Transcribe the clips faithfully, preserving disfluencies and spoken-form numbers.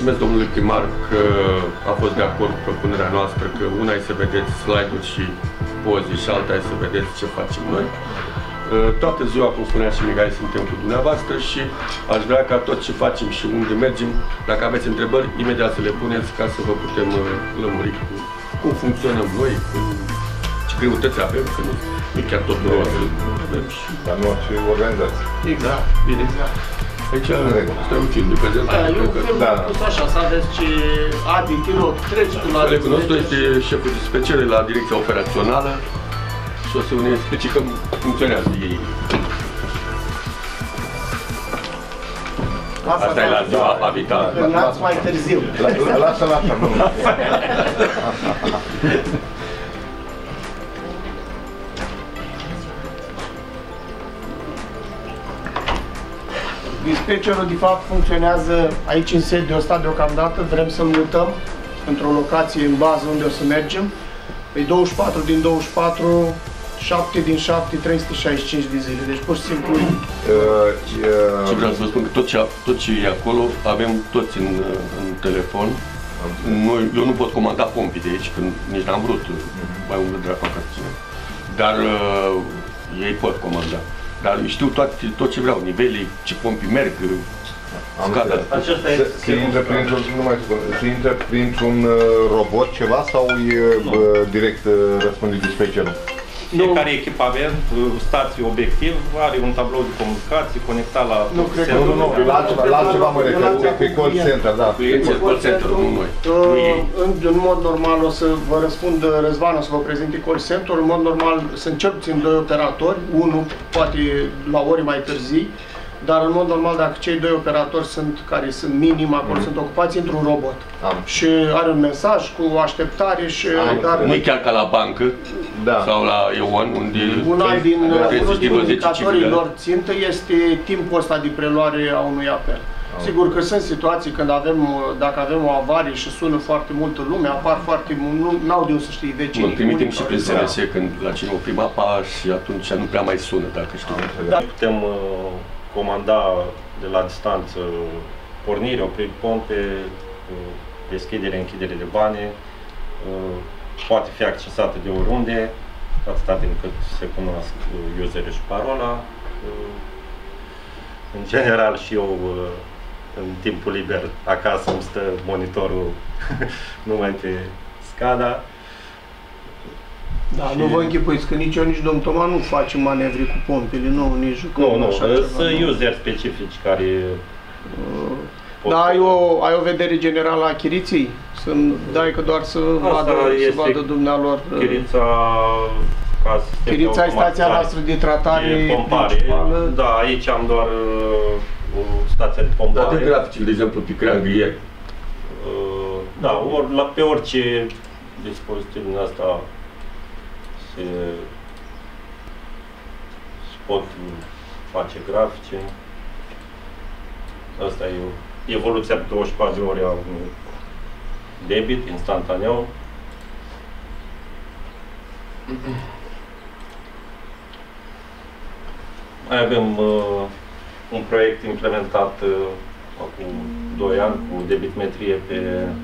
mulțumesc domnului primar că a fost de acord cu propunerea noastră, că una e să vedeți slide-uri și poze și alta e să vedeți ce facem noi. Toată ziua, cum spunea și Mihai, suntem cu dumneavoastră și aș vrea ca tot ce facem și unde mergem, dacă aveți întrebări, imediat să le puneți ca să vă putem lămuri cu cum funcționăm noi, cu ce greutăți avem, că nu e chiar tot rău să avem și... Dar nu orice organizație. Exact, bine, exact. Aici ăsta e un film de prezentare. Eu film pus așa, să aveți ce... Adi, te rog, treci tu la... Colegul nostru este șeful de speciale la direcția operațională și o să ne explice cum funcționează ei. Asta e la ziua Apavital. Las mai târziu. Lasă, lasă, nu. Dispatcherul, de fapt, funcționează aici în sediul ăsta deocamdată. Vrem să-l mutăm într-o locație în bază unde o să mergem. E douăzeci și patru din douăzeci și patru, șapte din șapte, trei sute șaizeci și cinci de zile. Deci, pur și simplu... Și vreau să vă spun că tot ce, tot ce e acolo avem toți în, în telefon. Noi, eu nu pot comanda pompii de aici, că nici n-am vrut. Mai umblă dracu acasă. Dar uh, ei pot comanda. Dar știu toate, tot ce vreau, nivelii, ce pompi merg, scada. Se intră printr-un, nu mai spun, se intră printr-un robot ceva sau e nu. direct răspunde dispatcherul? Fiecare echipament, stație obiectiv, are un tablou de comunicații conectat la... Nu, cred că nu, nu, nu, la altceva, la altceva mă refer, pe call center, da. Clienții call center, nu noi. În, în mod normal o să vă răspund Răzvan, o să vă prezinte call center. În mod normal sunt cel puțin doi operatori, unul poate la ore mai târzii, dar în mod normal dacă cei doi operatori sunt, care sunt minim acolo, mm. sunt ocupați într-un robot. Am. Și are un mesaj cu așteptare și... Dar... Nu e chiar ca la bancă, da. Sau la Ion, unde... Una din, unul din indicatorii lor țintă este timpul ăsta de preluare a unui apel. Am. Sigur că sunt situații când avem, dacă avem o avarie și sună foarte multă lume, apar foarte mult, nu au de unde să știi vecinii. Mă trimitem și prin S M S când la cine oprim apa și atunci nu prea mai sună, dacă știu. Da. Putem comanda de la distanță pornire, opriri pompe, deschidere, închidere de bane, poate fi accesată de oriunde, atâta timp cât se cunosc userul și parola. În general și eu, în timpul liber, acasă îmi stă monitorul numai pe SCADA. Da, și... nu vă închipuiți că nici eu, nici domnul Toma nu facem manevre cu pompele, nu, nici jucăm. Nu, nu, sunt user specifici care... Uh, da, ai o, ai o vedere generală a chiriții? Să-mi dai că doar să vadă, să vadă dumnealor... Chirița... Ca chirița e stația noastră de tratare principală. Da, aici am doar uh, o stație de pompare. Dar de graficile, de exemplu, pe creangă ieri. Uh, da, or, la, pe orice dispozitiv din asta se, se pot face grafice. Asta e evoluția pe douăzeci și patru de ore a unui debit instantaneu. Mai avem uh, un proiect implementat uh, acum doi ani cu debitmetrie pe,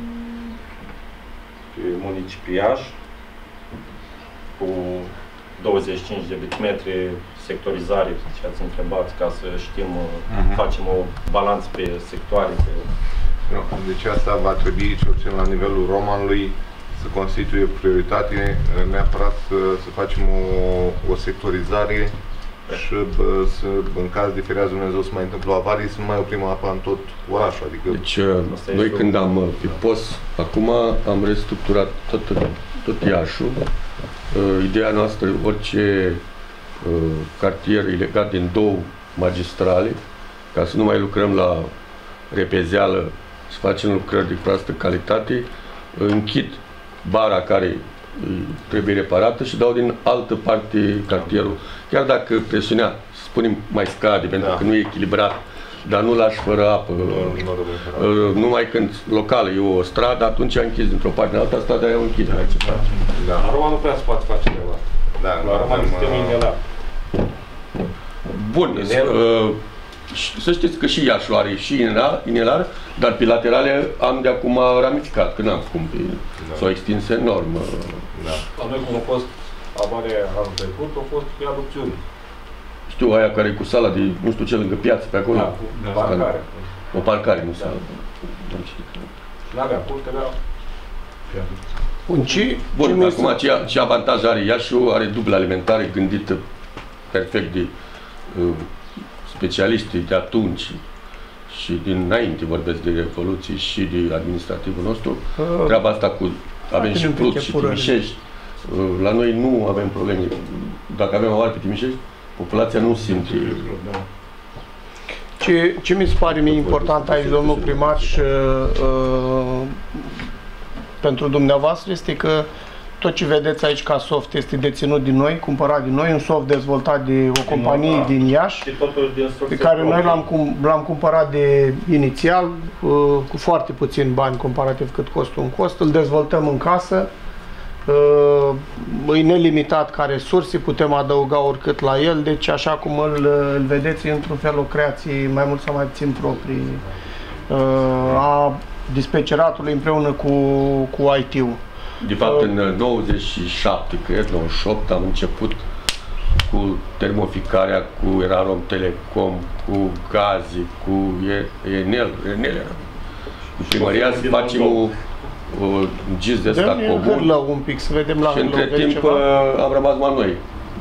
pe municipiul Iași, cu douăzeci și cinci debitmetri, sectorizare, ce ați întrebat, ca să știm, uh, uh-huh. facem o balanță pe sectoare. Pe... No, deci asta va trebui, cel puțin la nivelul romanului, să constituie prioritate, neapărat să, să facem o, o sectorizare și bă, să, în caz de ferează Dumnezeu să mai întâmplă avarii, să nu mai oprim apa în tot orașul. Adică deci noi când am pe post, acum am restructurat tot, tot Iașul. Ideea noastră, orice cartier e legat din două magistrale, ca să nu mai lucrăm la repezeală, să facem lucrări de proastă calitate, închid bara care trebuie reparată și dau din altă parte cartierul. Chiar dacă presiunea, să spunem, mai scade, pentru da. că nu e echilibrat, dar nu lași fără apă. Nu, nu, numai când locală e o stradă, atunci a închis dintr-o parte în alta, strada aia o închide. Da. La Roma nu prea se poate face ceva. Da, la Roma este un inelat. Bun. Uh, Și să știți că și Iașul are și inelar, inelar, dar pe laterale am de acum ramificat, că n-am cum, da. S-o extins enorm. Da. La noi cum a fost avarea anul trecut, a fost pe adopțiune. Știu, aia care e cu sala de, nu știu ce, lângă piață, pe acolo. Da, da. Parcare. O parcare, nu da. sală. N-avea curte, avea Bun, ce, Bun, ce acum ce, ce avantaj are Iașul? Are dublă alimentare gândită perfect de uh, specialiștii de atunci și dinainte, vorbesc de Revoluții și de administrativul nostru. Uh, Treaba asta cu, avem și Prut și Timișești. Uh, la noi nu avem probleme. Dacă avem avare pe Timișești, populația nu simte. Ce, ce mi se pare mie important aici, domnul primar, și uh, pentru dumneavoastră, este că tot ce vedeți aici ca soft este deținut din noi, cumpărat din noi, un soft dezvoltat de o companie din Iași, pe care noi l-am cumpărat de inițial, uh, cu foarte puțin bani comparativ cât costă un cost, îl dezvoltăm în casă, uh, e nelimitat ca resurse, putem adăuga oricât la el, deci așa cum îl, îl vedeți, e într-un fel o creație mai mult sau mai puțin proprii uh, a dispeceratului împreună cu, cu I T-ul. De fapt, în nouăzeci și șapte, cred, nouăzeci și opt, am început cu termoficarea, cu Erarom Telecom, cu gaze, cu Enel, Enel era. Cu primăria să facem o, o gis de ăsta comun. Hârlău un pic, să vedem la și între timp ceva. am rămas mai noi.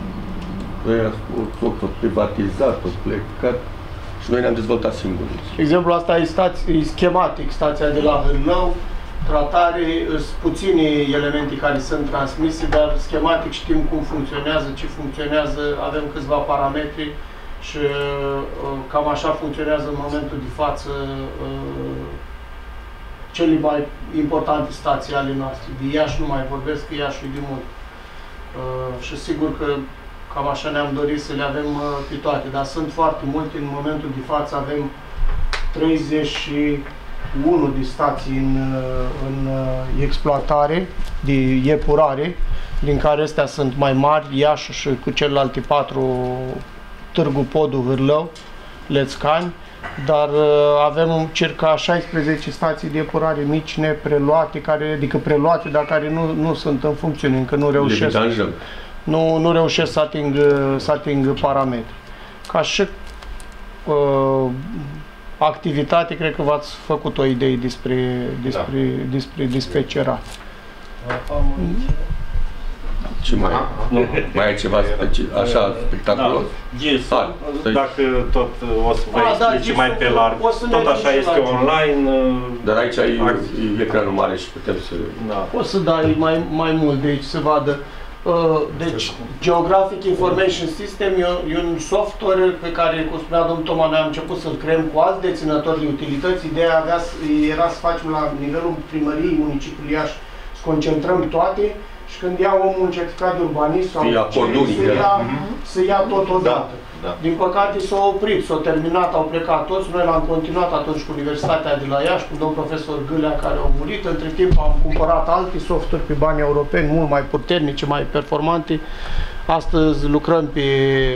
Tot privatizat, tot plecat și noi ne-am dezvoltat singuri. Exemplul asta e, stați, e schematic, stația de la Hârlău. Tratare, sunt puține elemente care sunt transmise, dar schematic știm cum funcționează, ce funcționează, avem câțiva parametri și cam așa funcționează în momentul de față cele mai importante stații ale noastre. De Iași nu mai vorbesc, că Iașul e de mult. Și sigur că cam așa ne-am dorit să le avem pe toate, dar sunt foarte multe. În momentul de față avem treizeci și unu de stații în, în exploatare, de epurare, din care astea sunt mai mari, Iași și cu celelalte patru, Târgu Podul, Hârlău, Lețcani, dar avem circa șaisprezece stații de epurare mici, nepreluate, care, adică preluate, dar care nu, nu sunt în funcțiune, încă nu reușesc, nu, nu reușesc să ating, să ating parametri. Ca și uh, activitate, cred că v-ați făcut o idee despre, despre, da. despre dispecerat. Ce mai, nu, mai ai ceva așa spectaculos? Da. Dacă tot o să vă explice da, mai pe larg, tot așa este online. Dar aici ai ecranul mare și putem să... Da. O să dai mai, mai mult de aici să vadă. Deci, Geographic Information System e un software pe care, cum spunea domnul Toma, noi am început să-l creăm cu alți deținători de utilități. Ideea avea, era să facem la nivelul primăriei municipiului Iași, să concentrăm toate și când ia omul un certificat de urbanism sau ce, să ia, să ia totodată. Da. Da. Din păcate s-au oprit, s-au terminat, au plecat toți. Noi l-am continuat atunci cu Universitatea de la Iași, cu domnul profesor Gâlea, care a murit. Între timp am cumpărat alte softuri pe bani europeni, mult mai puternice, mai performante. Astăzi lucrăm pe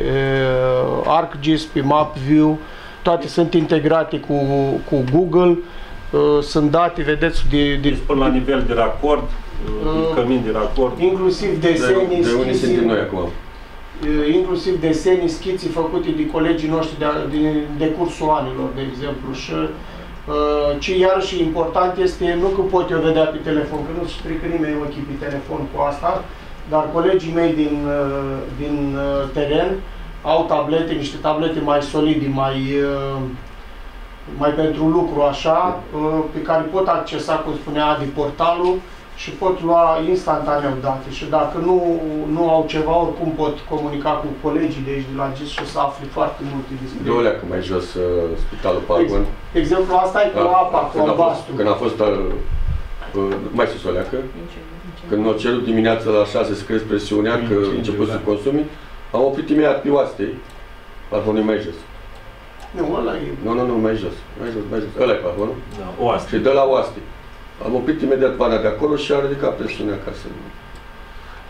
uh, ArcGIS, pe MapView. Toate sunt integrate cu, cu Google. Uh, sunt date, vedeți, de... de deci până la nivel de racord, uh, cămin de racord. Inclusiv desenii, de, de unde suntem noi acum? Inclusiv desenii, schiții făcute de colegii noștri de, de, de cursul anilor, de exemplu. Și uh, ce iarăși important este, nu că pot eu vedea pe telefon, că nu strică nimeni ochii pe telefon cu asta, dar colegii mei din, uh, din uh, teren au tablete, niște tablete mai solide, mai, uh, mai pentru lucru așa, uh, pe care pot accesa, cum spunea Adi, portalul, și pot lua instantaneu date și dacă nu, nu au ceva, oricum pot comunica cu colegii de aici de la G I S și să afli foarte multe despre... De o leacă mai jos, uh, Spitalul Pargon. Exemplu, asta e cu apa, cu albastru. Când a fost, uh, uh, mai sus o leacă, când a cerut dimineața la șase să crezi presiunea, că a început să consumi, am oprit imediat pe oastei, Pargonul mai jos. Nu, ăla e... Nu, nu, nu, mai jos, mai jos, mai jos. Ăla e Pargonul. Da, oastei. Și de la oastei. Am oprit imediat vana de acolo și a ridicat presiunea ca să...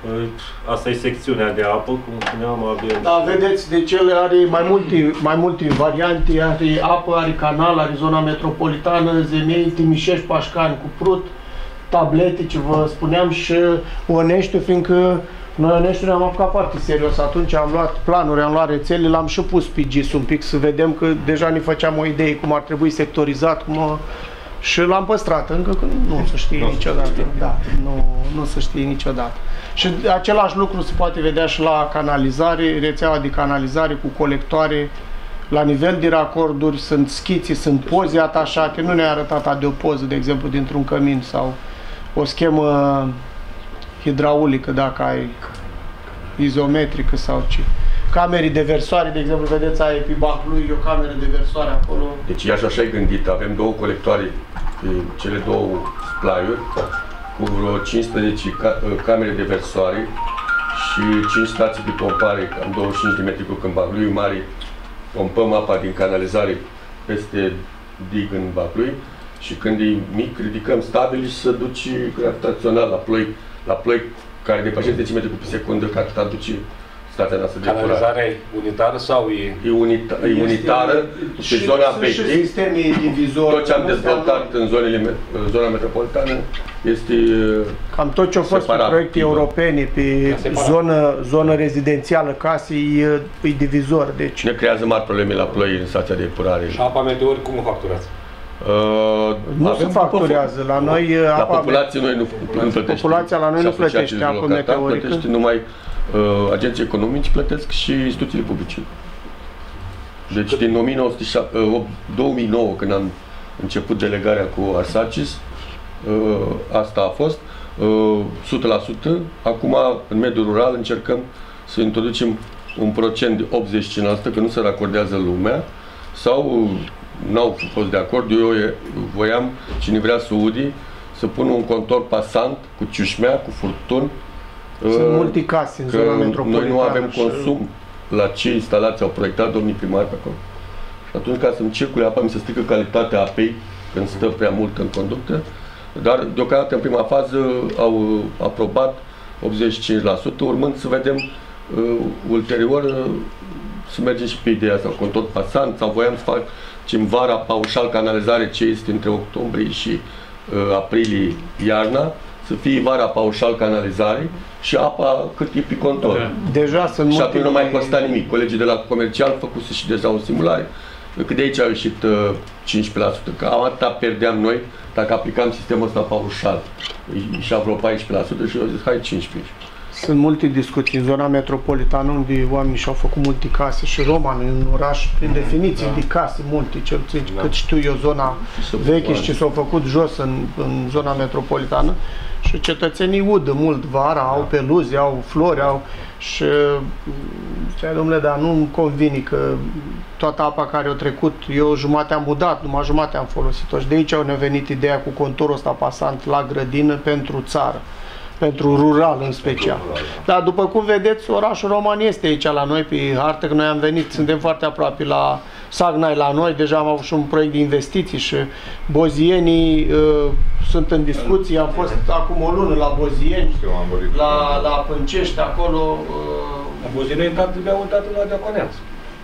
Asta e secțiunea de apă, cum spuneam, avem... Da, vedeți, deci el are mai multe, mai multe variante, are apă, are canal, are zona metropolitană, Zemei, Timișești, Pașcani cu Prut, tablete, ce vă spuneam, și Oneștiu, fiindcă noi Oneștiu ne-am apucat foarte serios. Atunci am luat planuri, am luat rețele, l-am și pus pe G I S un pic, să vedem că deja ne făceam o idee cum ar trebui sectorizat, cum a... Și l-am păstrat, încă că nu se știe niciodată. Da, nu, nu se știe niciodată. Și același lucru se poate vedea și la canalizare, rețeaua de canalizare cu colectoare, la nivel de racorduri, sunt schiții, sunt poze atașate, nu ne-a arătat de o poză, de exemplu, dintr-un cămin sau o schemă hidraulică, dacă ai izometrică sau ce. Camere de versoare, de exemplu, vedeți, aia e pe Baclui, e o cameră de versoare acolo. Deci Iași așa e gândit, avem două colectoare, cele două splaiuri, cu vreo cincisprezece ca camere de versoare și cinci stații de pompare, cam douăzeci și cinci de metri cub în Baclui mare. Pompăm apa din canalizare peste dig în Baclui și când e mic, ridicăm stabil și se duce gravitațional la ploi, la ploi care depășește zece metri pe secundă, care te aduce stația noastră de curare. Canalizarea e unitară sau e... E, unita, e unitară și, și zona vechi. Tot ce am dezvoltat în zonele, zona metropolitană este cam tot ce au fost pe proiecte europene, pe zonă, zonă rezidențială, case, e, e divizor. Deci ne creează mari probleme la ploi în stația de epurare. Și apa meteorică cum o facturați? Uh, nu se facturează. La noi la apa populație noi nu, nu plătește. Populația la noi nu plătește apă meteorică. Plătește numai uh, agenții economici, plătesc și instituțiile publice. Deci din două mii nouă, când am început delegarea cu Arsacis, uh, asta a fost uh, o sută la sută. Acum, în mediul rural, încercăm să introducem un procent de optzeci și cinci la sută, că nu se racordează lumea, sau n-au fost de acord. Eu voiam, cine vrea să udi, să pun un contor pasant cu ciușmea, cu furtun. Sunt multe case în zona metropolitană. Noi nu avem consum la ce instalații au proiectat domnii primari pe acolo. Și atunci, ca să-mi circule apa, mi se strică calitatea apei când stă prea mult în conductă. Dar, deocamdată, în prima fază, au aprobat optzeci și cinci la sută, urmând să vedem uh, ulterior uh, să mergem și pe ideea asta, contor pasant, sau voiam să fac în vara paușal canalizare, ce este între octombrie și uh, aprilie iarna, să fie vara paușal canalizare și apa cât e pe contor. Deja sunt și atunci nu mai costa nimic. Colegii de la comercial făcuse și deja o simulare. Cât de aici au ieșit uh, cincisprezece la sută, că atâta pierdeam noi dacă aplicam sistemul ăsta paușal. Ieșea vreo paisprezece la sută și eu zic, hai cincisprezece. Sunt multe discuții în zona metropolitană, unde oamenii și-au făcut multe case și Roman, în oraș, prin definiție, da. de case multe, cel puțin, da. cât știu eu, zona veche și ce s-au făcut jos în, în zona metropolitană. Și cetățenii udă mult vara, da. au peluze, au flori, au... Și zicea, domnule, dar nu-mi convine că toată apa care a trecut, eu jumate am udat, numai jumate am folosit-o. Și de aici au venit ideea cu contorul ăsta pasant la grădină pentru țară. Pentru rural în special. Dar după cum vedeți, orașul Roman este aici la noi pe hartă, că noi am venit, suntem foarte aproape la Sagnai la noi, deja am avut și un proiect de investiții și bozienii uh, sunt în discuții, am fost acum o lună la Bozieni, la, la Pâncești, acolo. Uh, Bozienii în dat, trebuia uitat la Deaconeață.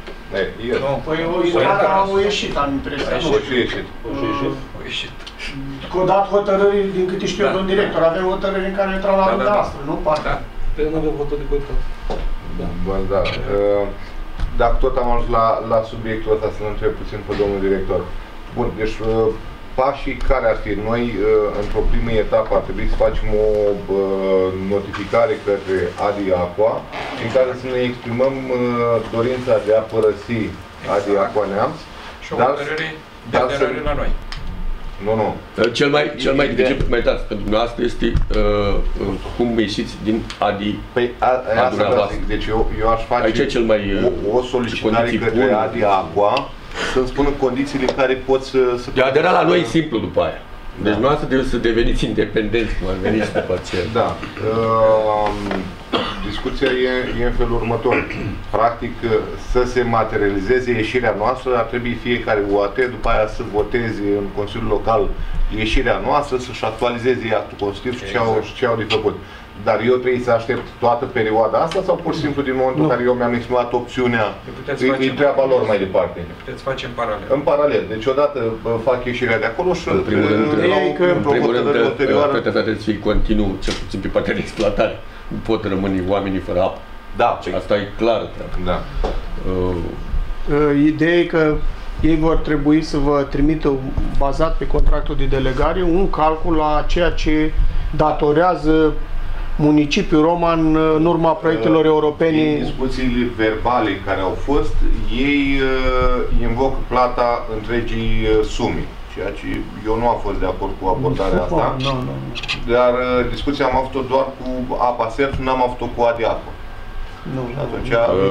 Păi au ieșit, am impresia. Au ieșit. Au ieșit. Că au dat hotărâri, din câte știu eu, domnul director, avem hotărâri în care intrau la rândul noastră, nu? Parcă. Da, pentru că nu avem hotărâri de colectat. Bun, da. Dacă tot am ajuns la, la subiectul ăsta, să-l întreb puțin pe domnul director. Bun, deci pașii care ar fi? Noi, într-o primă etapă, ar trebui să facem o notificare către Adi Aqua, în care să ne exprimăm dorința de a părăsi Adi Aqua Neamț. Și o hotărâre de aderare la noi. Nu, nu. Cel mai, cel mai dificil, mai dați, pentru dumneavoastră este uh, cum ieșiți din Adi. Păi, a, a, asta zic. Deci eu, eu aș face aici cel mai, o, o solicitare către bun. Adi Aqua să-mi spună condițiile care pot să... să de adera la noi simplu după aia. Deci da. Noastră trebuie să deveniți independenți, cum ar veni și după aceea. Da. Uh, discuția e, e în felul următor. Practic, să se materializeze ieșirea noastră, ar trebui fiecare U A T după aia să voteze în Consiliul Local ieșirea noastră, să-și actualizeze actul constitutiv și ce au, ce au de făcut. Dar eu trebuie să aștept toată perioada asta sau pur și simplu din momentul în care eu mi-am exprimat opțiunea, e treaba lor mai departe? Puteți face în paralel. În paralel. Deci odată fac ieșirea de acolo și în primul rând, în primul rând, trebuie să fie continuu, cel puțin pe partea de exploatare. Nu pot rămâne oamenii fără apă. Da. Asta e clar. Da. Uh, Ideea e că ei vor trebui să vă trimită, bazat pe contractul de delegare, un calcul la ceea ce datorează municipiul Roman în urma proiectelor europene. Din discuțiile verbale care au fost, ei uh, invocă plata întregii sume, ceea ce eu nu am fost de acord cu abordarea asta. No, no, no. Dar uh, discuția am avut-o doar cu Apa Sert, nu am avut-o cu Adiaco. Nu, atunci,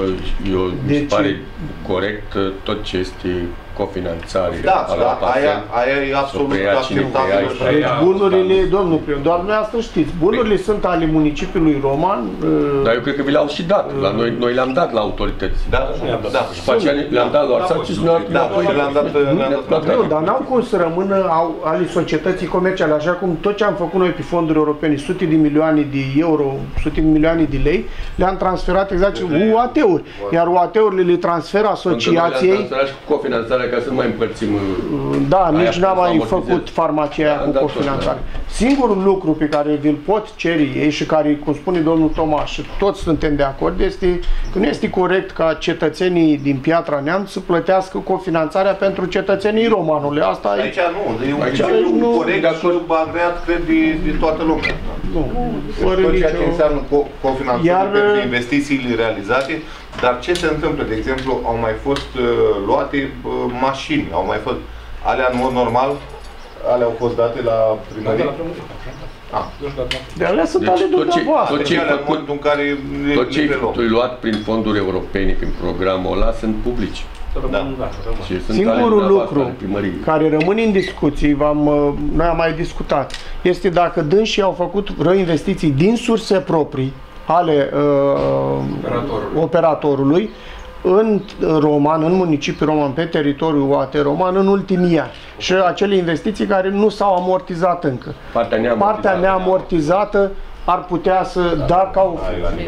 eu mi se deci, pare corect tot ce este cofinanțare. Da, da, aia, aia e absolut acceptabil. Deci bunurile, domnul primar, doar dumneavoastră știți, bunurile sunt ale municipiului Roman. Dar eu cred că vi le-au și dat, la noi, noi le-am dat la autorități. Da, da. Și pe aceea le-am dat la Arsaci și noi le-am dat. Nu, dar n-au cum să rămână ale societății comerciale, așa cum tot ce am făcut noi pe fonduri europene, sute de milioane de euro, sute de milioane de lei, le-am transferat exact U A T-uri. Iar U A T-urile le transferă asociației. Le-am transferat și cu cofinanțarea ca să nu mai împărțim. Da, nici n-am mai făcut farmacia cu cofinanțare. Singurul lucru pe care vi-l pot cere ei și care, cum spune domnul Tomaș, și toți suntem de acord, este că nu este corect ca cetățenii din Piatra Neamț să plătească cofinanțarea pentru cetățenii Romanului. Asta aici nu, e un principiu corect și agreat, cred, de, de toată lumea. Nu, fără tot ceea ce înseamnă cofinanțare pentru investițiile realizate. Dar ce se întâmplă? De exemplu, au mai fost uh, luate uh, mașini, au mai fost, alea în mod normal, alea au fost date la primărie? Da, la primărie. Ah. De alea sunt deci, ale dumneavoastră. Tot ce ai făcut, în care tot ce ai luat prin fonduri europene, prin programul ăla, sunt publici. Da. Singurul lucru care rămâne în discuții, v-am, noi am mai discutat, este dacă dânsii au făcut vreo investiții din surse proprii ale uh, operatorului. operatorului în Roman, în municipiul Roman, pe teritoriul U A T Roman, în ultimii ani. Și acele investiții care nu s-au amortizat încă. Partea neamortizată, Partea neamortizată ar putea să, da, dacă au...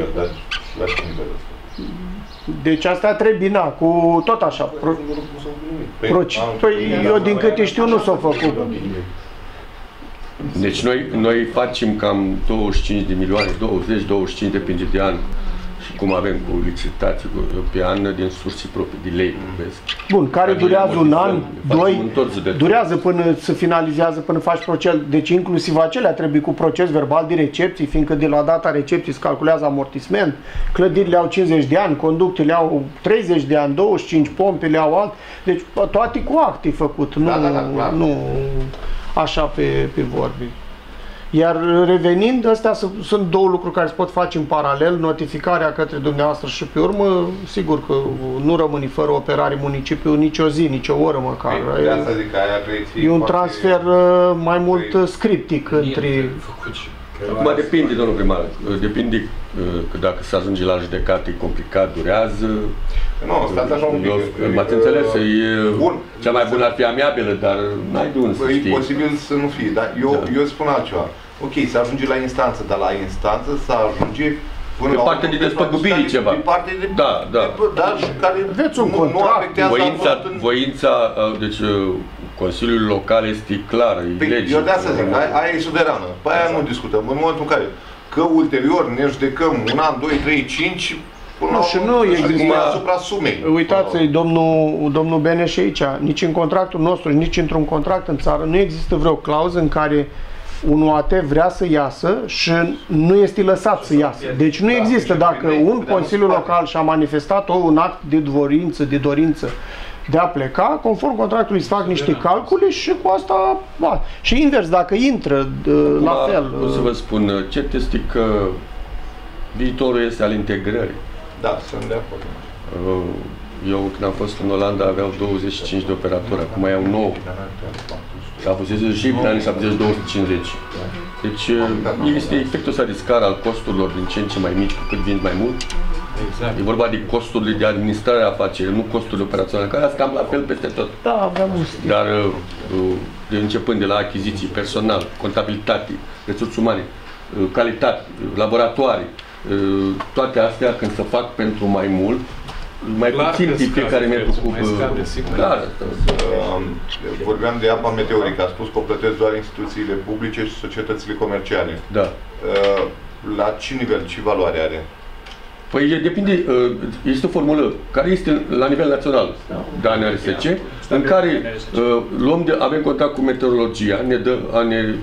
Deci asta trebuie, na, cu tot așa. Pro, pro, păi, eu din câte știu nu s-au făcut. Deci noi, noi facem cam douăzeci și cinci de milioane, douăzeci douăzeci și cinci depinde de an și cum avem cu licitații pe an din surse proprii, de lei, vezi. Bun, care durează un an, doi, durează până se finalizează, până faci proces, deci inclusiv acelea trebuie cu proces verbal de recepție, fiindcă de la data recepției se calculează amortisment, clădirile au cincizeci de ani, conductele au treizeci de ani, douăzeci și cinci, pompele au alt, deci toate cu acte făcut, nu, da, da, da, nu așa pe, pe vorbi. Iar revenind, astea sunt două lucruri care se pot face în paralel, notificarea către dumneavoastră și pe urmă, sigur că nu rămâne fără operare municipiul nici o zi, nici o oră măcar. Ei, de asta zic, aia e un transfer mai mult scriptic între... Acum depinde, domnul primar, depinde că dacă se ajunge la judecată e complicat, durează. Nu, stați așa un pic. M-ați înțeles, cea mai bună ar fi amiabilă, dar n-ai de unde să știi. E posibil să nu fie, dar eu, eu spun altceva. Ok, se ajunge la instanță, dar la instanță se ajunge până pe la partea de despăgubiri ceva. Pe partea de... Da, da. Da, și care nu, nu afectează voința, voința, deci Consiliul Local este clară, e lege. Eu de asta zic, aia e suverană. Pe aia nu discutăm. În momentul în care, că ulterior ne judecăm un an, doi, trei, cinci, nu, și nu există asupra sumei. Uitați-i, domnul, domnul Beneș aici, nici în contractul nostru, nici într-un contract în țară, nu există vreo clauză în care un U A T vrea să iasă și nu este lăsat să iasă. Deci nu există. Dacă un Consiliu Local și-a manifestat un act de dorință, de dorință de a pleca, conform contractului se fac niște calcule și cu asta, ba. Și invers, dacă intră, la fel. O să vă spun, cert este că viitorul este al integrării. Da, sunt de acord. Eu, când am fost în Olanda, aveau douăzeci și cinci de operatori, acum mai au nouă. S-a fusese și în anii șaptezeci două sute cincizeci. Deci, este efectul ăsta de scară al costurilor din ce în ce mai mici, cu cât vin mai mult. Exact. E vorba de costurile de administrare a afacerii, nu costurile operaționale, care sunt cam la fel peste tot. Da, aveam un stil. Dar, de începând de la achiziții, personal, contabilitate, resurse umane, calitate, laboratoare, toate astea când se fac pentru mai mult, mai clar puțin de fiecare metru cub. Clar. Vorbeam de apa meteorică, a spus că o plătesc doar instituțiile publice și societățile comerciale. Da. La ce nivel, ce valoare are? Păi depinde, este o formulă care este la nivel național de A N R S C, în care luăm de, avem contact cu meteorologia, ne dă A N R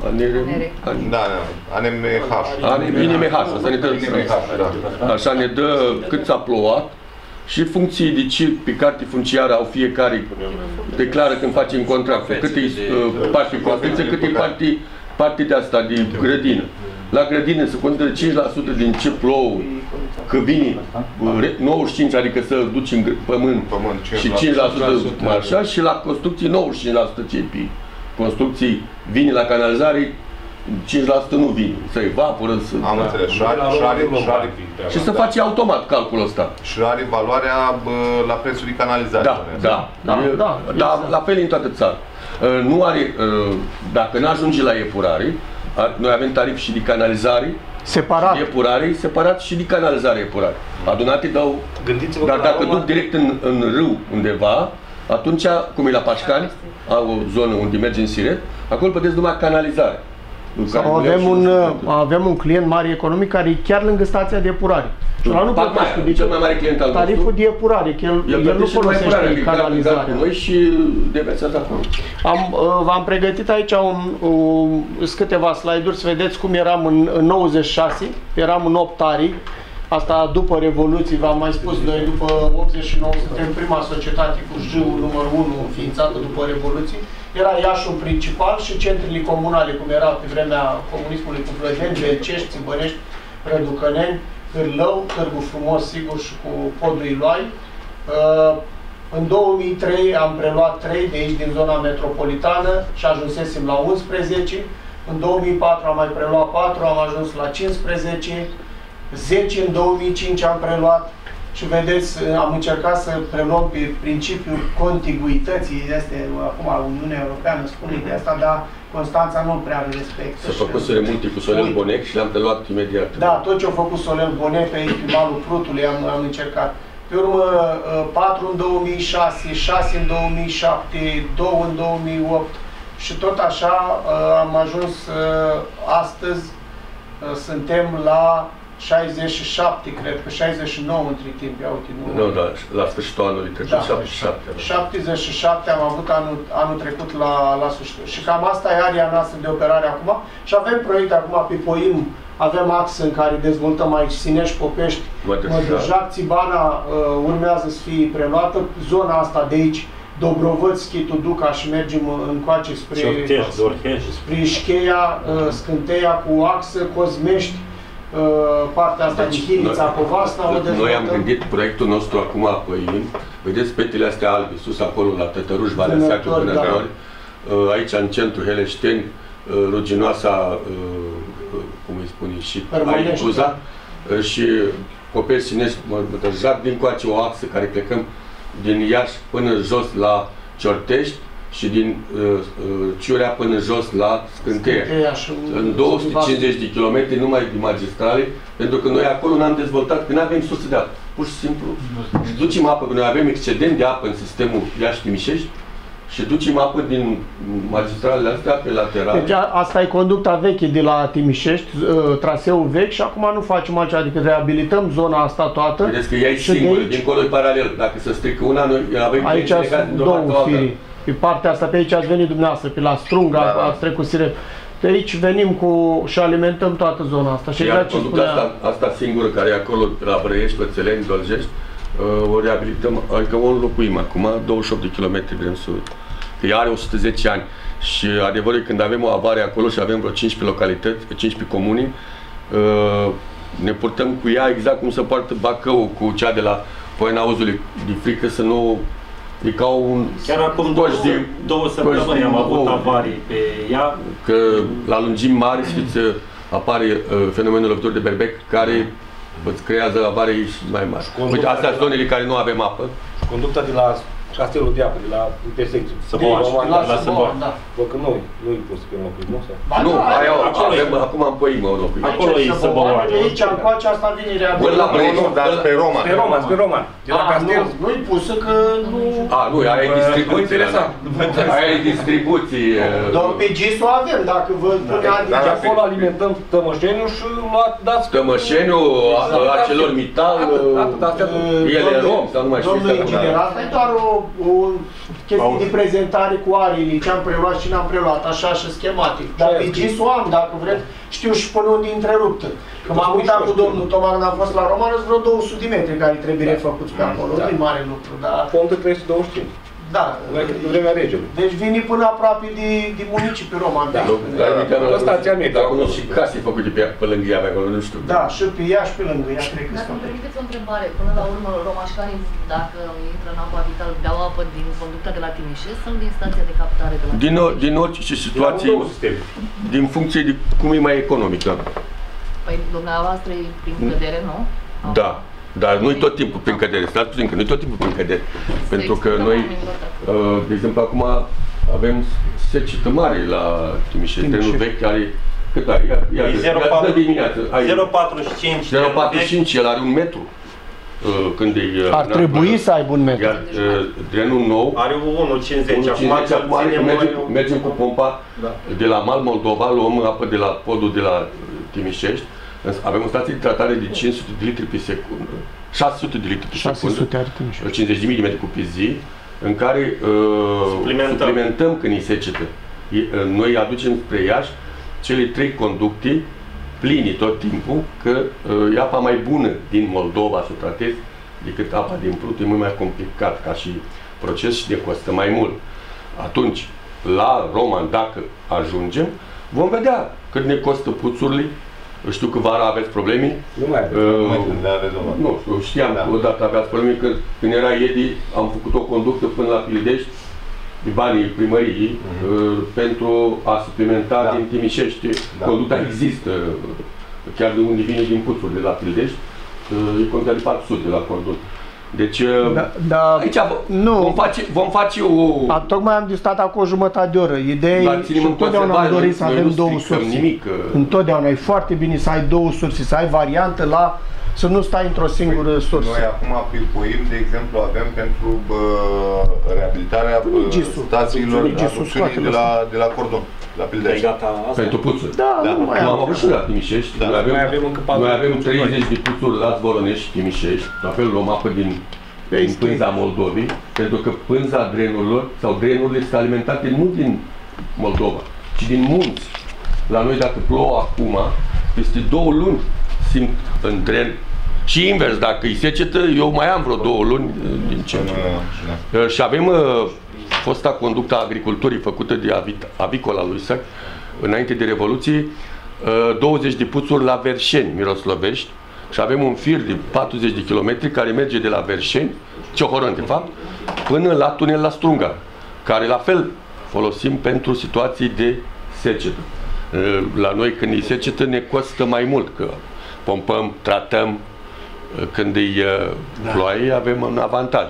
Da, A N M H. Asta ne dă, așa ne dă cât s-a plouat și funcții de ce pe carte funciară au fiecare, declară când facem contractul, cât e parte construcție, cât e parte, parte de asta, de grădină. La grădină se consideră cinci la sută din ce plouă, că vine nouăzeci și cinci la sută, adică să duci în pământ, pământ și cinci la sută așa, și la construcții nouăzeci și cinci la sută ce pe construcții vine la canalizare, cinci la sută nu vine, să evaporă, să... Am înțeles. Și are, și are, și are, și să face automat calculul ăsta. Și are valoarea bă, la prețul de canalizare. Da, da, da, da, da, da, la fel în toată țara. Nu are, dacă n-ajunge la epurare, noi avem tarif și de canalizare, separat. De epurare, separat și de canalizare epurare. Adunate dau, dar dacă duc direct în, în râu undeva, atunci, cum e la Pașcani, au o zonă unde merge în siret, acolo plătesc numai canalizare. Sau avem un, avem un client mare economic care e chiar lângă stația de epurare. Și la nu plătește cel mai mare client al tariful nostru, de epurare, că el, el, el nu folosește canalizarea. Noi și deversează acolo. Am, v-am pregătit aici un, un, câteva slide-uri să vedeți cum eram în, în nouăzeci și șase, eram în opt arii. Asta după Revoluție, v-am mai spus, noi după optzeci și nouă suntem prima societate cu J-ul numărul unu înființată după Revoluție. Era Iașul principal și centrele comunale, cum era pe vremea comunismului, cu Vlădeni, Belcești, Țibănești, Răducăneni, Cârlău, Târgu Frumos, sigur, și cu Podul Iloai. În două mii trei am preluat trei de aici, din zona metropolitană, și ajunsesem la unsprezece. În două mii patru am mai preluat patru, am ajuns la cincisprezece. zece în două mii cinci am preluat și vedeți, am încercat să preluăm pe principiul contiguității, este acum Uniunea Europeană spune de asta, dar Constanța nu prea îl respectă. S-a făcut să remulte cu Solen Bonec și le-am preluat imediat. Da, tot ce a făcut Solen Bonec pe aici, pe malul Prutului, am, am încercat. Pe urmă, patru în două mii șase, șase în două mii șapte, doi în două mii opt și tot așa am ajuns astăzi, suntem la șaizeci și șapte, cred că șaizeci și nouă între timp, ia uite, nu? Nu, da, la sfârșitul anului trecut, da, șaptezeci și șapte. șaptezeci și șapte am avut anul, anul trecut la, la sfârșit. Și cam asta e area noastră de operare acum. Și avem proiecte acum pe Poim, avem axă în care dezvoltăm aici Sinești, Popești, Mădăjac, Țibana uh, urmează să fie preluată. Zona asta de aici, Dobrovăț, Schitu, Duca și mergem încoace spre, spre Ișcheia, uh, Scânteia cu axă, Cozmești, partea asta deci, de Chirița, Covasna. Noi am gândit proiectul nostru acum pe vedeți petele astea albe, sus acolo la Tătăruș, Valea Seacru, Vânători, da. Aici în centru Heleșteni, Ruginoasa, cum îi spune, și Aicuza, și Poperi, Sinești, Mădăjac, din coace o axă care plecăm din Iași până jos la Ciortești și din uh, uh, Ciurea până jos la Scânteia. În două sute cincizeci de kilometri numai de magistrale, pentru că noi acolo n-am dezvoltat, că nu avem surse de apă. Pur și simplu, și ducem apă, că noi avem excedent de apă în sistemul Iași-Timișești și ducem apă din magistralele astea pe lateral. Deci asta e conducta veche de la Timișești, uh, traseul vechi și acum nu facem altceva, adică reabilităm zona asta toată. Vedeți că ea e singură, dincolo e paralel. Dacă se strică una, noi avem aici sunt două firi. Pe partea asta, pe aici ați venit dumneavoastră, pe la Strunga, da, ați trecut siret. Pe aici venim cu și alimentăm toată zona asta. Și iar conducta asta, asta singură care e acolo la Brăiești, Pățeleni, Doljești, uh, o reabilităm, adică o înlocuim acum, douăzeci și opt de kilometri vrem să... Că ea are o sută zece ani și adevărul când avem o avare acolo și avem vreo cincisprezece localități, cincisprezece comuni, uh, ne purtăm cu ea exact cum se poartă Bacău cu cea de la Poiana Auzului, de frică să nu... E ca un... Chiar acum două, de, două săptămâni am avut avarii pe ea. Că la lungimi mari, știți, apare uh, fenomenul lovitor de berbec care îți creează avarii și mai mari. Uite, astea sunt zonele care nu avem apă. Conducta de la castelul de apă, de la intersecție. Săboan, la la Săboan. Da. Bă, că noi, nu-i pus pe înlocuit, nu? Nu, aia acolo avem, acum am păi mă înlocuit. Acolo e Săboan. Aici, încoace, asta vine Până la reabilitare. Brăila, Nu, dar spre Roman. Pe Roman, pe Roman. De la Ah, castel. nu, nu-i pusă că nu... A, nu, aia e distribuție. interesant. Aia e distribuție. Doar pe Gisu avem, dacă vă punea Deci adică acolo alimentăm tămășeniul și dați... Tămășeniu, acelor mital, ele rom, sau nu mai știu. Domnul inginer, asta e doar o, o chestie de prezentare cu arii, ce am preluat și n-am preluat, așa și schematic. Dar pe Gisu am, dacă vreți, știu și până unde e întreruptă. Că m-am uitat cu domnul Toma când am fost la Roman, sunt vreo două sute de metri care trebuie refăcuți pe acolo, nu e mare lucru, dar... Pom de trei sute douăzeci și cinci. Da. Vremea regelui. Deci vine până aproape de, de municipiul Roman. Da, la stația mea, dar acolo și case făcute pe, pe lângă ea, pe acolo, nu știu. Da, și pe ea și pe lângă ea, cred că Dacă îmi permiteți o întrebare, până la urmă, romașcanii, dacă intră în Apavital, beau apă din conducta de la Timișe sau din stația de captare de la Din, din orice situație, din funcție de cum e mai economică. Păi dumneavoastră e prin cădere, nu? Da. Dar nu-i tot timpul prin cădere, stați puțin că nu-i tot timpul prin cădere. Pentru că noi, de exemplu, acum avem secetă mare la Timișe, trenul vechi are, cât are? Ia, ia, ia, dă dimineață. zero patruzeci și cinci. zero patruzeci și cinci, el are un metru. Când e, ar trebui să aibă un metru. Iar trenul nou are unu cincizeci. Acum mergem, mergem cu pompa de la Mal Moldova, luăm apă de la podul de la Timișești. Avem o stație de tratare de cinci sute de litri pe secundă, șase sute de litri pe secundă, cincizeci de mii de metri cu pe zi, în care uh, suplimentăm. suplimentăm când e secetă. Noi aducem spre Iași cele trei conducte pline tot timpul, că uh, e apa mai bună din Moldova să o tratezi decât apa din Prut, e mult mai complicat ca și proces și ne costă mai mult. Atunci, la Roman, dacă ajungem, vom vedea cât ne costă puțurile. Știu că vara aveți probleme. Nu mai aveți. Uh, nu știu, știam că odată aveați probleme, că când era Edi, am făcut o conductă până la Pilidești, de banii primăriei, uh-huh. uh, pentru a suplimenta da. din Timișești. Da. Conducta există, chiar de unde vine din Puțuri, de la Pilidești, uh, e contat de patru sute la conductă. Deci, da, da, aici nu. Vom, face, vom face o... A, tocmai am discutat acum o jumătate de oră. Ideea e și întotdeauna am dorit să avem două surse. Nimic. Întotdeauna e foarte bine să ai două surse, să ai variantă la... să nu stai într-o singură păi, sursă. Noi acum pe Poim, de exemplu, avem pentru bă, reabilitarea bă, stațiilor de la, de la Cordon, la Pildești. Pentru puțuri. Da, da. nu mai am. Am avut și la Timișești. Da. Noi avem, noi avem, noi avem treizeci de puțuri la Zvoronești și Timișești. La fel luăm apă din, din pânza Moldovei, pentru că pânza drenurilor sau drenurile sunt alimentate nu din Moldova, ci din munți. La noi, dacă plouă acum, peste două luni simt în dren. Și invers, dacă îi secetă, eu mai am vreo două luni din ce. Da. Și avem uh, fosta conducta agriculturii făcută de Avicola lui Sac, înainte de Revoluție, uh, douăzeci de puțuri la Verșeni, Miroslovești, și avem un fir de patruzeci de kilometri care merge de la Verșeni, Ciohorân de fapt, până la tunel la Strunga, care la fel folosim pentru situații de secetă. Uh, la noi când îi secetă ne costă mai mult, că pompăm, tratăm. Când e da. ploaie, avem un avantaj.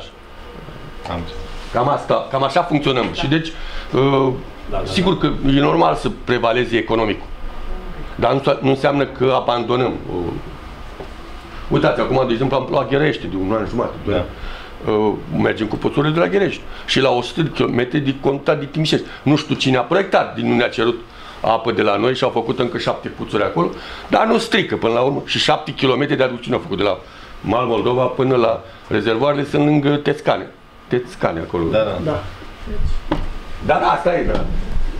Cam asta, cam așa funcționăm. Da. Și deci, uh, da, da, sigur că e normal să prevaleze economicul. Dar nu, nu înseamnă că abandonăm. Uh, uitați, acum, de exemplu, am luat Gherești de un an jumătate. Da. Uh, mergem cu puțurile de la Gherești. Și la o sută de kilometri de contat de Timișești. Nu știu cine a proiectat, din nu ne-a cerut apă de la noi și au făcut încă șapte puțuri acolo, dar nu strică până la urmă. Și șapte kilometri de aducțiune au făcut de la Mal Moldova până la rezervoarele, sunt lângă Tețcane. Tețcane acolo. Da, da. Da, da, da asta e, da.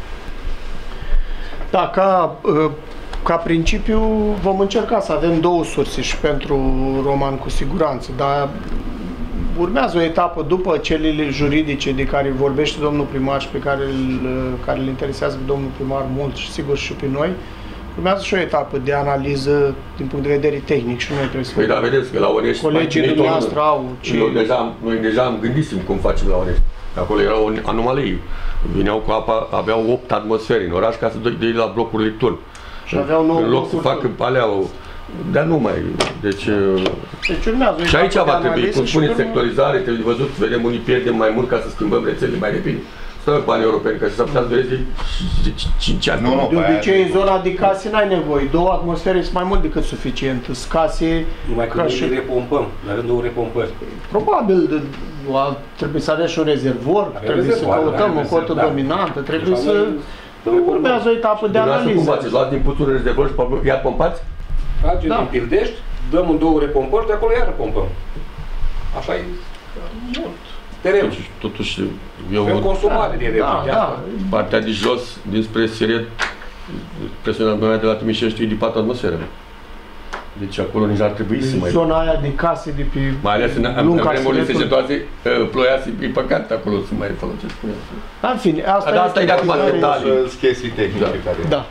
Da, ca, ca principiu vom încerca să avem două surse și pentru Roman cu siguranță, dar urmează o etapă după celele juridice de care vorbește domnul primar și pe care, îl, care îl interesează pe domnul primar mult și sigur și pe noi. Urmează și o etapă de analiză din punct de vedere tehnic și noi trebuie să... Păi da, vedeți că la Onești... Colegii dumneavoastră au... Ce... Noi, deja, noi deja am gândit cum facem la Onești. Acolo era o anomalie. Vineau cu apa, aveau opt atmosfere în oraș ca să doi la blocurile turn. Și aveau nouă în loc să facă alea Dar nu mai, deci... Deci urmează și aici va trebui, cum spuneți, sectorizare, trebuie văzut, vedem, unii pierdem mai mult ca să schimbăm rețelele mai repede. Stau bani europeni, că s-ar putea să dureze cinci ani. Nu, nu, de obicei, în zona de case n-ai nevoie. Două atmosfere sunt mai mult decât suficient. Sunt case... Numai că noi le repompăm, la rândul repompări. Probabil trebuie să avea și un rezervor, trebuie să căutăm o cotă dominantă, trebuie să... Urmează o etapă de analiză. Cum faceți? Luați din puțul rezervor și iar pompați? Tragem din Pildești, dăm în două repompări, de acolo iar repompăm. Așa e mult. Terenul. Totuși, eu... Avem consumare de replici. Da, partea de jos, dinspre Siret, presiunea de la Timișești e de patru atmosfere. Deci acolo nici ar trebui să mai... Zona aia de case de pe... Mai ales în vremurile secetoase, ploioase, e păcat acolo să mai folosesc. În fine, asta, da, asta e de acum detalii. Sunt chestii tehnice care... Da.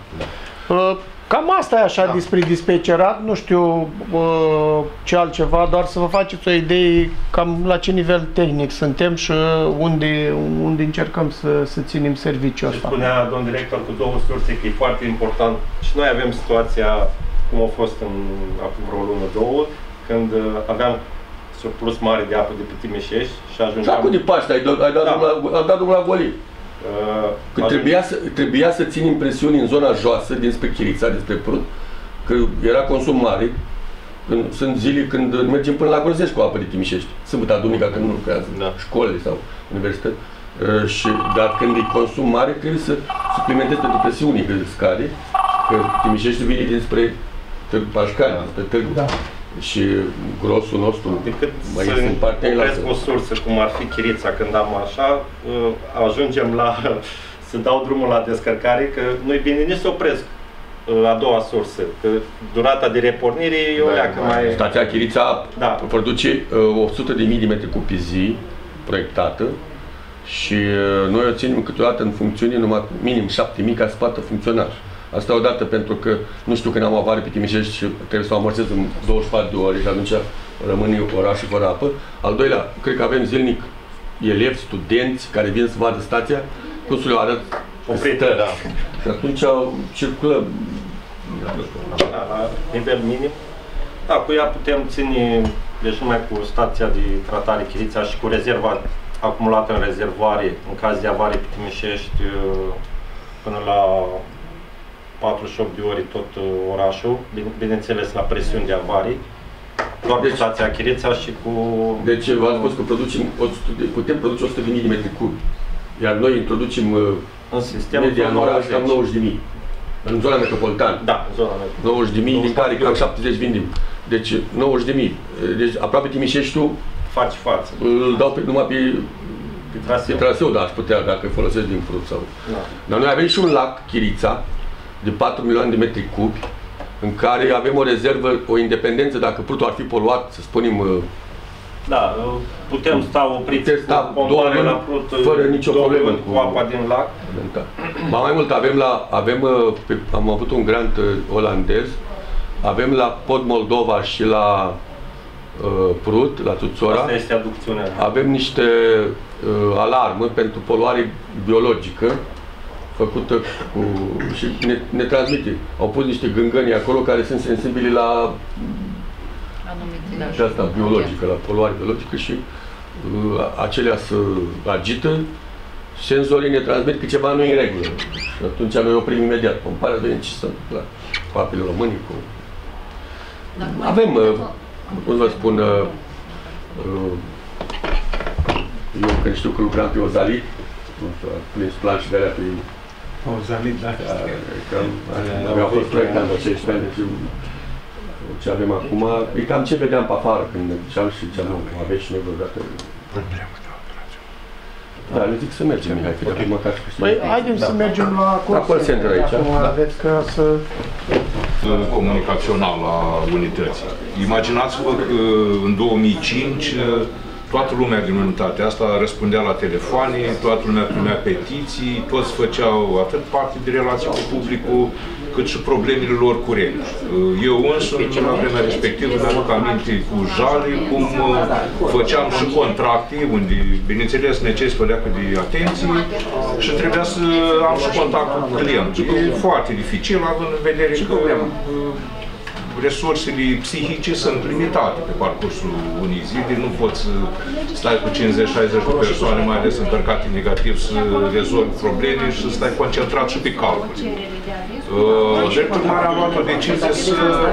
Cam asta e așa despre dispecerat, nu știu ce altceva, doar să vă faceți o idee cam la ce nivel tehnic suntem și unde, unde încercăm să, să ținem serviciul ăsta. Spunea domn director cu două surse că e foarte important și noi avem situația cum a fost în acum vreo lună, două, când aveam surplus mare de apă de pe Timișești și ajungeam... Și acum de Paște, ai, ai dat, da. drumul, la, dat drumul la Golii. Uh, Că trebuia, să, trebuia să ținem presiuni în zona joasă, dinspre Chirița, dinspre Prut, că era consum mare. Când, sunt zile când mergem până la Grozești cu apă de Timișești, sâmbătă, duminica, când nu lucrează, da. Școlile sau universități. Uh, și, dar când e consum mare, trebuie să suplimentezi pentru presiunii că scade, că Timișești vine dinspre Târgu Pașcani, da. Spre Târgu. Da. Și grosul nostru decât mai să este în partea opresc o sursă, cum ar fi Chirița, când am așa, ajungem la să dau drumul la descărcare, că nu-i bine nici să opresc a doua sursă, că durata de repornire e o leacă mai... Stația Chirița da. produce o sută de mii de metri cubi pe zi, proiectată, și noi o ținem câteodată în funcțiune numai minim șapte mii ca să poată funcționa. Asta odată pentru că nu știu când am o avare pe Timișești și trebuie să o amorțez în douăzeci și patru de ore și atunci rămâne orașul fără apă. Al doilea, cred că avem zilnic elevi, studenți care vin să vadă stația, cum să le arăt oprită, da. Și atunci circulăm. Da, la nivel minim. Da, cu ea putem ține, deci numai cu stația de tratare Chirița și cu rezerva acumulată în rezervoare, în caz de avarie pe Timișești, până la patruzeci și opt de ori tot orașul, bineînțeles la presiuni de avarii, doar deci, cu stația Chirița și cu... Deci v-am spus că producem, putem produce o sută de mii de metri cubi, iar noi introducem în sistem media în oraș cam nouăzeci de mii, în zona metropolitană. Da, în zona metropolitană. nouăzeci de mii, din care cam șaptezeci vindim. Deci nouăzeci de mii. Deci aproape Timișeștiul faci față. Îl dau pe, numai pe, pe traseu. Pe traseu, da, aș putea, dacă folosesc din Prut sau... Da. Dar noi avem și un lac, Chirița, de patru milioane de metri cubi, în care avem o rezervă, o independență, dacă Prutul ar fi poluat, să spunem... Da, putem sta opriți putem sta cu pompare la Prut, fără nicio problemă cu, cu apa din lac. Da. Ba mai mult, avem la, avem, pe, am avut un grant olandez, avem la Pod Moldova și la uh, Prut, la Tuțora. Asta este aducțiunea. Avem niște uh, alarmă pentru poluare biologică, făcută cu... și ne, ne transmite. Au pus niște gângăni acolo care sunt sensibili la și asta biologică, la poluare biologică și uh, acelea se agită, senzorii ne transmit că ceva nu e în regulă. Și atunci noi oprim imediat pomparea, vedem ce se întâmplă cu apele românii. Cu... Avem, uh, cum vă spun, uh, uh, eu când știu că lucram pe Ozalit, nu știu, plin plan și de alea pe Ozalit, da. Mi-au fost proiectat în acești ani, ce avem acum, e cam ce vedeam pe afară când ne duceam și ziceam, nu, aveți și noi vreodată. Da, le zic să mergem, Mihai, că de acum măcar și câștigăm. Păi, haidem să mergem la call center aici. Acum aveți ca să... Comunicațional la unități. Imaginați-vă că în două mii cinci toată lumea din unitatea asta răspundea la telefoane, toată lumea primea petiții, toți făceau atât parte de relații cu publicul, cât și problemele lor curente. Eu însumi, la vremea respectivă, mi-aduc aminte cu Jale, cum făceam și contracte, unde, bineînțeles, necesită o leacă de atenție și trebuia să am și contactul cu clientul. E foarte dificil, având în vedere că resursele psihice sunt limitate pe parcursul unei zile, nu poți să stai cu cincizeci șaizeci de persoane, mai ales încărcate negativ, să rezolvi probleme și să stai concentrat și pe calcule. Drept urmare, am luat o decizie să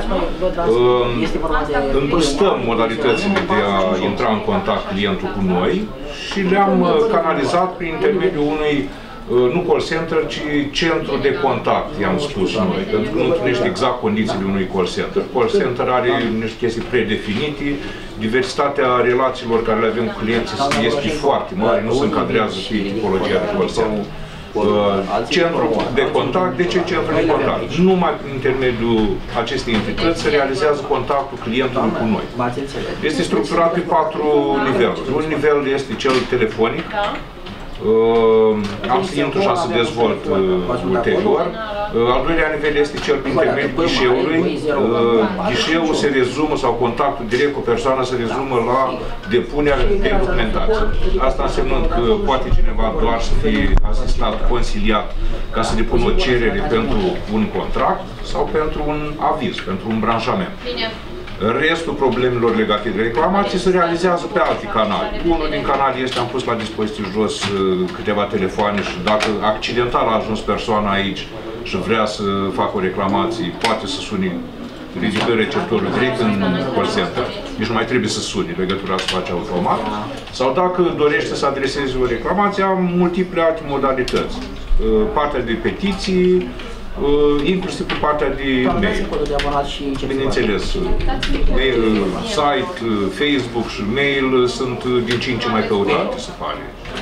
îmbăstăm modalitățile de a intra în contact clientul cu noi și le-am canalizat prin intermediul unui nu call center, ci centru de contact, i-am spus noi, pentru că nu întâlnește exact condițiile unui call center. Call center are niște chestii predefinite, diversitatea relațiilor care le avem cu clienții este foarte mare, nu se încadrează pe tipologia de call center. Centru de contact, de ce centru de contact? Numai prin intermediul acestei entități se realizează contactul clientului cu noi. Este structurat pe patru niveluri. Un nivel este cel telefonic. Uh, am să intru și să dezvolt uh, ulterior. Uh, al doilea nivel este cel prin intermediul ghișeului. Uh, ghișeul se rezumă, sau contactul direct cu persoana se rezumă la depunerea de documentație. Asta însemnând că poate cineva doar să fie asistat, consiliat, ca să depună o cerere pentru un contract sau pentru un aviz, pentru un branșament. Restul problemelor legate de reclamații se realizează pe alte canale. Unul din canale este, am pus la dispoziție jos câteva telefoane și dacă accidental a ajuns persoana aici și vrea să facă o reclamație, poate să suni ridicând receptorul direct în call center. Nici nu mai trebuie să suni, legătura se face automat. Sau dacă dorește să adreseze o reclamație, am multiple alte modalități. Partea de petiții, Uh, inclusiv pe partea de mail. Bineînțeles, mail, site, Facebook și mail sunt din ce în ce mai căutate, se pare.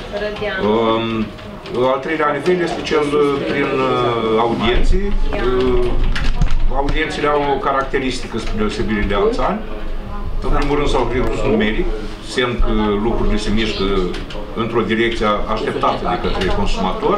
Uh, al treilea nivel este cel prin uh, audienții. Uh, audiențele au o caracteristică spre deosebire de alți ani. În primul rând s-au redus numeric, semn că lucrurile se mișcă într-o direcție așteptată de către consumator.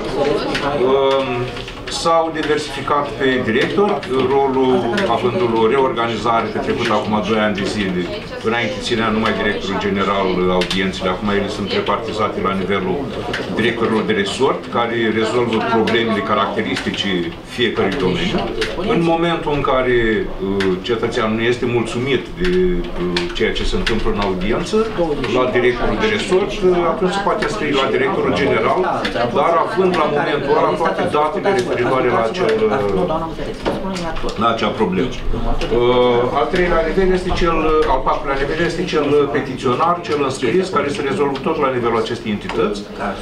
S-au diversificat pe director, rolul având o reorganizare pe trecut acum doi ani de zile. Înainte ținea numai directorul general audiențele, acum ele sunt repartizate la nivelul directorilor de resort, care rezolvă problemele caracteristice fiecărui domeniu. În momentul în care cetățeanul nu este mulțumit de ceea ce se întâmplă în audiență, la directorul de resort, atunci se poate scrie la directorul general, dar având la momentul ăla toate datele referitoare la, acel, la acea problemă. Uh, al treilea nivel este cel, al patrulea nivel este cel petiționar, cel înscris, care se rezolvă tot la nivelul acestei entități.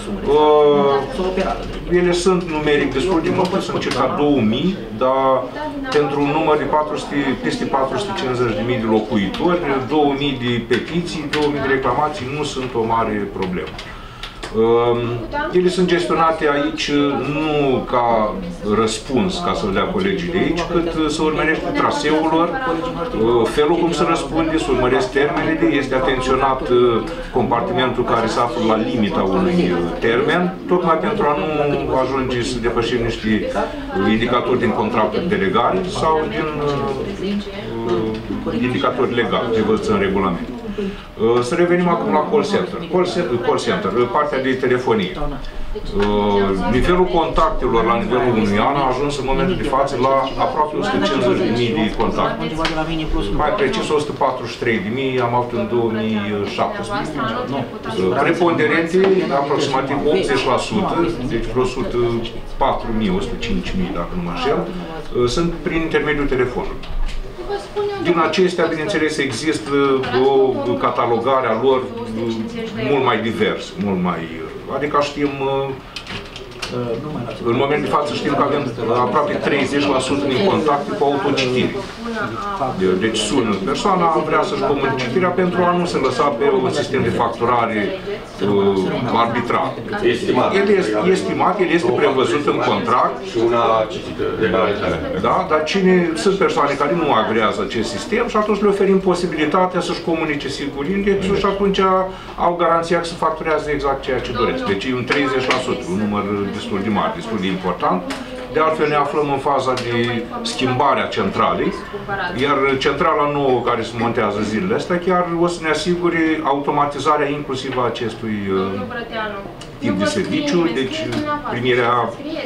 Uh, ele sunt numeric destul de multe, sunt circa două mii, dar pentru un număr de patru sute, peste patru sute cincizeci de mii de locuitori, două mii de petiții, două mii de reclamații nu sunt o mare problemă. Uh, ele sunt gestionate aici nu ca răspuns, ca să-l dea colegii de aici, cât să urmărește traseul lor, uh, felul cum se răspunde, să urmăresc termenele, este atenționat uh, compartimentul care se află la limita unui uh, termen, tocmai pentru a nu ajunge să depășim niște uh, indicatori din contractul de delegare sau din uh, indicatori legali, prevăzuți în regulament. Să revenim acum la call center. Call center, call center partea de telefonie. Nivelul contactelor la nivelul unui an a ajuns în momentul de față la aproape o sută cincizeci de mii de contacte. Mai precis o sută patruzeci și trei de mii am avut în două mii șaptesprezece. Preponderente, aproximativ optzeci la sută, deci vreo o sută patru mii, o sută cinci mii, dacă nu mă înșel, sunt prin intermediul telefonului. Din acestea, bineînțeles, există o catalogare a lor mult mai diversă, mult mai... Adică știm, în momentul de față știm că avem aproape treizeci la sută din contacte cu autocitire. Deci sună persoana, vrea să-și comunice citirea pentru a nu se lăsa pe un sistem de facturare uh, arbitrar. Estimat. El este estimat, el este prevăzut în contract. Și una citită, legalizarea. Da, dar cine, sunt persoane care nu agrează acest sistem și atunci le oferim posibilitatea să-și comunice sigur indexul și atunci au garanția că se facturează exact ceea ce doresc. Deci e un treizeci la sută, un număr destul de mare, destul de important. De altfel ne aflăm în faza de schimbare a centralei, iar centrala nouă care se montează zilele astea chiar o să ne asigure automatizarea inclusiv a acestui uh, tip de serviciu, deci primirea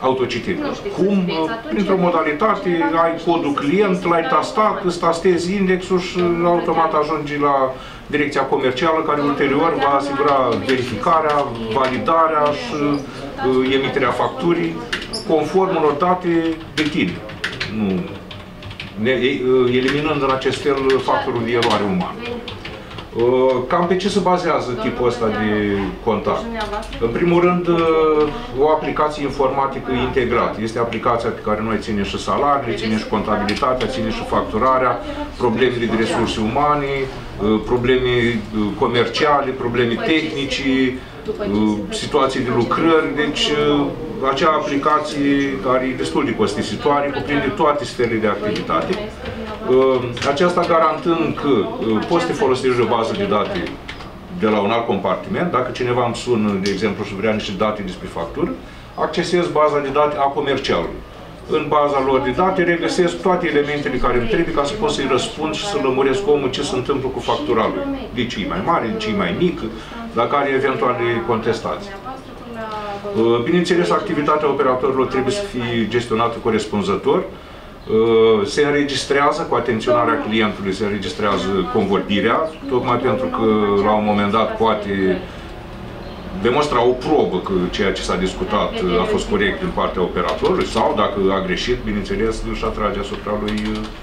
autocitiri. Cum? Printr-o modalitate, ai codul client, l-ai tastat, îți tastezi indexul și automat ajungi la direcția comercială, care ulterior va asigura verificarea, validarea și uh, emiterea facturii conform unor date de tine. Nu, ne, uh, eliminând în acest fel factorul de eroare umană. Uh, cam pe ce se bazează tipul ăsta de contact? În primul rând, uh, o aplicație informatică integrată. Este aplicația pe care noi ținem și salariile, ținem și contabilitatea, ținem și facturarea, problemele de resurse umane, uh, probleme uh, comerciale, probleme tehnice, uh, situații de lucrări. Deci, uh, acea aplicație care e destul de costisitoare, cuprinde toate sferele de activitate. Aceasta garantând că poți să te folosești de o bază de date de la un alt compartiment. Dacă cineva îmi sună, de exemplu, și vrea niște date despre factură, accesez baza de date a comercialului. În baza lor de date regăsesc toate elementele care îmi trebuie ca să pot să-i răspund și să lămuresc omul ce se întâmplă cu factura lui. De cei mai mari, de cei mai mici, la care eventuale contestații. Bineînțeles, activitatea operatorilor trebuie să fie gestionată corespunzător. Se înregistrează cu atenționarea clientului, se înregistrează convorbirea, tocmai pentru că la un moment dat poate demonstra o probă că ceea ce s-a discutat a fost corect din partea operatorului sau, dacă a greșit, bineînțeles, își atrage asupra lui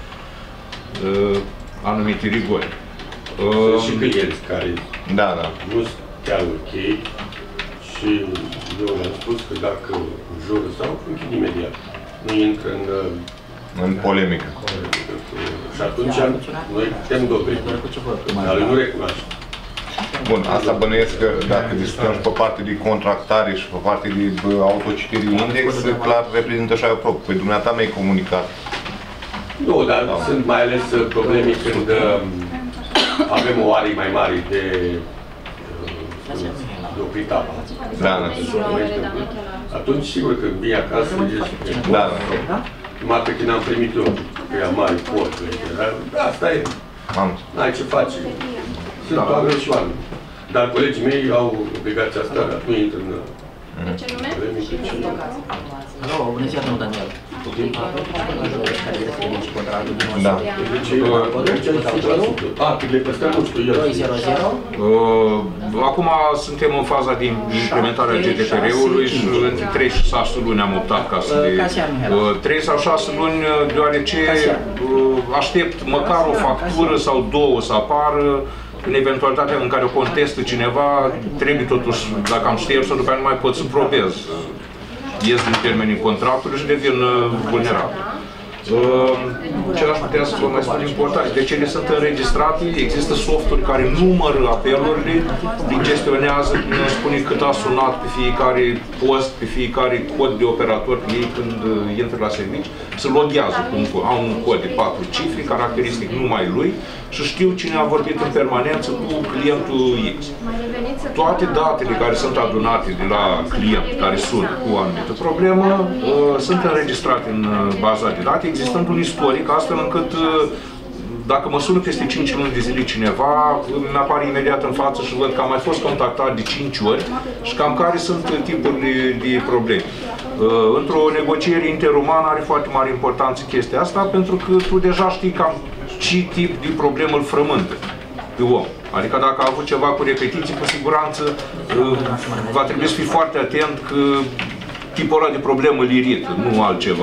uh, anumite rigori. Sunt și clienți care da, da. nu stea ok și eu le-am spus că dacă jură sau închid imediat. Nu intră în în polemică. Și atunci noi putem dovedi, dar nu recunoaște. Bun, asta bănuiesc că dacă discutăm și pe partea de contractare și pe partea de autocitire index, clar reprezintă și aia proprie. Păi dumneata mi-ai comunicat. Nu, dar da. Sunt mai ales probleme când uh, avem o arie mai mare de uh, de oprit apa. Da, da. Atunci, sigur că vine acasă, zice, da, da. Numai pe când am primit eu, că ea mare pot, dar asta e, n-ai ce face. Sunt da. Oameni și oameni. Dar colegii mei au obligația asta, nu intră în... De ce nume? Alo, bună ziua, domnul Daniel. Da. Acum suntem în faza de implementare a G D P R-ului și între trei și șase luni am optat ca să le... trei sau șase luni, deoarece aștept măcar o factură sau două să apară. În eventualitatea în care o contestă cineva, trebuie totuși, dacă am șters-o, după aia nu mai pot să probez. Ies din termenii contractului și devin vulnerabil. Ce aș putea să vă mai spun important? Deci ele sunt înregistrate, există softuri care numără apelurile, le gestionează, ne spune cât a sunat pe fiecare post, pe fiecare cod de operator, ei când intră la serviciu, se loghează cu un cod, au un cod de patru cifre, caracteristic numai lui, și știu cine a vorbit în permanență cu clientul X. Toate datele care sunt adunate de la client, care sunt cu o anumită problemă, sunt înregistrate în baza de date, existând un istoric, astfel încât dacă mă sună peste cinci luni de zile cineva, îmi apare imediat în față și văd că am mai fost contactat de cinci ori și cam care sunt tipuri de, de probleme. Într-o negociere interumană are foarte mare importanță chestia asta, pentru că tu deja știi cam ce tip de problemă îl frământă pe om. Adică dacă a avut ceva cu repetiții, cu siguranță va trebui să fii foarte atent că tipul ăla de problemă îl irită, nu altceva.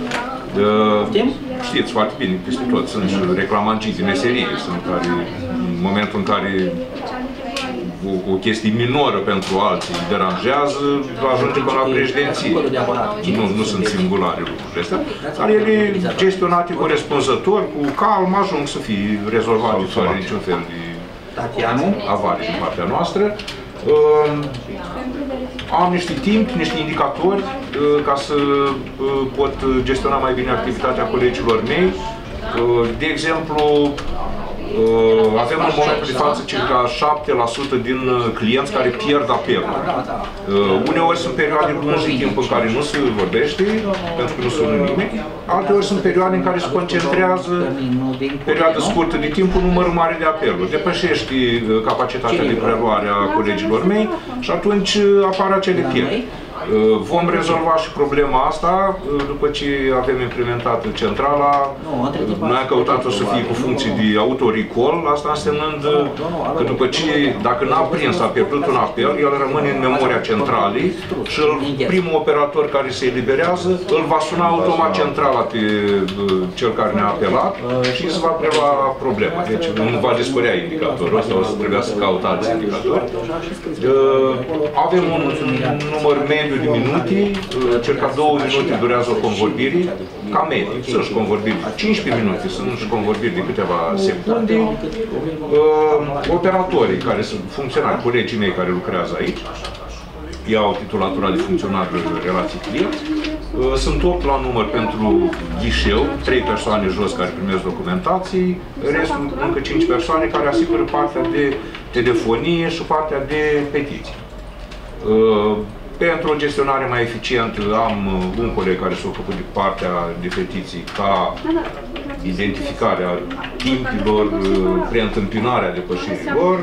Uh, știți foarte bine, peste tot, sunt și reclamancii din meserie, sunt care, în momentul în care o, o chestie minoră pentru alții îi deranjează, ajunge până la președinție. Nu, nu sunt singulare lucrurile astea, dar ele gestionate corespunzător, cu calm, ajung să fie rezolvate fără niciun fel de avarii din partea noastră. Uh, am niște timp, niște indicatori uh, ca să uh, pot gestiona mai bine activitatea colegilor mei. Uh, de exemplu, uh, avem în momentul de față circa șapte la sută din clienți care pierd apelul. Uh, uneori sunt perioade lungi de timp în care nu se vorbește, pentru că nu sună nimeni. Alteori sunt perioade în care se concentrează, perioadă scurtă de timp, un număr mare de apeluri. Depășește capacitatea de preluare a colegilor mei și atunci apar acele pierderi. Vom rezolva și problema asta după ce avem implementată centrala. Noi am căutat-o să fie cu funcții de auto-recall, asta însemnând că după ce, dacă n-a prins, a pierdut un apel, el rămâne în memoria centralei și primul operator care se eliberează îl va suna automat centrala pe cel care ne-a apelat și se va prelua problema. Deci nu va dispărea indicatorul ăsta, o să trebuia să caut alți indicatori. Avem un număr mediu de minute, circa două minute durează o convorbire, ca medie. Sunt și convorbiri de cincisprezece minute, sunt și convorbiri de câteva secunde. Operatorii care sunt funcționari, colegii mei care lucrează aici, iau titulatura de funcționar de relații clienți. Sunt opt la număr pentru ghișeu, trei persoane jos care primesc documentații, restul încă cinci persoane care asigură partea de telefonie și partea de petiții. Pentru o gestionare mai eficientă am un coleg care se ocupă de partea de petiții ca identificarea timpilor, preîntâmpinarea depășirilor.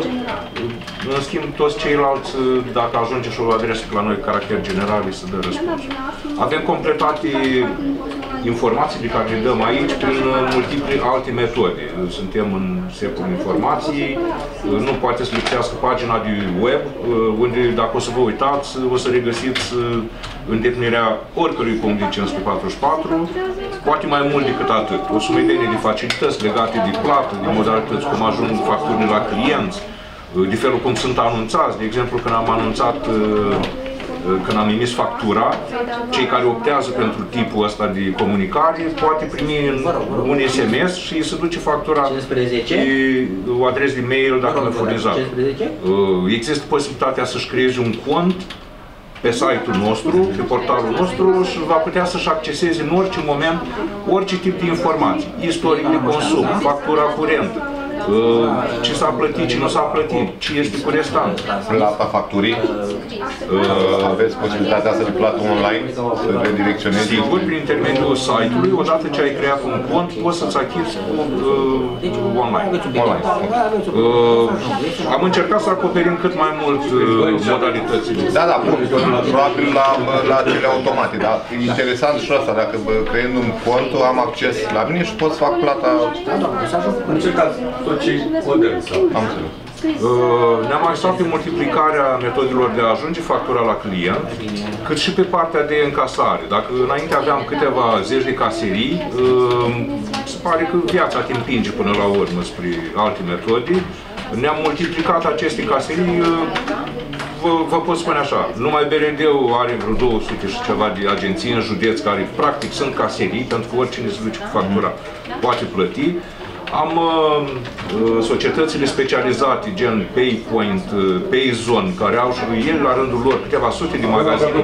În schimb, toți ceilalți, dacă ajunge și o adresă la noi caracter general, să dă răspuns. Avem completate informațiile care le dăm aici prin multiple alte metode. Suntem în secolul informației, nu poate să lipsească pagina de web, unde, dacă o să vă uitați, o să regăsiți îndeplinirea oricărui punct din cinci sute patruzeci și patru, poate mai mult decât atât. O sumedenie de facilități legate de plată, de modalități cum ajung facturile la clienți, de felul cum sunt anunțați. De exemplu, când am anunțat, când am emis factura, cei care optează pentru tipul ăsta de comunicare poate primi un S M S și se duce factura pe o adresă de mail dacă nu furnizat. Există posibilitatea să-și creeze un cont pe site-ul nostru, pe portalul nostru și va putea să-și acceseze în orice moment orice tip de informații. Istoric de consum, factura curentă, ce s-a plătit, ce nu s-a plătit, ce este cu restant. Plata facturii? Aveți posibilitatea să le plată online, să redirecționezi? Sigur, prin intermediul site-ului, odată ce ai creat un cont, poți să-ți achizi uh, online. online. Uh, am încercat să acoperim cât mai mult uh, modalitățile. Da, da, bun, probabil la, la cele automate, dar interesant și asta, dacă creând un cont, am acces la mine și pot să fac plata. Încercați tot ce modern sau am înțeles. Ne-am axat pe multiplicarea metodelor de a ajunge factura la client, cât și pe partea de încasare. Dacă înainte aveam câteva zeci de caserii, se pare că viața te împinge până la urmă spre alte metode. Ne-am multiplicat aceste caserii, vă, vă pot spune așa, numai B R D-ul are vreo două sute și ceva de agenții în județ care practic sunt caserii, pentru că oricine se duce cu factura poate plăti. Am uh, societățile specializate, gen PayPoint, uh, PayZone, care au și ele la rândul lor câteva sute de magazine.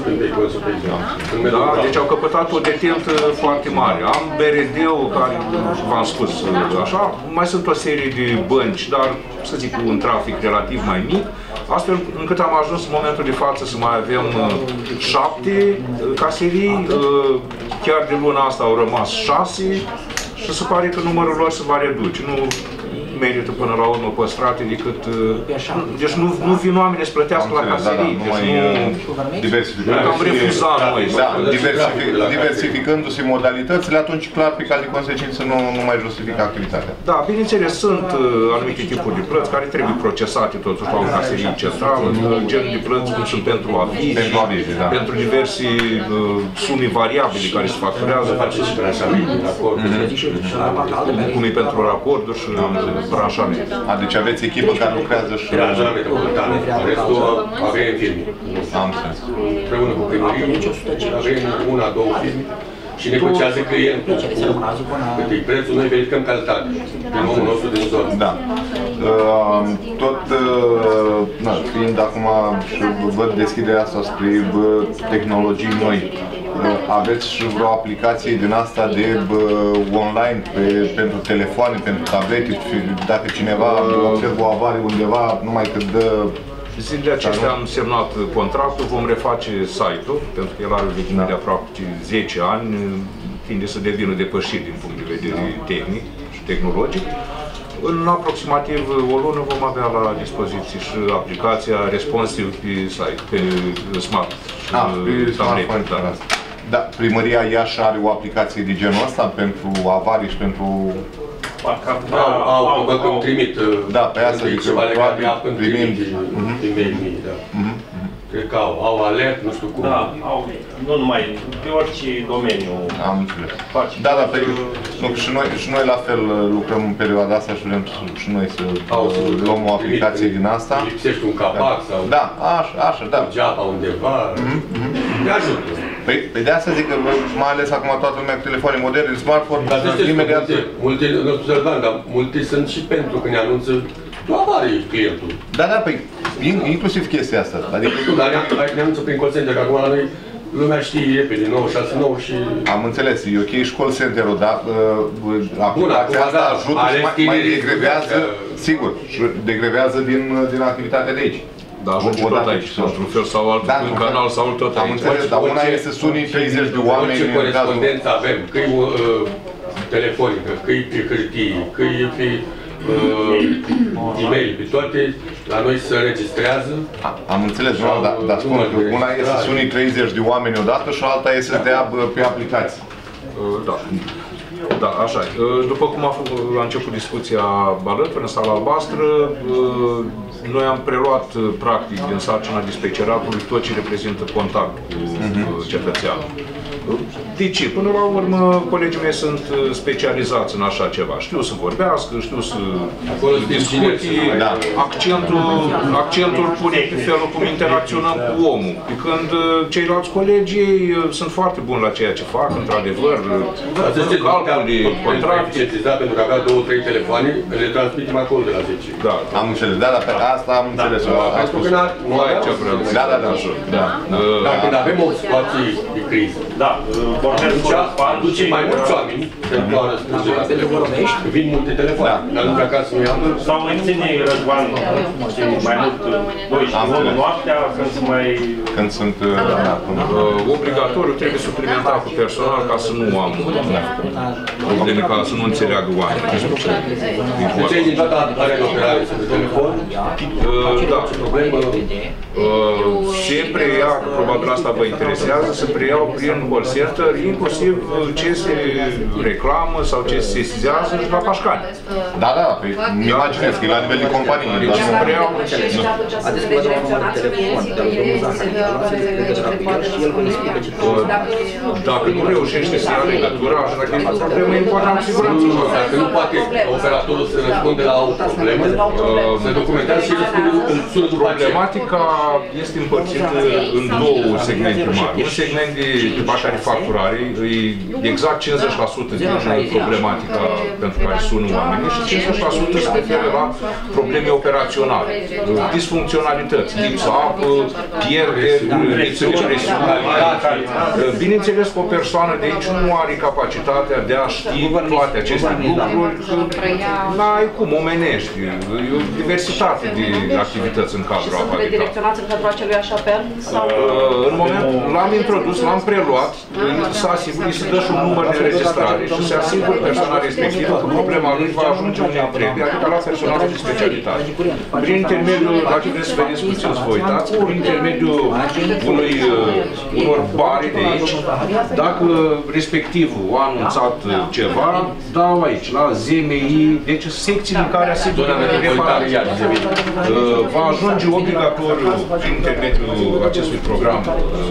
Da, deci au căpătat o detentă foarte mare. Am B R D-ul, care v-am spus așa, mai sunt o serie de bănci, dar să zic cu un trafic relativ mai mic, astfel încât am ajuns în momentul de față să mai avem uh, șapte uh, caserii, uh, chiar de luna asta au rămas șase. Și se pare că numărul lor se va reduce. Nu merită până la urmă păstrate decât... Deci nu, nu vin oamenii să plătească la caserii. Da, da, deci nu... Diversificând am refuzat noi. Da, diversific, diversificându-se modalitățile, atunci clar, pe cale de consecință, nu, nu mai justifică activitatea. Da, bineînțeles, sunt uh, anumite tipuri de plăți care trebuie procesate totuși la o caserie centrală, genul de plăți cum sunt pentru avizi, pentru, avizi, da. pentru diverse uh, sume variabile care se facturează. Cum e pentru racorduri și branșament. A, deci aveți echipă care lucrează și... Branșament, restul avem firme. Am sens. Împreună cu primărie, avem una, două firme. Și negociază clientul. Cât e prețul, noi verificăm calitatea. Din omul nostru din zonă. Da. Tot, na, fiind acum și văd deschiderea asta spre tehnologii noi, aveți și vreo aplicație din asta de online pe, pentru telefoane, pentru tablete, dacă cineva observă o avarie undeva, numai cât dă... Zilele acestea am semnat contractul, vom reface site-ul, pentru că el are o vechime de aproape zece ani, tinde să devină depășit din punct de vedere tehnic și tehnologic. În aproximativ o lună vom avea la dispoziție și aplicația responsive pe site, pe smart. Ah, pe smartphone. Da, Primăria Iași are o aplicație de genul ăsta pentru avarii și pentru... Au, au, au, că îmi trimit. Da, pe aia să zic că probabil primim e-mail mii, da. Cred că au, au alert, nu știu cum. Da, au, nu numai, pe orice domeniu. Am înțeles. Da, da, pe, nu, și, noi, și noi la fel lucrăm în perioada asta și vrem și noi să au, luăm o aplicație din asta. Lipsește un capac sau... Da, așa, așa, da. Geaba undeva, ne ajută. Păi, pe de asta zic că, mai ales acum toată lumea cu telefoane moderne, smartphone, dar imediat... Multe, nu știu să-l dar multe sunt și pentru că ne anunță tu avarii clientul. Da, da, păi, inclusiv chestia asta. Adică... Dar ne anunță prin call center, că acum la noi lumea știe repede, nouă șase nouă și... Am înțeles, e ok și call center-ul, dar uh, aplicația asta ajută și mai, mai degrevează, sigur, degrevează din, din activitatea de aici. Da, ajunge tot aici, într-un fel sau altul, da, un canal sau tot aici. Am înțeles, dar una e să suni treizeci de oameni în cazul... Orice corespondență avem, că-i uh, telefonică, că-i pe hârtie, că-i pe uh, e-mail, pe toate, la noi se înregistrează. Am înțeles, nu, dar, dar spun că una e să suni treizeci de oameni odată și alta e să dea pe aplicație. Uh, da. Da, așa. După cum a, a început discuția alături, în sala albastră, noi am preluat, practic, din sarcina dispeceratului tot ce reprezintă contact cu cetățeanul. De ce? Până la urmă, colegii mei sunt specializați în așa ceva. Știu să vorbească, știu să discuții, da. accentul, accentul pune pe felul cum interacționăm cu omul. Pe când ceilalți colegi sunt foarte buni la ceea ce fac, într-adevăr, calcul de contract. Pentru că avea două, trei telefoane, le transmitem acolo de la zece. Da. Am înțeles, da, dar pe asta am înțeles. Pentru că nu ai ce vreau. Da, da, da. Dar când avem o situație de criză, da, atunci aduce mai mulți oameni pentru a răspunde la telefon. Vin multe telefoane, dar nu pleaca să nu iau. Sau mai ține Răzvan mai mult doisprezece noaptea, când sunt mai... Când sunt... Obligatoriu trebuie suplimentat cu personal ca să nu am probleme, ca să nu înțeleagă oamenii. Deci ei din toată are de operare pe telefon? Da. Se preia, probabil asta vă interesează, se preiau prin call center, inclusiv ce se reclamă sau ce se sesizează și la pașcani. Da, da, îmi imaginez că e la nivel de companie. Deci se preiau... Dacă nu reușește să ia legătura, așa că e o problemă importantă, siguranță. Dacă nu poate operatorul să răspunde la o problemă, se documentează și răspunde în sună după aceea. Problematica este împărțită în două segmente mari. Un segment de partea de facturare, e exact cincizeci la sută din problematica pentru care sună oamenii și cincizeci la sută se referă la probleme operaționale, disfuncționalități, lipsa apă, pierderi, lipsă de presiune. Bineînțeles că o persoană de aici nu are capacitatea de a ști toate aceste lucruri, n-ai cum, omenești. E o diversitate de activități în cadrul Apavital. Sunteți direcționați în cadrul acelui așa apel? În moment, l-am introdus, l-am preluat, să asiguri, să dă și un număr de înregistrare și să asiguri persoana respectivă că problema lui va ajunge unde trebuie, adică la personalul de specialitate. Prin intermediul, dacă vreți să vedeți puțin, să vă uitați, prin intermediul unui, unor bare de aici, dacă respectivul a anunțat ceva, dau aici, la Z M I, deci secții în care asigură reparații. Va ajunge obligatoriu prin intermediul acestui program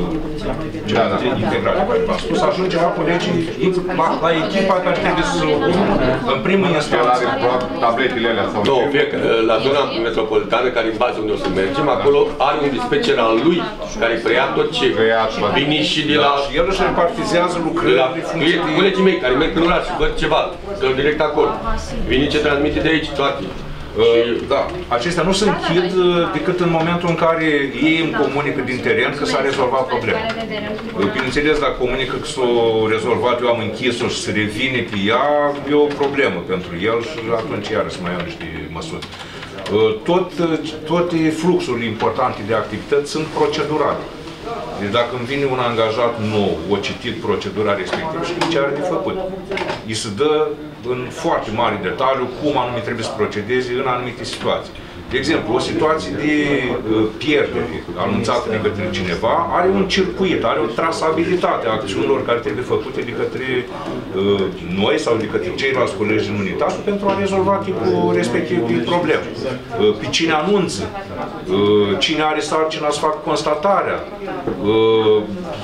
de integrare care v-am spus, ajunge la colegii, la echipa care trebuie să în primul instanță tabletele alea sau nu, la zona metropolitană, care în bază unde o să mergem, acolo are un dispecer al lui care preia tot ce vine și de la... Și el își repartizează lucrările funcție de... Colegii mei care merg în oraș și văd ceva, să-l direct acolo. Vine ce transmite de aici, toate. Da, acestea nu se închid decât în momentul în care ei îmi comunică din teren că s-a rezolvat problema. Bineînțeles, dacă comunică că s-a rezolvat, eu am închis-o și se revine pe ea, e o problemă pentru el și atunci iară să mai iau niște măsuri. Tot, toate fluxurile importante de activități sunt procedurale. Deci dacă îmi vine un angajat nou, o citit procedura respectivă și ce are de făcut. Îi se dă în foarte mare detaliu cum anume trebuie să procedeze în anumite situații. De exemplu, o situație de uh, pierdere anunțată de către cineva are un circuit, are o trasabilitate a acțiunilor care trebuie făcute de către uh, noi sau de către ceilalți colegi din unitate pentru a rezolva tipul respectiv de probleme. Uh, pe cine anunță, uh, cine are sarcina să facă constatarea, uh,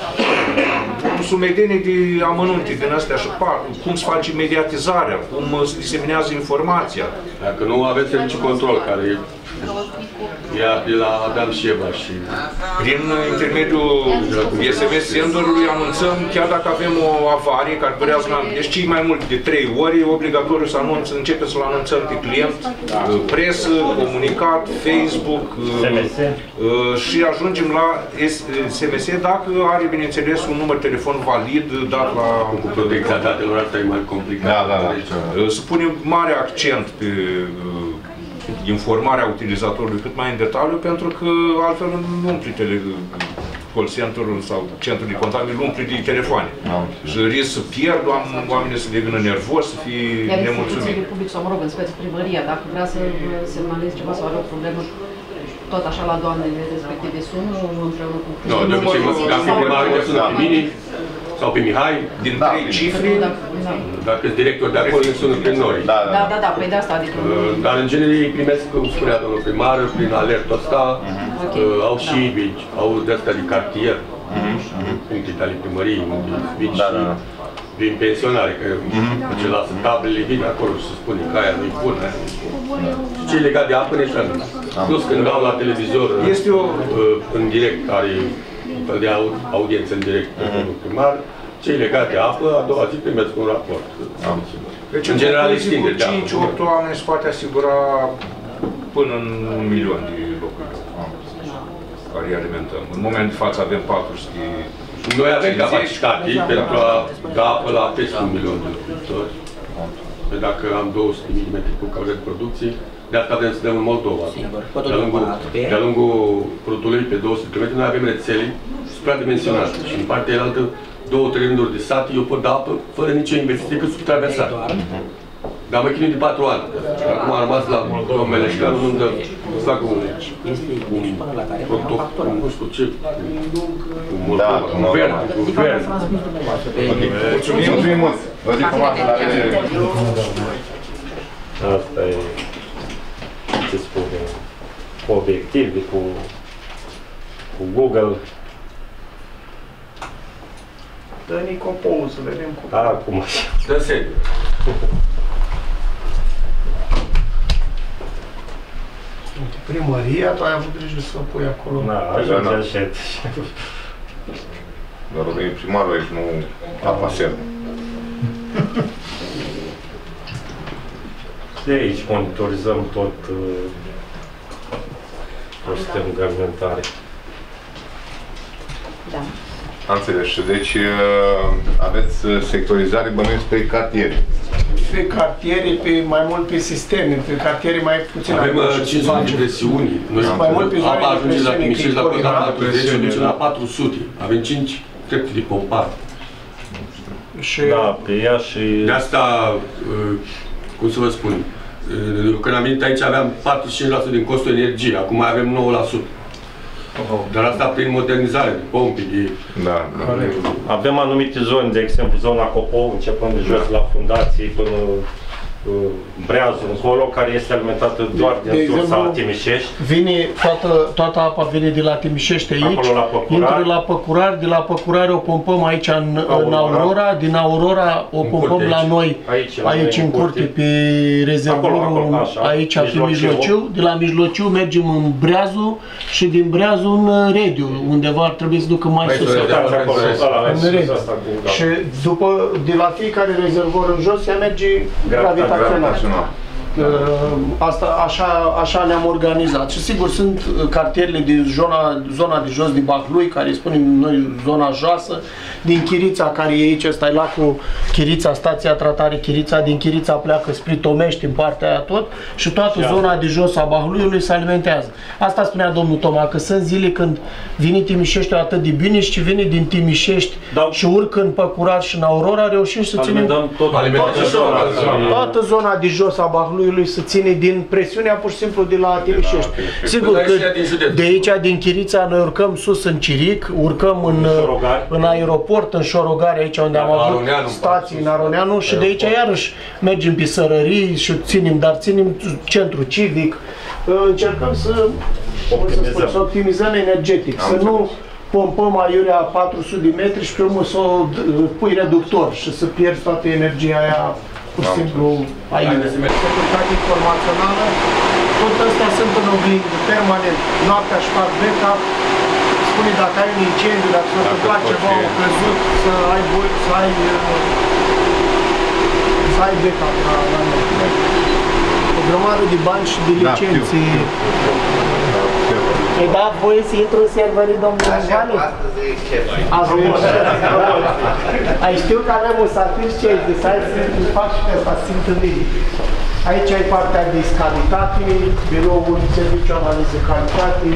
sumedenie de amănunte din astea și par, cum se face mediatizarea, cum se diseminează informația. Dacă nu aveți niciun control care e de la Adam și Eva și... Prin intermediul S M S sendorului anunțăm, chiar dacă avem o avarie care durează la... Deci cei mai mult de trei ori e obligatoriu să anunț, începem să-l anunțăm pe client, presă, comunicat, Facebook și ajungem la S M S dacă are, bineînțeles, un număr telefon valid dat la... Cu protecția datelor, asta e mai complicat. Da, da, da. Să punem mare accent pe informarea utilizatorului cât mai în detaliu, pentru că altfel nu umple call center-ul sau centrul de contact, nu umple de telefoane. Și risc să pierd, oamenii să devină nervoși, să fie nemulțumiți. Iar public sau, mă rog, în speță primăria, dacă vrea să semnaleze ceva sau are o problemă, tot așa la doamnele respective sună împreună cu... Nu, de obicei, dacă primarul mă sună pe mine sau pe Mihai, din trei cifre, dacă sunt director de acolo, îmi sună prin noi. Da, da, da, păi de asta, adică... Dar în genere îi primesc, cum spunea domnul primar, prin alertul ăsta, au și au de-astea de cartier, punctele ale primăriei, unde vin și vin pensionare, că ce lasă tablele, vin acolo și se spune că aia nu-i bună. Și ce e legat de apă, ne știm. Plus când dau la televizor, în direct, care un fel de audiență în direct cu domnul primar, cei legate de apă, a doua zi primesc un raport. Deci, în general, extinde de apă. cinci opt oameni se poate asigura până în un milion de locuri care îi alimentăm. În moment de față avem patru sute. Noi avem capacitate pentru a da apă la peste un milion de locuitori. Dacă am două sute de milimetri cu care de producție, de asta vrem să dăm în Moldova. De-a lungul, de lungul prutului, pe două sute de kilometri, noi avem rețele supradimensionate. Și în partea elaltă, două, trei rânduri de sat, eu pot da apă fără nicio investiție, cât subtraversat. Dar mă chinui de patru ani. Acum am rămas la domnul Meleșcanu, unde fac un protocol, nu știu ce, cu Moldova, cu guvern, cu guvern. Mulțumim mult! Vă zic frumos, la revedere! Asta e, ce spune, cu obiective, cu, cu Google. Dă-ni copou să vedem cum. Da, acum așa. Dă sediu. Primăria, tu ai avut grijă să o pui acolo. Da, ajunge așa. Doar că e primarul aici, nu apa servă. De aici monitorizăm tot uh, sistemul de alimentare. Da. Am înțeles. Deci aveți sectorizare, bănuiți pe cartiere. Pe cartiere, pe mai mult pe sisteme, pe cartiere mai puțin. Avem cinci sute de presiuni. Noi mai mult pe apa ajunge la Timișești, la patruzeci, ajunge la patru sute. Avem cinci trepte de pompat. Da, pe Iași... De asta, cum să vă spun, când am venit aici aveam patruzeci și cinci la sută din costul energiei, acum mai avem nouă la sută. Dar asta prin modernizare, de pompi, de... Da, da. Avem anumite zone, de exemplu, zona Copou, începând de jos la fundații până Breazul încolo, care este alimentată doar din de sursa exemplu, Timișești. Vine, toată, toată apa vine de la Timișești aici, acolo la intră la Păcurari, de la Păcurari o pompăm aici în, în Aurora, din Aurora o pompăm la noi, aici, la aici noi, în curte, pe rezervorul, aici pe Mijlociu, de la Mijlociu mergem în Breazul și din Breazul în Rediu, undeva ar trebui să ducă mai sus. În Rediu. Și după, de la fiecare rezervor în jos, ea merge gravitațional. Asta, așa, așa ne-am organizat. Și sigur, sunt cartierele din zona, zona de jos, din Baclui, care îi spunem noi zona joasă, din Chirița, care e aici, ăsta e lacul Chirița, stația tratare Chirița, din Chirița pleacă spre Tomești, în partea aia tot, și toată și zona de jos a Bacluiului se alimentează. Asta spunea domnul Toma, că sunt zile când vine Timișeștiul atât de bine și vine din Timișești da. Și urcă în Păcurat și în Aurora, reușim să ținem tot, toată zona de jos a Bacluiului să ține din presiunea pur și simplu de la Timișești. Sigur că de aici, din Chirița, noi urcăm sus în Ciric, urcăm în, în aeroport, în Șorogari, aici unde am avut stații, în Aroneanu, și de aici iarăși mergem pe Sărării și ținem, dar ținem centru civic. Încercăm să, să, spun, să optimizăm energetic, să nu pompăm aiurea patru sute de metri și pe urmă să o pui reductor și să pierzi toată energia aia pur și simplu aiurea. Securitate informațională, tot astea sunt în oglindă, permanent. Noaptea își fac backup, spune dacă ai un incendiu, dacă s-a întâmplat ceva, o căzut, să ai voi, să ai, să ai backup la, la noi. O grămadă de bani și de licențe. Ai dat voie să intru în serverii domnului Vale? Astăzi e șef. Ai știu că avem un satir și ai zis, hai să fac și pe asta, simt în mine. Aici ai partea de calitate, biroul serviciu analiză calitate,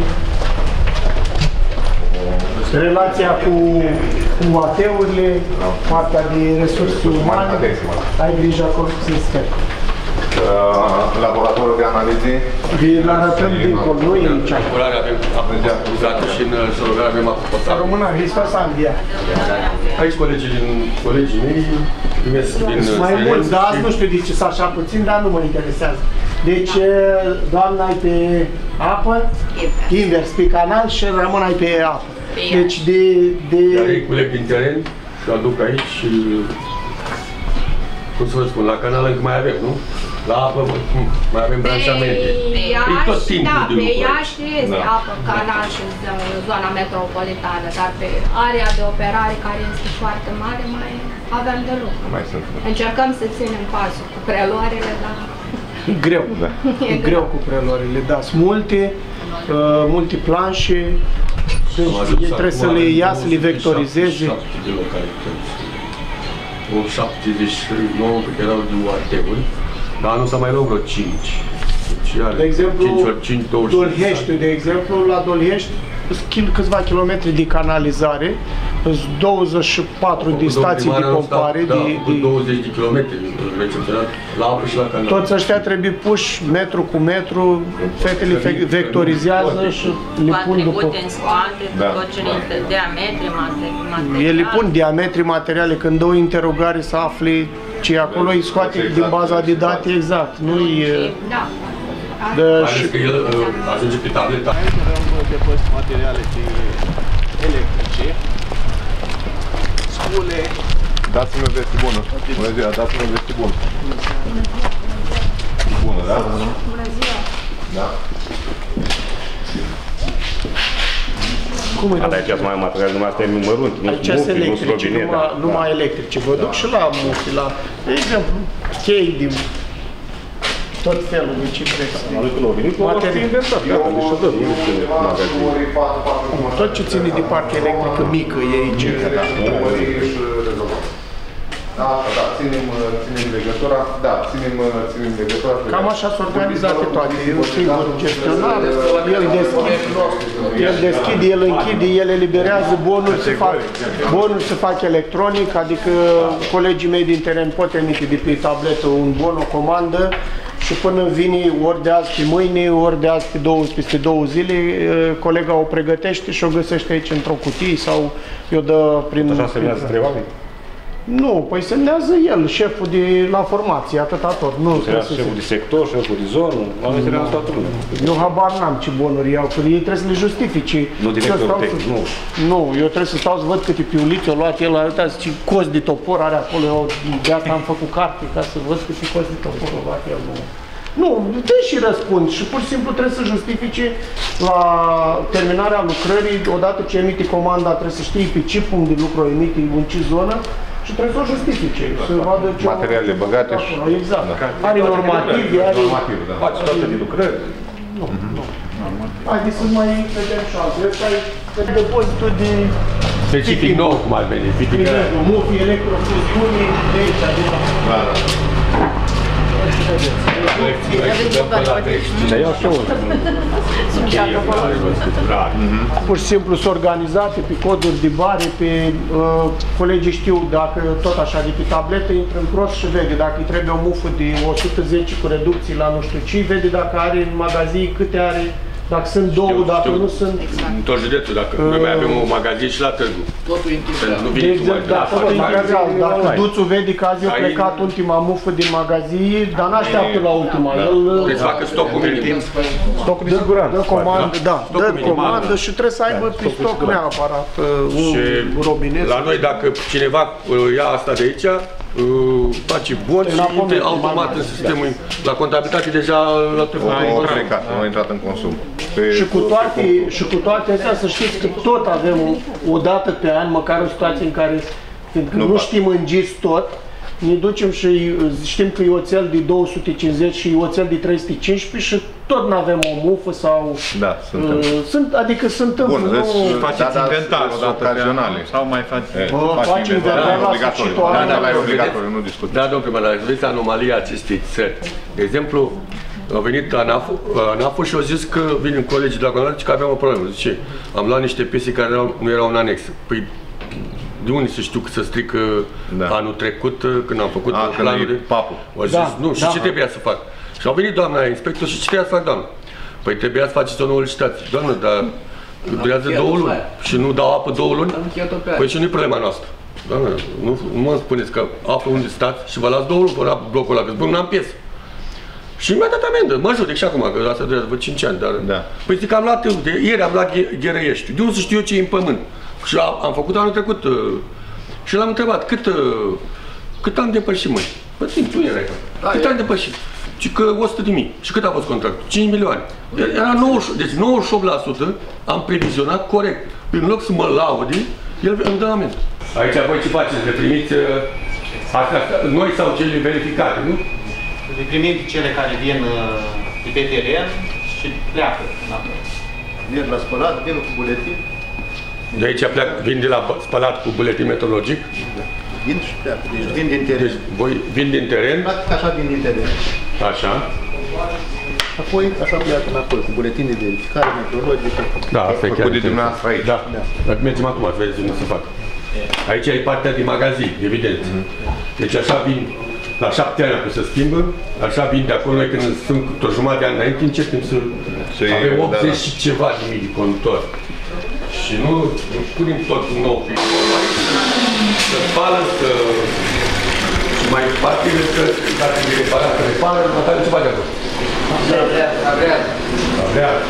relația cu, cu A T-urile, partea de resurse umane, ai grijă acolo cu sistem. Laboratorul de analize. Îl arătăm dincolo, nu e aici. Avem apă și în Sorogare avem apă potabilă. Româna, Hristos a înviat. Aici colegii din colegii mei primesc din... Mai mulți, dar azi nu știu de ce s-a așa puțin, dar nu mă interesează. Deci, doamna e pe apă, invers, pe canal și rămân ai pe apă. Deci de... de... Iar ei culeg din teren și aduc aici și... Cum să vă spun, la canal încă mai avem, nu? La apă mai avem branșamente. Pe Iași, da, pe Iași este apă, canal și zona metropolitană, dar pe area de operare, care este foarte mare, mai avem de lucru. Încercăm să ținem pasul cu preluările, dar... E greu, da. E greu cu preluările, da. Sunt multe, uh, multe planșe, deci ei trebuie să le ia, să le vectorizeze. șaptezeci și nouă că erau de U A T-uri, dar anul s-a mai luat vreo cinci. De exemplu, Dolhești, de exemplu, la Dolhești sunt câțiva kilometri de canalizare, sunt douăzeci și patru de stații de pompare. Da, cu douăzeci de kilometri recepționat la apă și la canal. Toți ăștia trebuie puși metru cu metru, fetele vectorizează și le pun după... Atribute în spate, tot ce diametri, materiale. Ele pun diametri materiale, când dă o interogare să afli ce e acolo, îi scoate din baza de date exact. Nu-i... Da, și că el ajunge pe tableta. Aici am depozit materiale electrice, scule. Dați-mi o veste bună. Bună ziua, dați-mi o veste bună. Bună, da? Bună ziua. Da. Cum e? Dar aici mai material, numai astea e mărunt, nu sunt electrice, numai electrice. Vă duc și la mufi, la, de exemplu, chei din tot felul de ce trebuie. Tot ce ține de partea electrică mică e aici. Da, da, ținem, ținem legătura, da, ținem, ținem legătura. Cam așa sunt organizate toate. E un singur gestionar, el deschide, el deschide, el închide, el eliberează, bonuri se fac, bonuri se fac electronic, adică colegii mei din teren pot emite de pe tabletă un bon, o comandă, și până vine ori de azi pe mâine, ori de azi pe două, peste două zile, colega o pregătește și o găsește aici într-o cutie sau eu dă prin... Așa semnează trei oameni? Nu, păi semnează el, șeful de la formație, atâta tot. Nu semnează șeful de sector, șeful de zonă, la noi semnează toată lumea. Eu habar n-am ce bonuri iau, că ei trebuie să le justifice. Nu directorul tehnic, nu. Nu, eu trebuie să stau să văd câte piulițe au luat el, uitați ce cost de topor are acolo, eu de asta am făcut carte, ca să văd câte cost de topor au luat el. Nu, dă și răspund și pur și simplu trebuie să justifice la terminarea lucrării, odată ce emite comanda, trebuie să știe pe ce punct de lucru emite, în ce zonă, și trebuie să o justifice, să vadă ce... Materialele băgate și... Exact. Da. Are normative, are... Normativ, da. Faci toate de lucrări. Nu, nu. Haideți să mai vedem și altul. Ăsta e depozitul de... Specific nou, cum ar veni. Mufi, electrofuziuni, de aici, de la... Da, da. Dar iau și eu. Pur și simplu sunt organizate pe coduri de bare, pe uh, colegii știu dacă tot așa de pe tabletă intră în cross și vede dacă îi trebuie o mufă de o sută zece cu reducții la nu știu ce, vede dacă are în magazin câte are, dacă sunt două, știu, dacă știu. Nu sunt... În tot județul, dacă uh, noi mai avem un magazin și la Târgu. Totul integral. Nu vine exact, da, totul integral. Dacă duțul vede că azi a plecat ultima mufă din magazin, dar n-așteaptă la ultima. Da. El trebuie să facă stocul minim. Stocul de siguranță. Dă comandă, da, dă comandă și trebuie să aibă pe stoc neapărat un robinet. La noi, dacă cineva ia asta de aici, face bun și intre automat în sistemul. La contabilitate deja la trebuie. Nu a intrat în consum. Și cu, toate, și cu toate astea să știți că tot avem o, o dată pe an, măcar o situație în care nu, nu știm în G I S tot, ne ducem și știm că e oțel de două sute cincizeci și e oțel de trei sute cincisprezece și tot nu avem o mufă sau... Da, sunt. Uh, sunt adică sunt Bun, nu... deci faceți da, inventar ocazionale. Sau mai faci... Faci inventar la sfârșitul anului. Da, da, e obligatoriu, nu discutăm. Da, domnul primar, vedeți anomalia acestei țări. De exemplu, a venit ANAF-ul și au zis că vin colegii de la Conor că aveam o problemă. Zice, am luat niște piese care erau, nu erau în anex. Păi, de unde să știu că se strică da. Anul trecut, când am făcut A, planul de... papul. Au zis, da, nu, și da. Ce trebuia să fac? Și au venit doamna inspector și ce trebuia să fac, doamnă? Păi trebuia să faceți o nouă licitație. Doamnă, dar durează două luni și nu dau apă două luni? Păi și nu-i problema noastră. Doamnă, nu, nu mă spuneți că află unde stați și vă las două luni până la blocul ăla, că spun, n-am piesă. Și mi-a dat amendă, mă judec și acum, că asta durează vreo cinci ani, dar... Da. Păi zic că am luat, de, ieri am luat Gherăiești, de unde să știu eu ce e în pământ? Și am, am făcut anul trecut și l-am întrebat, cât, cât am depășit, măi? Păi timp, tu erai, da, cât e. Am depășit? Și că o sută de mii. Și cât a fost contractul? cinci milioane. Era nouăzeci, deci nouăzeci și opt la sută am previzionat corect. În loc să mă laude, el îmi dă amendă. Aici voi ce faceți? Le primiți astea, noi sau cele verificate, nu? Le primim cele care vin de pe teren și pleacă. Vin la spălat, vin cu buletin. De aici pleacă, vin de la spălat cu buletin meteorologic? Vin și pleacă, deci vin din teren. Deci voi vin din teren? Practic așa vin din teren. Așa. Apoi așa pleacă înapoi, cu buletin de verificare meteorologică. Da, asta e chiar. De dumneavoastră aici. Da. Da. Dacă mergem acum, să vedeți unde se fac. Aici e partea de magazin, evident. Deci așa vin, la șapte ani acum se schimbă, așa vin de acolo, noi când sunt o jumătate de ani înainte, începem să avem optzeci și ceva de mii de conductori. Și nu punem tot nou pe să spală, să... și mai partile că dacă e reparat, să repară, mătare ce face acolo? Abrează. Abrează. Abrează.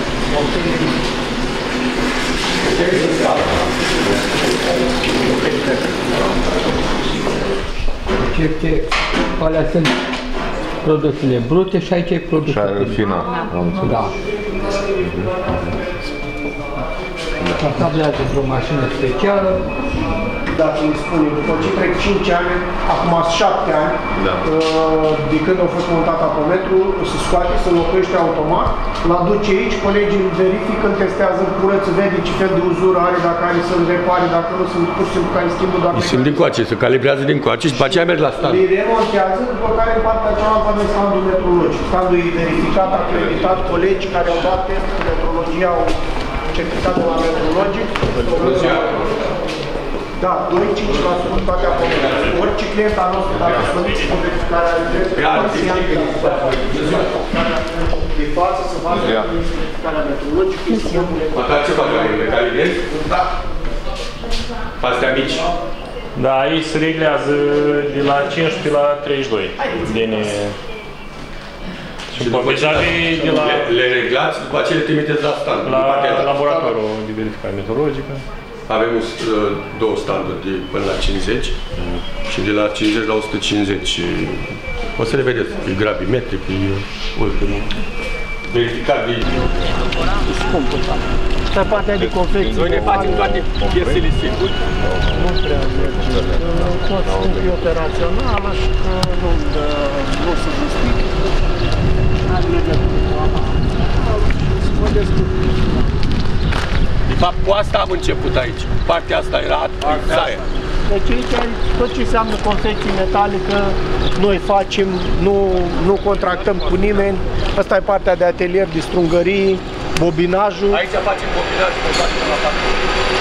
Ce alea sunt produsele brute și aici e produsul final. Da. Tablează într-o mașină specială. Dacă îmi spune, după ce trec cinci ani, acum șapte ani, da. De când a fost montat apometru, se scoate, se înlocuiește automat, îl aduce aici, colegii îl verifică, îl testează, îl curăță, vede ce fel de uzură are, dacă are să-l repare, dacă nu, sunt pur și simplu care schimbă doar... Sunt din coace, se calibrează din coace și după aceea merg la stand. Îi remontează, după care în partea cealaltă avem standul metrologic. Standul e verificat, acreditat, colegi care au dat testul metrologie, au certificat la metrologic. Da, doi cinci la sută toate apometru. Orice client al nostru, dacă solicită verificarea de drept, de față să facă verificarea metrologică, sistemul... Măcar ce fac? Le calibrezi? Da. Astea mici. Da, aici se reglează de la cincisprezece la treizeci și doi. Din... Și după ce de la... le reglați, după aceea le trimiteți la stand. La laboratorul de verificare meteorologică. Avem două standuri de până la cincizeci și de la cincizeci la o sută cincizeci. O să le vedeți, e gravimetric, e ultimul verificat de... Scumpul, Asta e partea de confecție. Noi ne facem toate piesele singuri. Nu prea merge. Toți timpul operațional, așa că nu, nu se justifică. N-are legătură. Mă descurc. De fapt, cu asta am început aici. Partea asta era zaia. Deci aici, tot ce înseamnă confecție metalică, noi facem, nu, nu contractăm cu nimeni. Asta e partea de atelier, de strungării, bobinajul. Aici facem bobinajul, o facem la factură.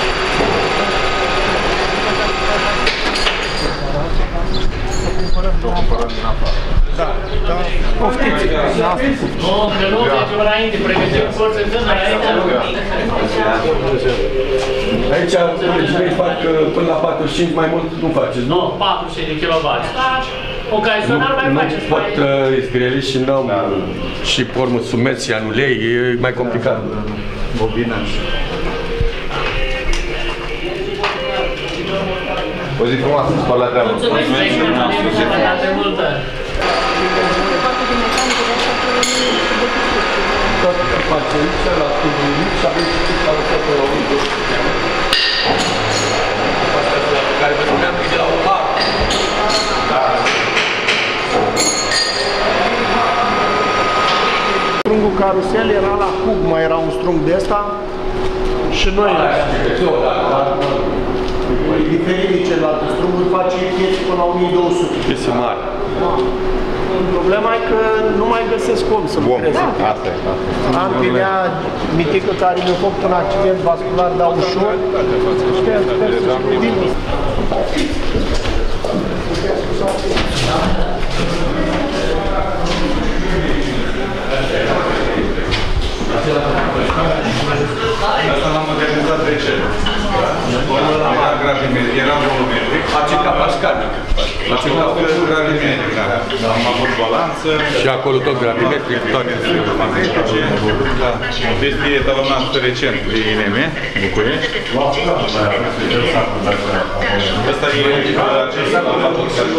Da, da. Poftiți! Nu, că nu mergem înainte, pregătim forțe în înainte. Aici regimei fac până la patruzeci și cinci, mai mult nu faceți, nu? Nu, patruzeci și cinci de kilowați. Ocazional mai faceți. Nu pot iscrieri și n-am și pe urmă sumeți în ulei, e mai complicat. Bobinaj. O zi frumoasă, spăl la treabă. Mulțumesc, tot face aici, la studiul mic și avem și care se pe la o mică. Care vă spuneam că e de la o par. Strungul carusel era la cub, mai era un strung de ăsta și noi... E diferit de celălalt. Strungul face piese până la o mie două sute. Piese mari. Problema e că nu mai găsesc cum să lucrez. Asta e. Am pe mea mitică care mi-a făcut un accident vascular, dar ușor. Sper, sper să știu bine. Asta l-am modernizat recent. Era gravimetric, era volumetric. Face capa scarnic. Face capa gravimetric, da. Am avut balanță. Și acolo tot gravimetric, toate. Da. Este etalonat recent de I N M, București. Asta e acest aparatur care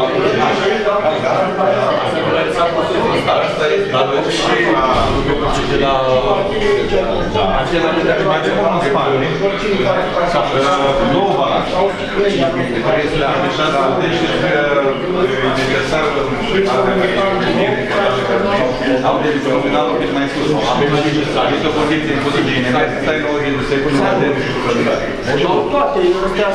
asta este de la acela de mai ceva în spate. Două balanțe. Care este la așa deci e necesar au de nominal un pic mai sus. Este o poziție în poziție de I N M, să ai nouă de secunde de toate, astea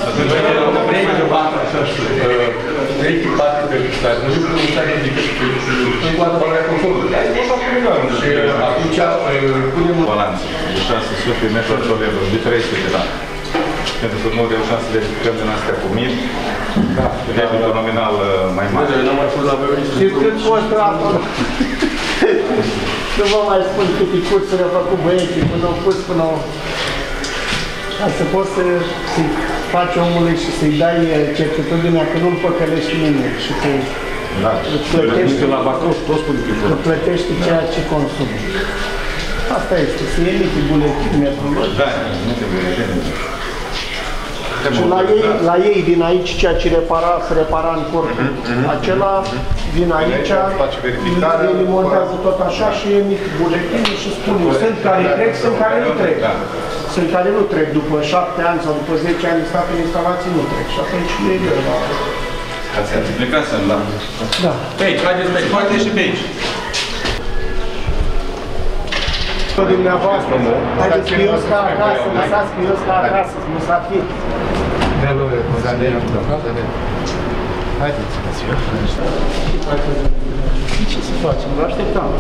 sunt echipate de stai. Nu știu cum stai decât în coadă valoarea conformului. Și atunci punem o balanță de șase sute metri solevră, de trei sute, da. Pentru că nu reușeam să le ridicăm din astea cu mii. Da, debitul nominal mai mare. Știți cât costă asta? Nu vă mai spun câte cursuri au făcut băieții până au pus, până au... Ca să poți să-i faci omului și să-i dai certitudinea că nu-l păcălești nimeni și că plătești, la Bacău și toți că plătești ceea ce consumi. Asta este, să emite buletin metrologic. Da, nu te buletin. Și la ei, la ei din aici ceea ce repara, se repara în corpul acela, vin aici, îi montează tot așa și emit buletinul și spun, sunt care trec, sunt care nu trec. Sunt care nu trec după șapte ani sau după zece ani de stat în instalații, nu trec. Și atunci nu e greu la... Ați plecat să-mi da? Da. Pe aici, haideți pe aici, haideți și pe aici. Pe dumneavoastră, haideți pe Iosca acasă, lăsați pe Iosca acasă, musafir. Haideți-vă. Ce să facem? Vă așteptam.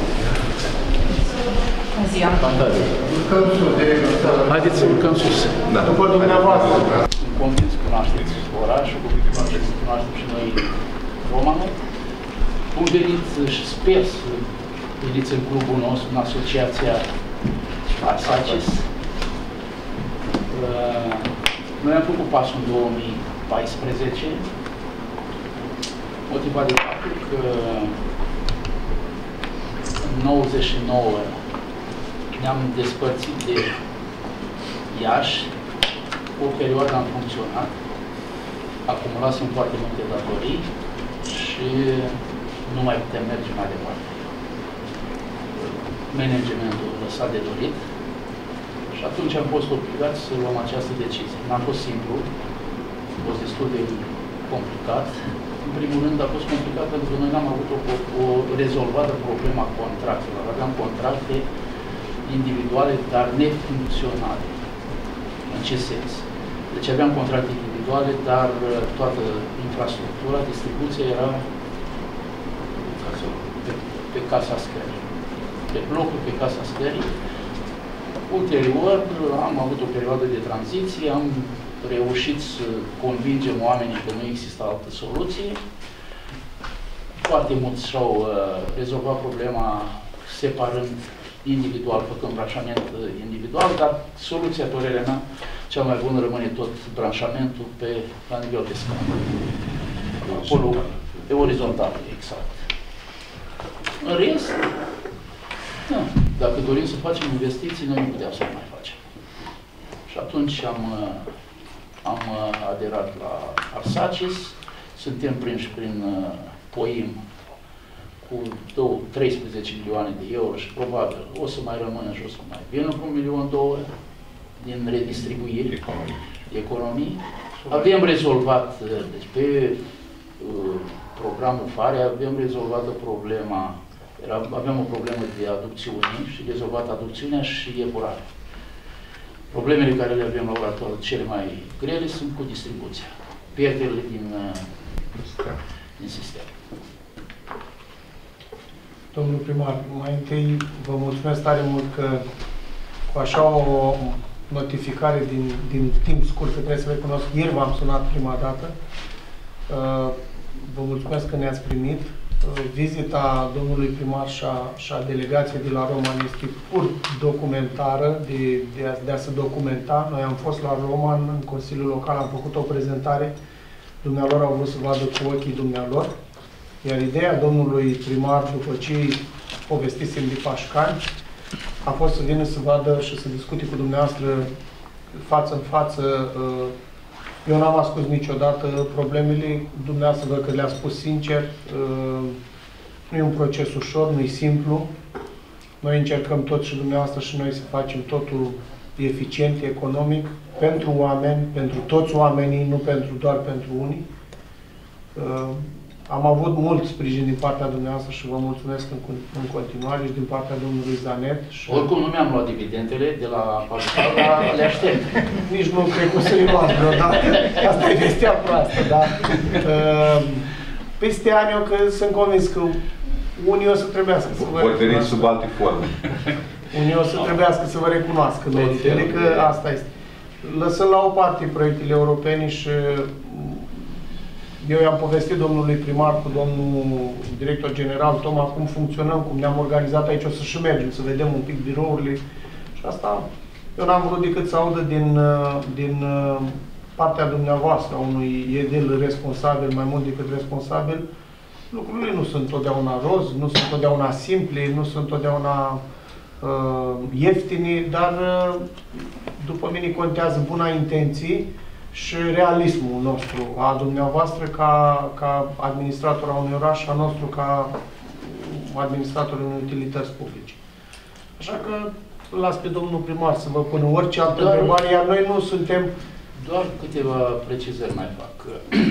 Haideți să urcăm sus. Da. După dumneavoastră. Sunt convins că cunoașteți orașul, cu câteva vreme cunoaștem și noi romanul. Bun venit și sper să veniți în clubul nostru, în asociația Arsacis. Noi am făcut pasul în două mii paisprezece, motivat de faptul că în nouăzeci și nouă ne-am despărțit de Iași, o perioadă am funcționat, acumulasem foarte multe datorii și nu mai putem merge mai departe. Managementul lăsat de dorit Și atunci am fost obligat să luăm această decizie. N-a fost simplu, a fost destul de complicat. În primul rând a fost complicat pentru că noi n-am avut o, o rezolvată problema contractelor. Aveam contracte individuale, dar nefuncționale. În ce sens? Deci aveam contracte individuale, dar toată infrastructura, distribuția era pe, pe casa scării. Pe blocuri, pe casa scării. Ulterior, am avut o perioadă de tranziție, am reușit să convingem oamenii că nu există altă soluție. Foarte mulți și-au uh, rezolvat problema separând individual, făcând branșament individual, dar soluția, părerea mea, cea mai bună rămâne tot branșamentul pe, la nivel de scară. Acolo, pe orizontal, exact. În rest, da, dacă dorim să facem investiții, noi nu puteam să le mai facem. Și atunci am, am aderat la Arsacis, suntem prinși prin Poim cu treisprezece milioane de euro și probabil o să mai rămână și o să mai vină cu un milion două din redistribuiri economii. Avem rezolvat, deci pe uh, programul FARE avem rezolvată problema, era, aveam o problemă de adopțiune și rezolvat adopțiunea și epurarea. Problemele care le avem la ora actuală, cele mai grele, sunt cu distribuția. Pierderile din, uh, din sistem. Domnul primar, mai întâi vă mulțumesc tare mult că cu așa o notificare din, din timp scurt, că trebuie să recunosc, ieri v-am sunat prima dată. Vă mulțumesc că ne-ați primit. Vizita domnului primar și a, și a delegației de la Roman este pur documentară, de, de, a, de a se documenta. Noi am fost la Roman, în Consiliul Local, am făcut o prezentare. Dumnealor au vrut să vadă cu ochii dumnealor. Iar ideea domnului primar, după ce povestisem de Pașcani, a fost să vină să vadă și să discute cu dumneavoastră față în față. Eu n-am ascuns niciodată problemele, dumneavoastră văd că le-a spus sincer. Nu e un proces ușor, nu e simplu. Noi încercăm tot și dumneavoastră și noi să facem totul eficient, economic, pentru oameni, pentru toți oamenii, nu pentru doar pentru unii. Am avut mult sprijin din partea dumneavoastră și vă mulțumesc în, în continuare și din partea domnului Zanet. Și... Oricum nu mi-am luat dividendele de la Apavital, dar le aștept. Nici nu cred că o să le luați vreodată. Asta e vestea proastă, da? Peste ani eu că sunt convins că unii o să trebuiască să vă recunoască. Sub alte forme. Unii o să trebuiască să vă recunoască meritele, că asta este. Lăsând la o parte proiectele europene și eu i-am povestit domnului primar cu domnul director general Toma cum funcționăm, cum ne-am organizat aici, o să și mergem, să vedem un pic birourile. Și asta eu n-am vrut decât să audă din, din partea dumneavoastră, a unui edil responsabil, mai mult decât responsabil. Lucrurile nu sunt totdeauna roz, nu sunt totdeauna simple, nu sunt totdeauna uh, ieftine, dar uh, după mine contează buna intenție și realismul nostru, a dumneavoastră ca, ca administrator a unui oraș, a nostru ca administrator unei utilități publice. Așa că las pe domnul primar să vă pună orice altă doar, întrebare, iar noi nu suntem... Doar câteva precizări mai fac.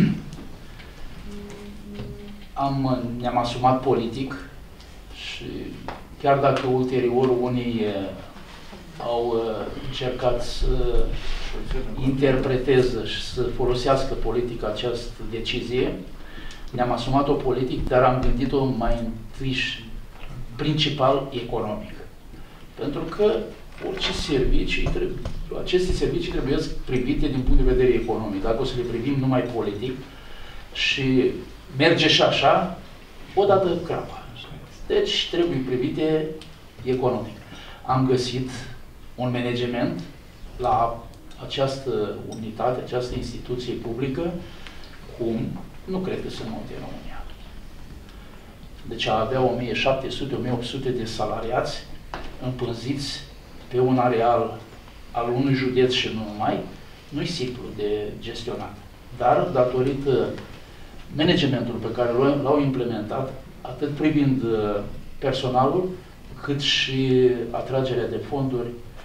Am, ne-am asumat politic și chiar dacă ulterior unii au încercat să interpreteze și să folosească politic această decizie, ne-am asumat-o politic, dar am gândit-o mai întâi și principal economic. Pentru că orice servicii, aceste servicii trebuie privite din punct de vedere economic. Dacă o să le privim numai politic și merge și așa, odată crapa. Deci trebuie privite economic. Am găsit un management la această unitate, această instituție publică, cum nu cred că sunt multe în România. Deci a avea o mie șapte sute - o mie opt sute de salariați împânziți pe un areal al unui județ și nu numai, nu e simplu de gestionat. Dar, datorită managementului pe care l-au implementat, atât privind personalul, cât și atragerea de fonduri,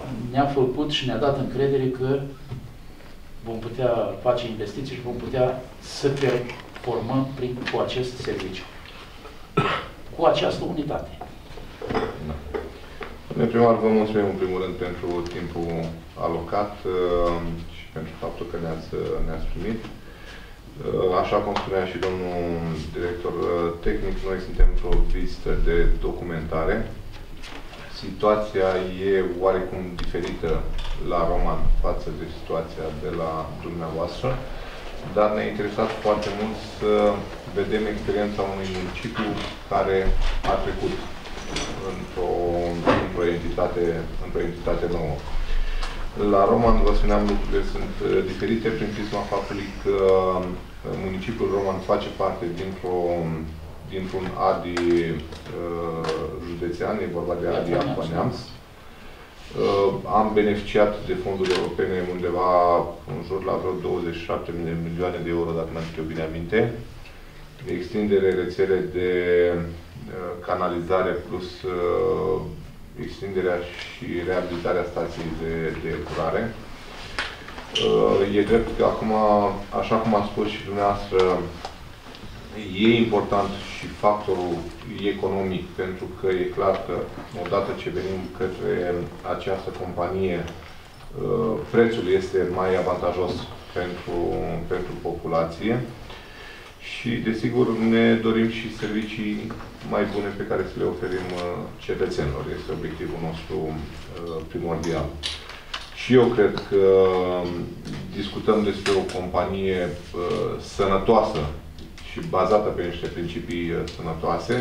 ne-a făcut și ne-a dat încredere că vom putea face investiții și vom putea să performăm prin, cu acest serviciu. Cu această unitate. Da. Domnule primar, vă mulțumim în primul rând pentru timpul alocat uh, și pentru faptul că ne-ați ne-ați primit. Uh, așa cum spunea și domnul director uh, tehnic, noi suntem într-o vizită de documentare. Situația e oarecum diferită la Roman față de situația de la dumneavoastră, dar ne-a interesat foarte mult să vedem experiența unui municipiu care a trecut într-o într-o entitate, într-o entitate nouă. La Roman, vă spuneam, lucrurile sunt diferite prin prisma faptului că municipiul Roman face parte dintr-o dintr-un A D I uh, județean, e vorba de A D I Apa Neamț. Uh, am beneficiat de fonduri europene undeva în jur la vreo douăzeci și șapte de milioane de euro, dacă mi-am eu bine aminte. Extindere rețele de uh, canalizare plus uh, extinderea și reabilitarea stației de, de epurare. Uh, e drept că acum, așa cum a spus și dumneavoastră, e important și factorul economic, pentru că e clar că odată ce venim către această companie, prețul este mai avantajos pentru, pentru populație și, desigur, ne dorim și servicii mai bune pe care să le oferim cetățenilor. Este obiectivul nostru primordial. Și eu cred că discutăm despre o companie sănătoasă și bazată pe niște principii sănătoase.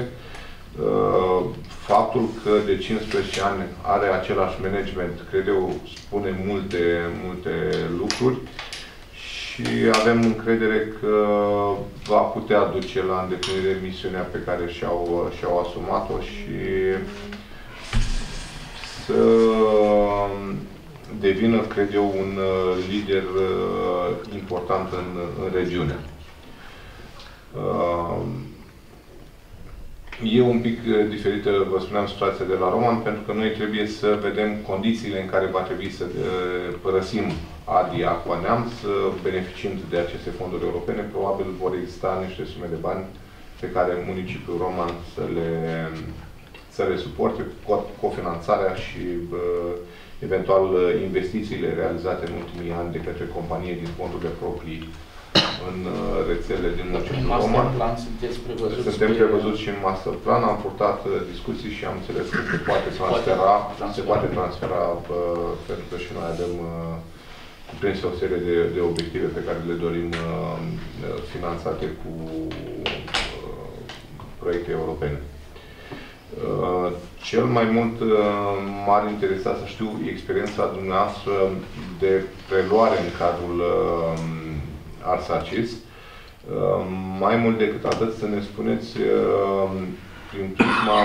Faptul că de cincisprezece ani are același management, cred eu, spune multe, multe lucruri și avem încredere că va putea duce la îndeplinire misiunea pe care și-au și-au asumat-o și să devină, cred eu, un lider important în, în regiune. E un pic diferită, vă spuneam, situația de la Roman, pentru că noi trebuie să vedem condițiile în care va trebui să părăsim A D I Aqua Neamț, beneficiind de aceste fonduri europene. Probabil vor exista niște sume de bani pe care municipiul Roman să le, să le suporte, cofinanțarea și eventual investițiile realizate în ultimii ani de către companie din fondurile proprii în rețele din municipiul Roman. Suntem prevăzuți și în master plan. Am purtat discuții și am înțeles că se poate transfera, se poate transfera pentru că și noi avem prinse o serie de, de obiective pe care le dorim finanțate cu proiecte europene. Cel mai mult m-ar interesa să știu experiența dumneavoastră de preluare în cadrul Arsacis. Mai mult decât atât, să ne spuneți prin prisma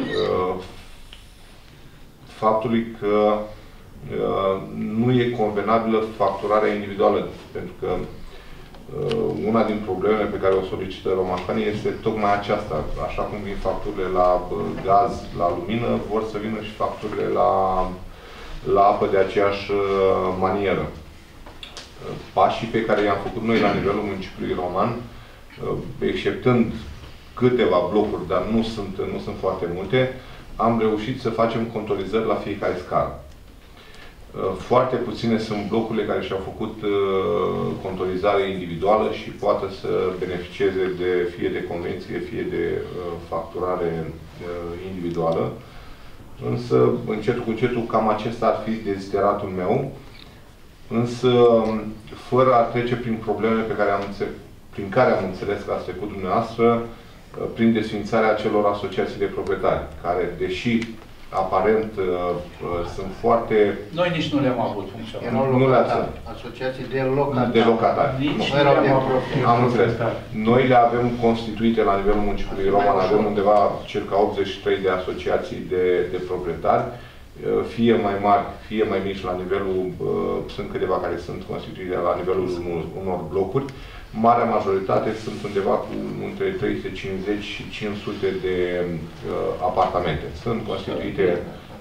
faptului că nu e convenabilă facturarea individuală, pentru că una din problemele pe care o solicită romanfanii este tocmai aceasta. Așa cum vin facturile la gaz, la lumină, vor să vină și facturile la, la apă de aceeași manieră. Pașii pe care i-am făcut noi la nivelul municipiului Roman, exceptând câteva blocuri, dar nu sunt, nu sunt foarte multe, am reușit să facem contorizări la fiecare scară. Foarte puține sunt blocurile care și-au făcut contorizare individuală și poate să beneficieze de fie de convenție, fie de facturare individuală. Însă, încetul cu încetul, cam acesta ar fi dezideratul meu. Însă, fără a trece prin problemele pe care am înțeles, prin care am înțeles că ați trecut dumneavoastră, prin desfințarea acelor asociații de proprietari, care, deși aparent sunt foarte... Noi nici nu le-am avut funcționare. Nu le-ați... Asociații de locatari. De locatari. Nici nu le-am avut. Am înțeles. Noi le avem constituite la nivelul municipiului Roman, avem undeva circa optzeci și trei de asociații de, de proprietari, fie mai mari, fie mai mici la nivelul, sunt câteva care sunt constituite la nivelul unor blocuri. Marea majoritate sunt undeva cu între trei sute cincizeci și cinci sute de uh, apartamente. Sunt constituite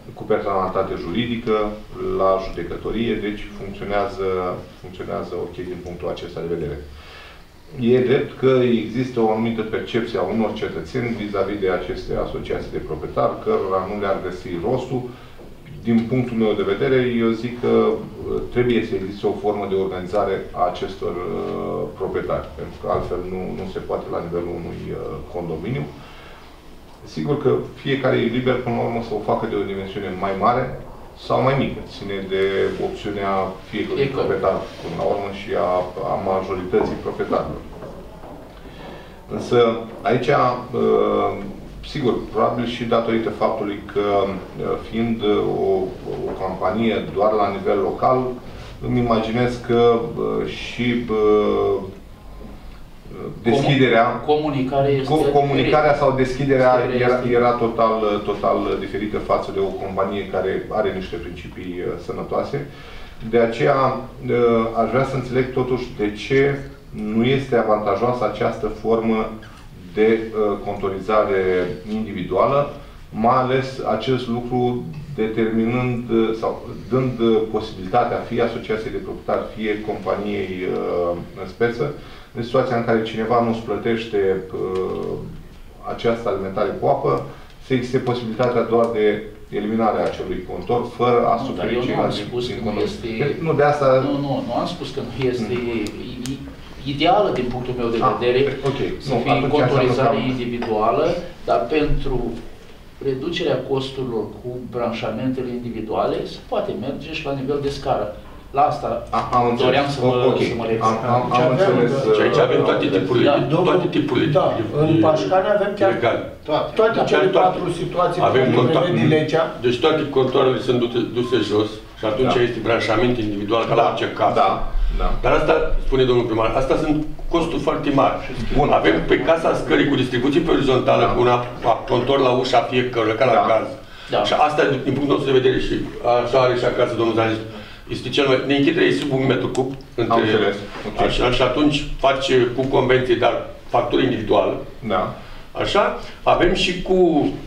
cu personalitate juridică, la judecătorie, deci funcționează, funcționează ok din punctul acesta de vedere. E drept că există o anumită percepție a unor cetățeni vis-a-vis de aceste asociații de proprietari, cărora nu le-ar găsi rostul. Din punctul meu de vedere, eu zic că trebuie să existe o formă de organizare a acestor uh, proprietari, pentru că altfel nu, nu se poate la nivelul unui uh, condominiu. Sigur că fiecare e liber până la urmă să o facă de o dimensiune mai mare sau mai mică. Ține de opțiunea fiecărui proprietar până la urmă și a, a majorității proprietarilor. Însă aici, uh, sigur, probabil și datorită faptului că, fiind o, o campanie doar la nivel local, îmi imaginez că și deschiderea, comunicarea, este comunicarea sau deschiderea era, era total, total diferită față de o companie care are niște principii sănătoase. De aceea aș vrea să înțeleg totuși de ce nu este avantajoasă această formă de uh, contorizare individuală, mai ales acest lucru determinând sau dând posibilitatea fie asociației de proprietari, fie companiei uh, în speță, în situația în care cineva nu își plătește uh, această alimentare cu apă, să existe posibilitatea doar de eliminarea acelui contor, fără a suferi ceilalți din contor. Nu, de asta... Nu, nu, nu am spus că nu este... Mm. ideală din punctul meu de vedere, ah, okay. să nu, fie contorizare individuală, dar pentru reducerea costurilor cu branșamentele individuale se poate merge și la nivel de scară. La asta am doream să mă, okay. să mă refer. Am, am, am înțeles. Și aici avem toate tipurile. Da, toate tipurile. Da, în Pașcani avem chiar toate, toate cele patru situații avem care prevede legea. Deci toate contoarele sunt duse jos și atunci da. este branșament individual ca da. la orice casă. Da. Da. Dar asta, spune domnul primar, asta sunt costuri foarte mari. Bun, avem pe casa scării cu distribuție pe orizontală, da. cu un contor la ușa fiecăruia, ca la da. caz. Da. Și asta, din punctul nostru de vedere, și așa are și acasă domnul Zanist, este cel mai... Neînchiderea e sub un metru cub. Între, Am înțeles. Okay. Așa, și atunci face cu convenție, dar factură individuală. Da. Așa. Avem și cu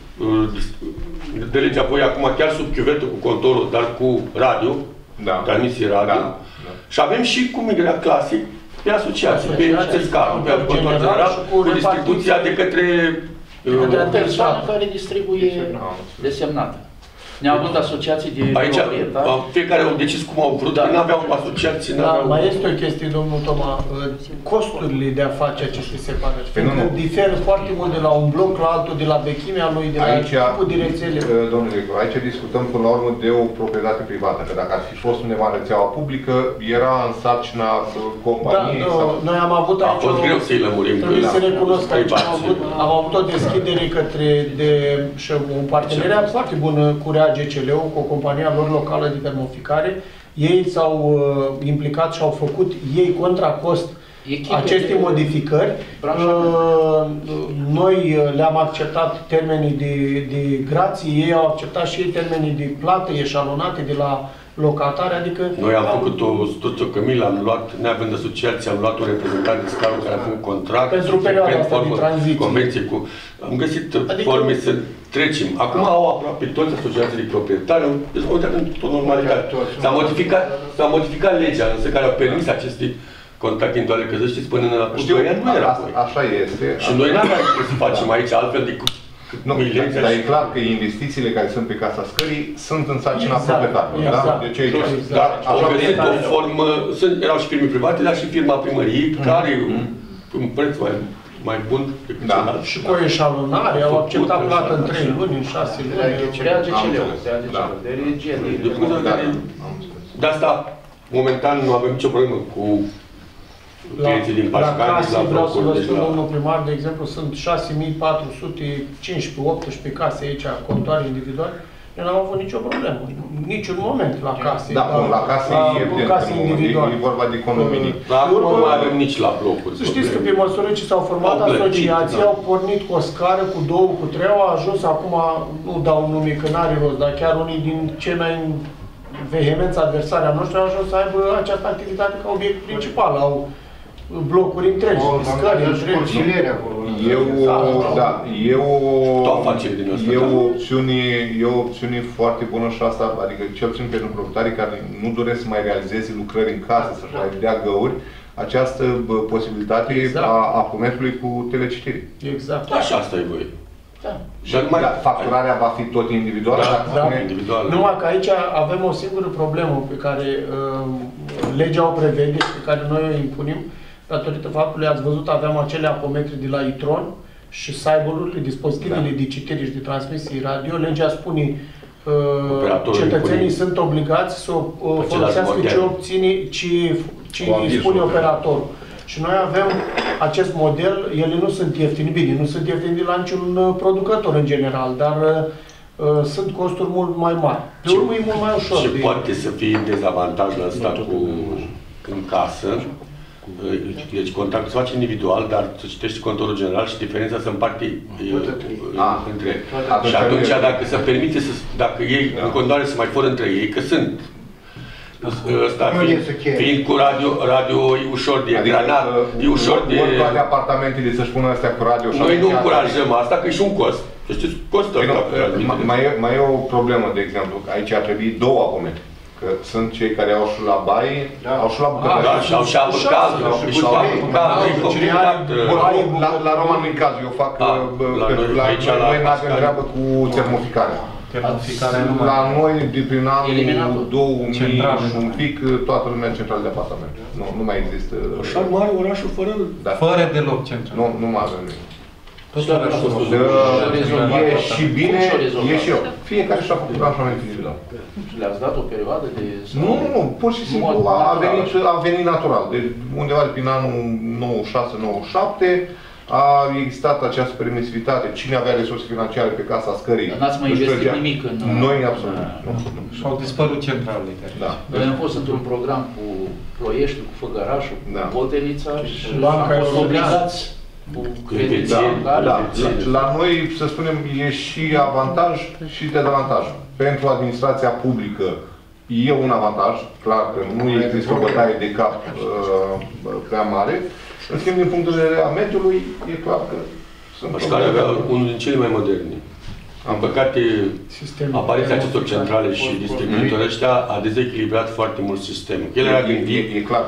de lege apoi acum chiar sub chiuvetă cu contorul, dar cu radio, da. transmisie radio. Da. Da. Și avem și cu migrea clasic pe asociație, pe pe scară, pe contor general, cu distribuția de către de persoană care distribuie desemnată. Ne-au avut asociații de aici, fiecare au decis cum au vrut, da. Că n-aveau asociații, n-aveau... Da, mai este o chestie, domnul Toma, costurile de a face aceste separări. Pentru că diferă foarte mult de la un bloc la altul, de la vechimea lui, de la aici, tipul de rețele. Domnule director, aici discutăm până la urmă de o proprietate privată, că dacă ar fi fost undeva în rețeaua publică, era în sarcina companiei. Da, sau... noi am avut aici... A fost o... greu să-i lămurim. Trebuie să recunosc că aici am avut, am avut o deschidere către de, și un parteneriat foarte bun cu G C L-ul, cu o companie a lor locală de termoficare. Ei s-au uh, implicat și au făcut ei contra cost Echipe aceste de modificări. Uh, noi le-am acceptat termenii de, de grație, ei au acceptat și ei termenii de plată eșalonate de la locatare, adică... Noi am făcut o studiu cămilă, am luat, neavând asociație, am luat un reprezentant de scară care a făcut contract. Pentru perioada asta de tranziție. Convenție cu... Am găsit adică, forme să trecem. Acum au aproape toți asociații de proprietari, deci au uitat în tot normalitate. S-a modificat, s-a modificat legea, însă care au permis aceste contacte individuale, că să știți, până în știu, nu era. Așa este. Și noi n-am mai să facem aici altfel decât nu, dar e clar că investițiile care sunt pe casa scării sunt în sarcina exact, proprietarului. Exact. Da? Deci aici. Exact. Dar au găsit o formă, sunt, erau și firme private, dar și firma primăriei, mm. care mm. un preț mai, mai bun decât da. celălalt. Și cu o eșalonare, au acceptat plată în trei luni, în șase luni. Reage celeu, de regie. De asta, momentan, nu avem nicio problemă cu clienții din Pașcani, la case, vreau să vă spun, domnul primar, de exemplu, sunt șase mii patru sute cincisprezece optsprezece case aici, contoare individuale. Eu n-am avut nicio problemă, niciun moment la case. Da, bun, la case e evident, e vorba de condominii. Dar acum nu mai avem nici la blocuri. Să știți că pe măsură ce s-au format asociații, au pornit cu o scară, cu două, cu trei, au ajuns acum, nu dau nume că n-are rost, dar chiar unii din cei mai vehemenți adversari a noștri au ajuns să aibă această activitate ca obiect principal. Au blocuri întregi, scări întregi. Eu, da, e o, e o opțiune, e o opțiune foarte bună și asta, adică cel puțin pentru proprietarii care nu doresc să mai realizeze lucrări în casă, să-și mai dea găuri, această posibilitate exact. a apometului cu telecitire. Exact. Așa asta e voie. Da. Și numai da, facturarea va fi tot individuală? Da, da. Individual. Numai că aici avem o singură problemă pe care uh, legea o prevede și pe care noi o impunem, datorită faptului, ați văzut, aveam acele apometri de la Itron și cyberurile, dispozitivele da. de citire și de transmisie radio. Legea spune uh, cetățenii sunt obligați să uh, folosească ce obține, ce, ce spune operatorul. Și noi avem acest model, ele nu sunt ieftine, bine, nu sunt ieftine la niciun producător în general, dar uh, sunt costuri mult mai mari. De urmă e mult mai ușor. Și de... poate să fie dezavantajul ăsta cu în casă. Deci contactul se face individual, dar să citești contorul general și diferența se împarte între. Și atunci, dacă se permite, să, dacă ei în continuare să mai for între ei, că sunt. Ăsta fiind, fiind cu radio, radio e ușor de adică, granat, e ușor de... Ori toate apartamentele să-și pună astea cu radio. Noi nu încurajăm asta, că e și un cost. Știți, costă ăsta. Mai, mai e o problemă, de exemplu, că aici ar trebui două apomente. Că sunt cei care au și la baie, da. au și la bucătărie. Da, și au și apă caldă, și au apă caldă, e complicat. La Roman nu-i cazul, eu fac, noi nu avem treabă cu termoficarea. La noi, de prin anul două mii și un pic, toată lumea centrală de apartament. Nu, nu mai există... Așa mare orașul fără... Fără deloc central. Nu, nu mai avem nimic. E și bine, e și eu. Fiecare și-a făcut aranjament individual. Le-ați dat o perioadă de... Nu, nu, nu, pur și simplu a venit, a venit natural. De undeva prin anul nouăzeci și șase nouăzeci și șapte a existat această permisivitate. Cine avea resurse financiare pe casa scării? N-ați mai investit nimic în... Noi, absolut. Și au dispărut centralele. Da. Noi am fost într-un program cu Ploieștiul, cu Făgărașul, cu Potelița și am fost obligați cu credințe. Da, da. La noi, să spunem, e și avantaj și dezavantaj. Pentru administrația publică e un avantaj, clar că nu există o bătaie de cap uh, prea mare. În schimb, din punct de vedere a mediului, e clar că sunt probleme. Care avea unul din cele mai moderne. În păcate, apariția acestor centrale și distribuitori ăștia a dezechilibrat foarte mult sistemul. El era gândit, e clar.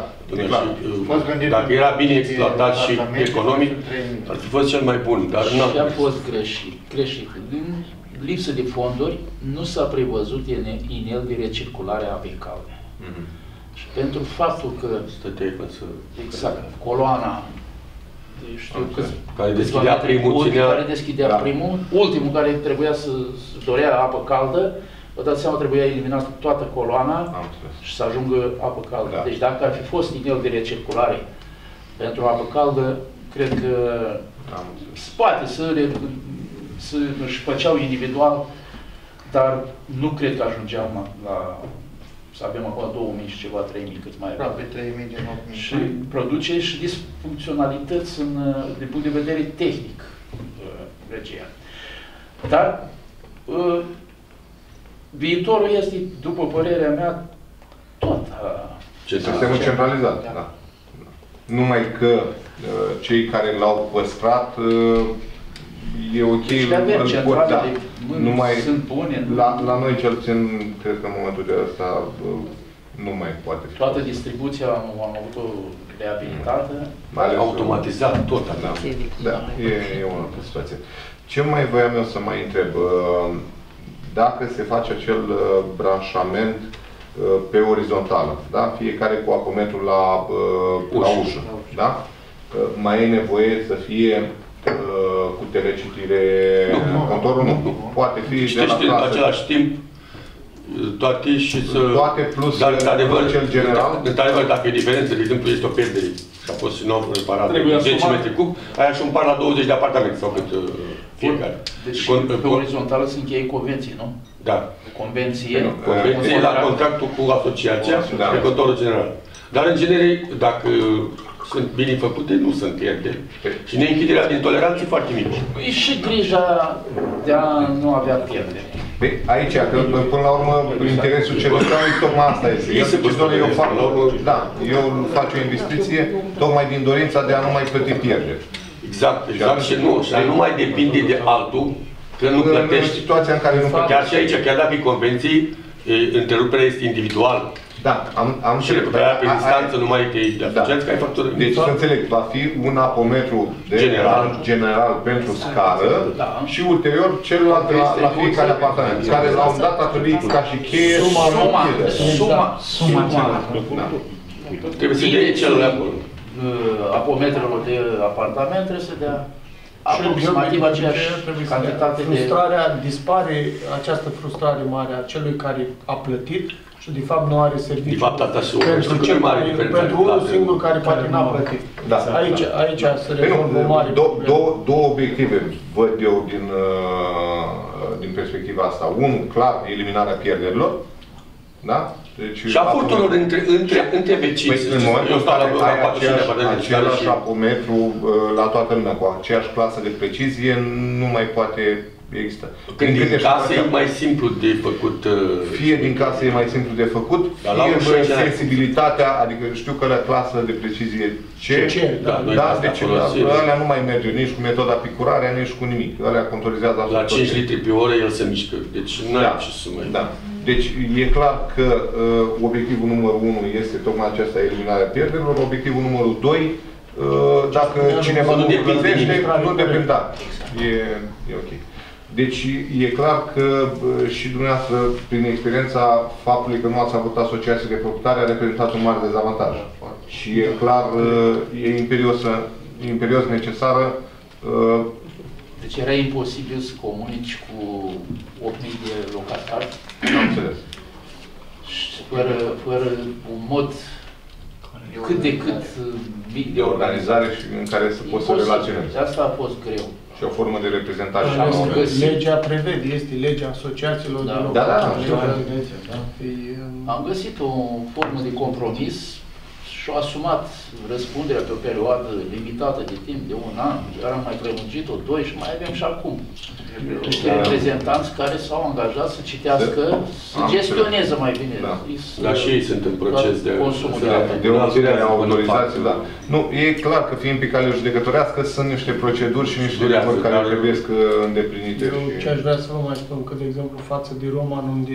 Dacă era bine exploatat și economic, ar fi fost cel mai bun. Dar și a fost greșit. greșit. Din lipsă de fonduri, nu s-a prevăzut inel de recirculare a apei calde. Și pentru faptul că exact, coloana știu că care deschidea primul, care deschidea da. primul, ultimul care trebuia să dorea apă caldă, vă dați seama, trebuia eliminat toată coloana și să ajungă apă caldă. Da. Deci dacă ar fi fost inel de recirculare pentru apă caldă, cred că poate să, să își făceau individual, dar nu cred că ajungeam la să avem acum două mii și ceva, trei mii, cât mai era. Pe trei mii din opt mii. Și produce și disfuncționalități în, din punct de vedere tehnic, regia. Dar uh, viitorul este, după părerea mea, tot sistemul centralizat. Da. Da. Numai că uh, cei care l-au păstrat uh, e ok, da. Numai sunt bune. La, la noi cel puțin, cred că în momentul de ăsta nu mai poate fi. Toată distribuția am, am avut-o reabilitată. Mai automatizat tot. Da, da. E, e o altă situație. Ce mai voiam eu să mai întreb? Dacă se face acel branșament pe orizontală, da? Fiecare cu apometrul la, la ușă, da? Mai e nevoie să fie cu telecitire nu, contorul? Nu. nu. Poate fi Știi, de la știi, clasă. în același timp toate și să... Toate plus dar, într-adevăr, cel general? Într-adevăr, dacă e diferență, de exemplu, este o pierdere și a fost nou reparat de zece metri cub, aia și un par la douăzeci de apartamente sau cât uh, fiecare. Deci Con pe orizontală se încheie convenții, nu? Da. Convenție. Convenție la contractul cu asociația, da. Pe contorul general. Dar, în genere, dacă sunt bine făcute, nu sunt pierderi. Și neînchiderea din toleranță e foarte mică. E și grija de a nu avea pierderi. Păi, aici, că până la urmă, interesul cetățeanului, tocmai asta este. El zice, doamne, eu fac, da, eu fac o investiție tocmai din dorința de a nu mai plăti pierderi. Exact, exact, și nu, și nu mai depinde de altul, că nu plătești. În situația în care nu plătești. Chiar și aici, chiar dacă e convenții, întreruperea este individuală. Da, am, am și recuperarea pe distanță nu mai te asociați că ai factură. Deci să înțeleg, va fi un apometru de general, general pentru scară și ulterior celălalt la, la fiecare apartament, care la un dat a trebuit ca și cheie suma, suma, suma, suma, suma. Trebuie să dea celălalt acolo. Apometrelor de apartament trebuie să dea aproximativ aceeași cantitate de... Frustrarea dispare, această frustrare mare a celui care a plătit și de fapt nu are serviciu. De fapt, asta și pentru, cel mare, pentru unul singur care poate n-a plătit. Da. Aici, aici se rezolvă o mare două, două, două obiective văd eu din, din perspectiva asta. Unul, clar, eliminarea pierderilor. Da? Deci, și a furturilor între, între, între vecini. Păi, în momentul în care ai aceeași, același apometru la toată lumea, cu aceeași clasă de precizie, nu mai poate exista. Când din casă e mai simplu de făcut... Fie din casă e mai simplu de făcut, fie sensibilitatea, adică știu că la clasă de precizie C, da, da, deci alea nu mai merge nici cu metoda picurarea, nici cu nimic. Alea contorizează la cinci litri pe oră el se mișcă, deci nu ai ce să mai... Da. Deci e clar că uh, obiectivul numărul unu este tocmai aceasta, eliminarea pierderilor, obiectivul numărul doi, uh, dacă cineva nu plătește, nu depinde, da, e, e ok. Deci e clar că uh, și dumneavoastră, prin experiența faptului că nu ați avut asociații de proprietare, a reprezentat un mare dezavantaj. Și e clar, uh, e imperios, imperios necesară. Uh, Deci era imposibil să comunici cu opt mii de locatari. Am înțeles. Și fără, fără un mod cât de cât mic de organizare și în care să poți să relaționezi. Asta a fost greu. Și o formă de reprezentare. Legea prevede, este legea asociațiilor de locatari. Am găsit o formă de compromis și-a asumat răspunderea pe o perioadă limitată de timp, de un an, iar am mai prelungit-o, doi și mai avem și acum. Niște reprezentanți care s-au angajat să citească, să gestioneze mai bine. Dar și ei sunt în proces de de obținerea autorizației, da. Nu, e clar că fiind pe cale judecătorească sunt niște proceduri și niște lucruri care trebuie să îndeplinite. Eu ce aș vrea să vă mai spun, că de exemplu față de Roman, unde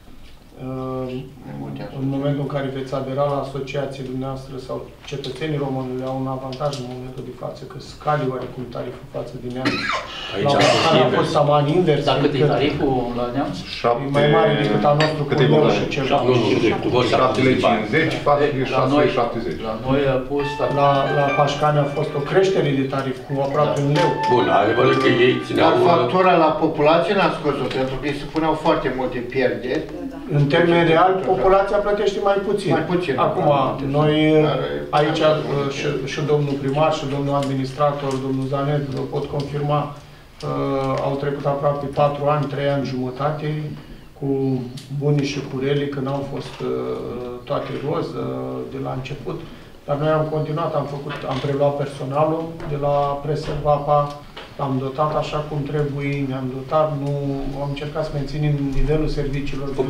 în momentul în care veți adera la asociație dumneavoastră sau cetățenii români au un avantaj în momentul de față, că scade oarecum tariful față de Neamț. Aici a fost taman invers. Dar cât e tariful la Neamț? E mai mare decât al nostru cu euro și ceva. șapte lei cincizeci față de șase lei șaptezeci. La noi a fost... La Pașcani a fost o creștere de tarif cu aproape un leu. Bun, adevărul că ei țineau... Dar factura la populație n-a scos-o, pentru că îi se puneau foarte multe pierderi. În termen real, populația plătește mai puțin. Mai puțin. Acum, noi aici și, și domnul primar și domnul administrator, domnul Zanet, vă pot confirma, uh, au trecut aproape patru ani, trei ani jumătate, cu bunii și cu relii, când au fost uh, toate roz uh, de la început. Dar noi am continuat, am făcut, am preluat personalul de la Preservapa, am dotat așa cum trebuie, ne-am dotat, nu am încercat să menținem nivelul serviciilor de la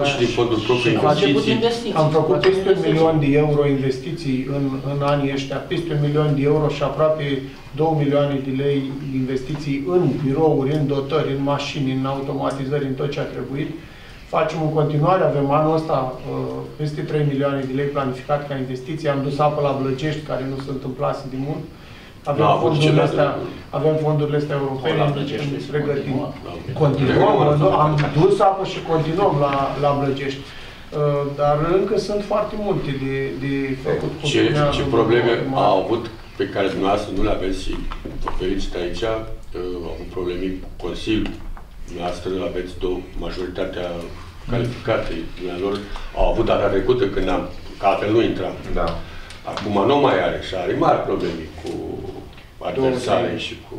investiții. Am făcut peste un milion de euro investiții în, în anii ăștia, peste un milion de euro și aproape două milioane de lei investiții în birouri, în dotări, în mașini, în automatizări, în tot ce a trebuit. Facem în continuare, avem anul ăsta peste trei milioane de lei planificat ca investiții, am dus apă la Blăgești, care nu se întâmplase de mult. Avem, no, fondurile astea, avem fondurile astea europene, pregătim. Continuăm, am dus apă și continuăm la, la Blăgești. Dar încă sunt foarte multe de, de făcut. Ce, ce probleme au avut pe care dumneavoastră nu le aveți și vă felicit aici, au avut probleme cu Consiliul. Dumneavoastră aveți două, majoritatea calificată lor au avut data trecută când am, că altfel nu intram. Da. Acum nu mai are și are mari probleme cu adversare și cu...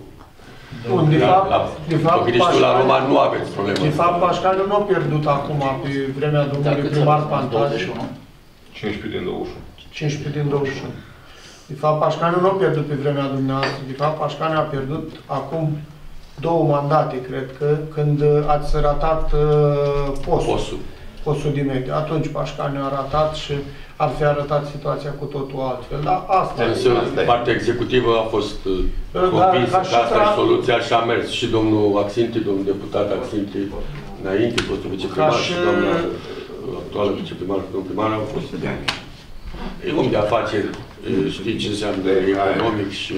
Bun, de fapt, la, de fapt, Pașcani, la Roman nu aveți probleme. De fapt, Pașcani nu a pierdut acum, pe vremea domnului primar Pantazi. cincisprezece din douăzeci și unu. cincisprezece din douăzeci și unu. De fapt, Pașcani nu a pierdut pe vremea dumneavoastră. De fapt, Pașcani a pierdut acum două mandate, cred că, când ați ratat uh, postul. Postul. Postul din mediu. Atunci Pașcani a ratat și ar fi arătat situația cu totul altfel. Dar asta Însă, e. partea executivă a fost convinsă că asta e soluția și a mers. Și domnul Axinti, domnul deputat Axinti, înainte, fostul viceprimar și, și doamna actuală viceprimar și domnul primar au fost e om de afaceri, știi ce înseamnă economic și...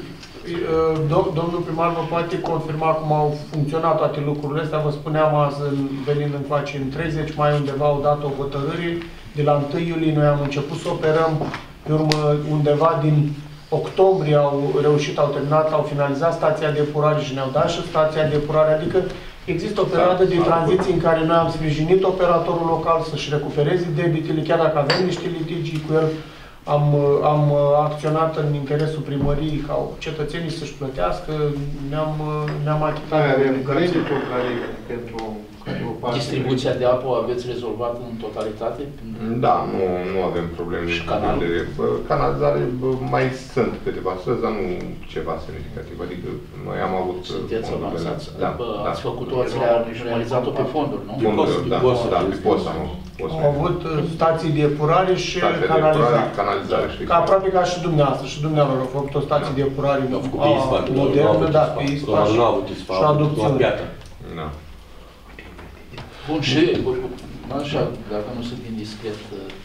Domnul primar vă poate confirma cum au funcționat toate lucrurile astea. Vă spuneam azi, venind în face, în treizeci mai undeva au dat o hotărâre. De la întâi iulie noi am început să operăm, pe urmă undeva din octombrie au reușit, au terminat, au finalizat stația de epurare și ne-au dat și stația de epurare. Adică există o perioadă de tranziție în care noi am sprijinit operatorul local să-și recupereze debitele, chiar dacă avem niște litigii cu el. Am, am acționat în interesul primăriei ca cetățenii să-și plătească, ne-am ne-am achitat. Avem creditul care pentru distribuția de apă o aveți rezolvat în totalitate? Da, nu, nu avem probleme. Și canal? De canalizare mai sunt câteva străzi, dar nu ceva semnificativ. Adică noi am avut... Sunteți avansați? Da, ați făcut-o, ați realizat-o pe fonduri, nu? Fonduri, da, da, pe post am Au avut stații de epurare și canalizare. canalizare și Aproape ca și dumneavoastră. Și dumneavoastră au făcut o stație de epurare modernă, da, pe ispaș și adopțiune. Da. Bun, și, așa, dacă nu sunt indiscret,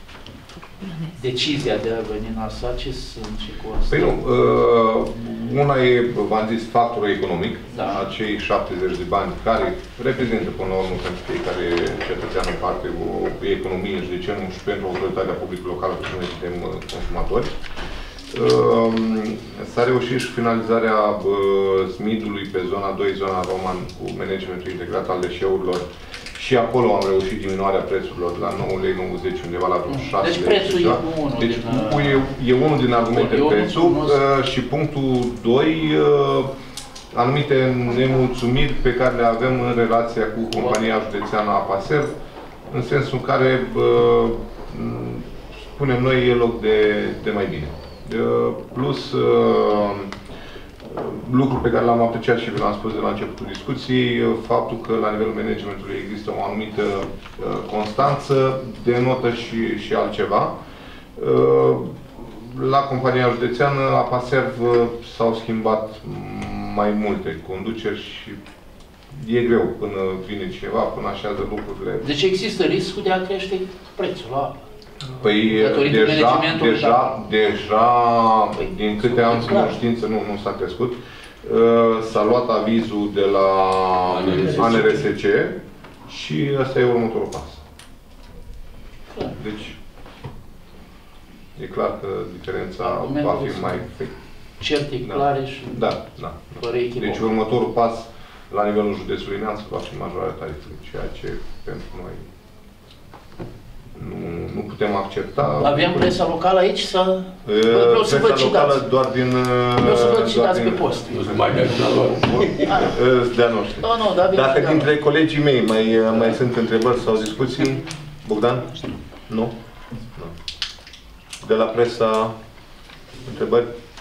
decizia de a veni în Arsa, ce sunt și constă? Păi nu, uh, una e, v-am zis, factorul economic, da. Acei șaptezeci de bani care reprezintă, până la urmă, pentru fiecare cetățean în parte, o economie, și de ce nu, și pentru autoritatea publică locală, pentru că noi suntem consumatori. Uh, S-a reușit și finalizarea uh, S M I D-ului pe zona doi, zona Roman, cu managementul integrat al deșeurilor. Și acolo am reușit diminuarea prețurilor la nouă lei nouăzeci, undeva la vreo șase lei. Deci prețul e unul deci, din... E, e unul din argumente prețul uh, și punctul doi, uh, anumite nemulțumiri pe care le avem în relația cu compania județeană Apaserv, în sensul în care, uh, spunem noi, e loc de, de mai bine. Uh, plus, uh, lucru pe care l-am apreciat și l-am spus de la începutul discuției, faptul că la nivelul managementului există o anumită uh, constanță, denotă și, și altceva. Uh, la compania județeană, Apaserv, s-au schimbat mai multe conduceri și e greu până vine cineva, până așează lucrurile. Deci există riscul de a crește prețul la apă. Păi deja, deja, deja, din câte am cunoștință, nu, nu s-a crescut, s-a luat avizul de la A N R S C și ăsta e următorul pas. Deci, e clar că diferența va fi mai... Certe, clare și... Da, da. Deci următorul pas la nivelul județului Neamț va fi majorarea tarifului, ceea ce pentru noi Nu, nu putem accepta. Avem presa locală aici să... Vreau să vă citați. Doar din... Vreau să vă citați pe post. Mai de-a noștri. No, no, da, Dacă dintre colegii mei mai, mai sunt întrebări sau discuții, Bogdan? Nu? Nu. De la presa, întrebări?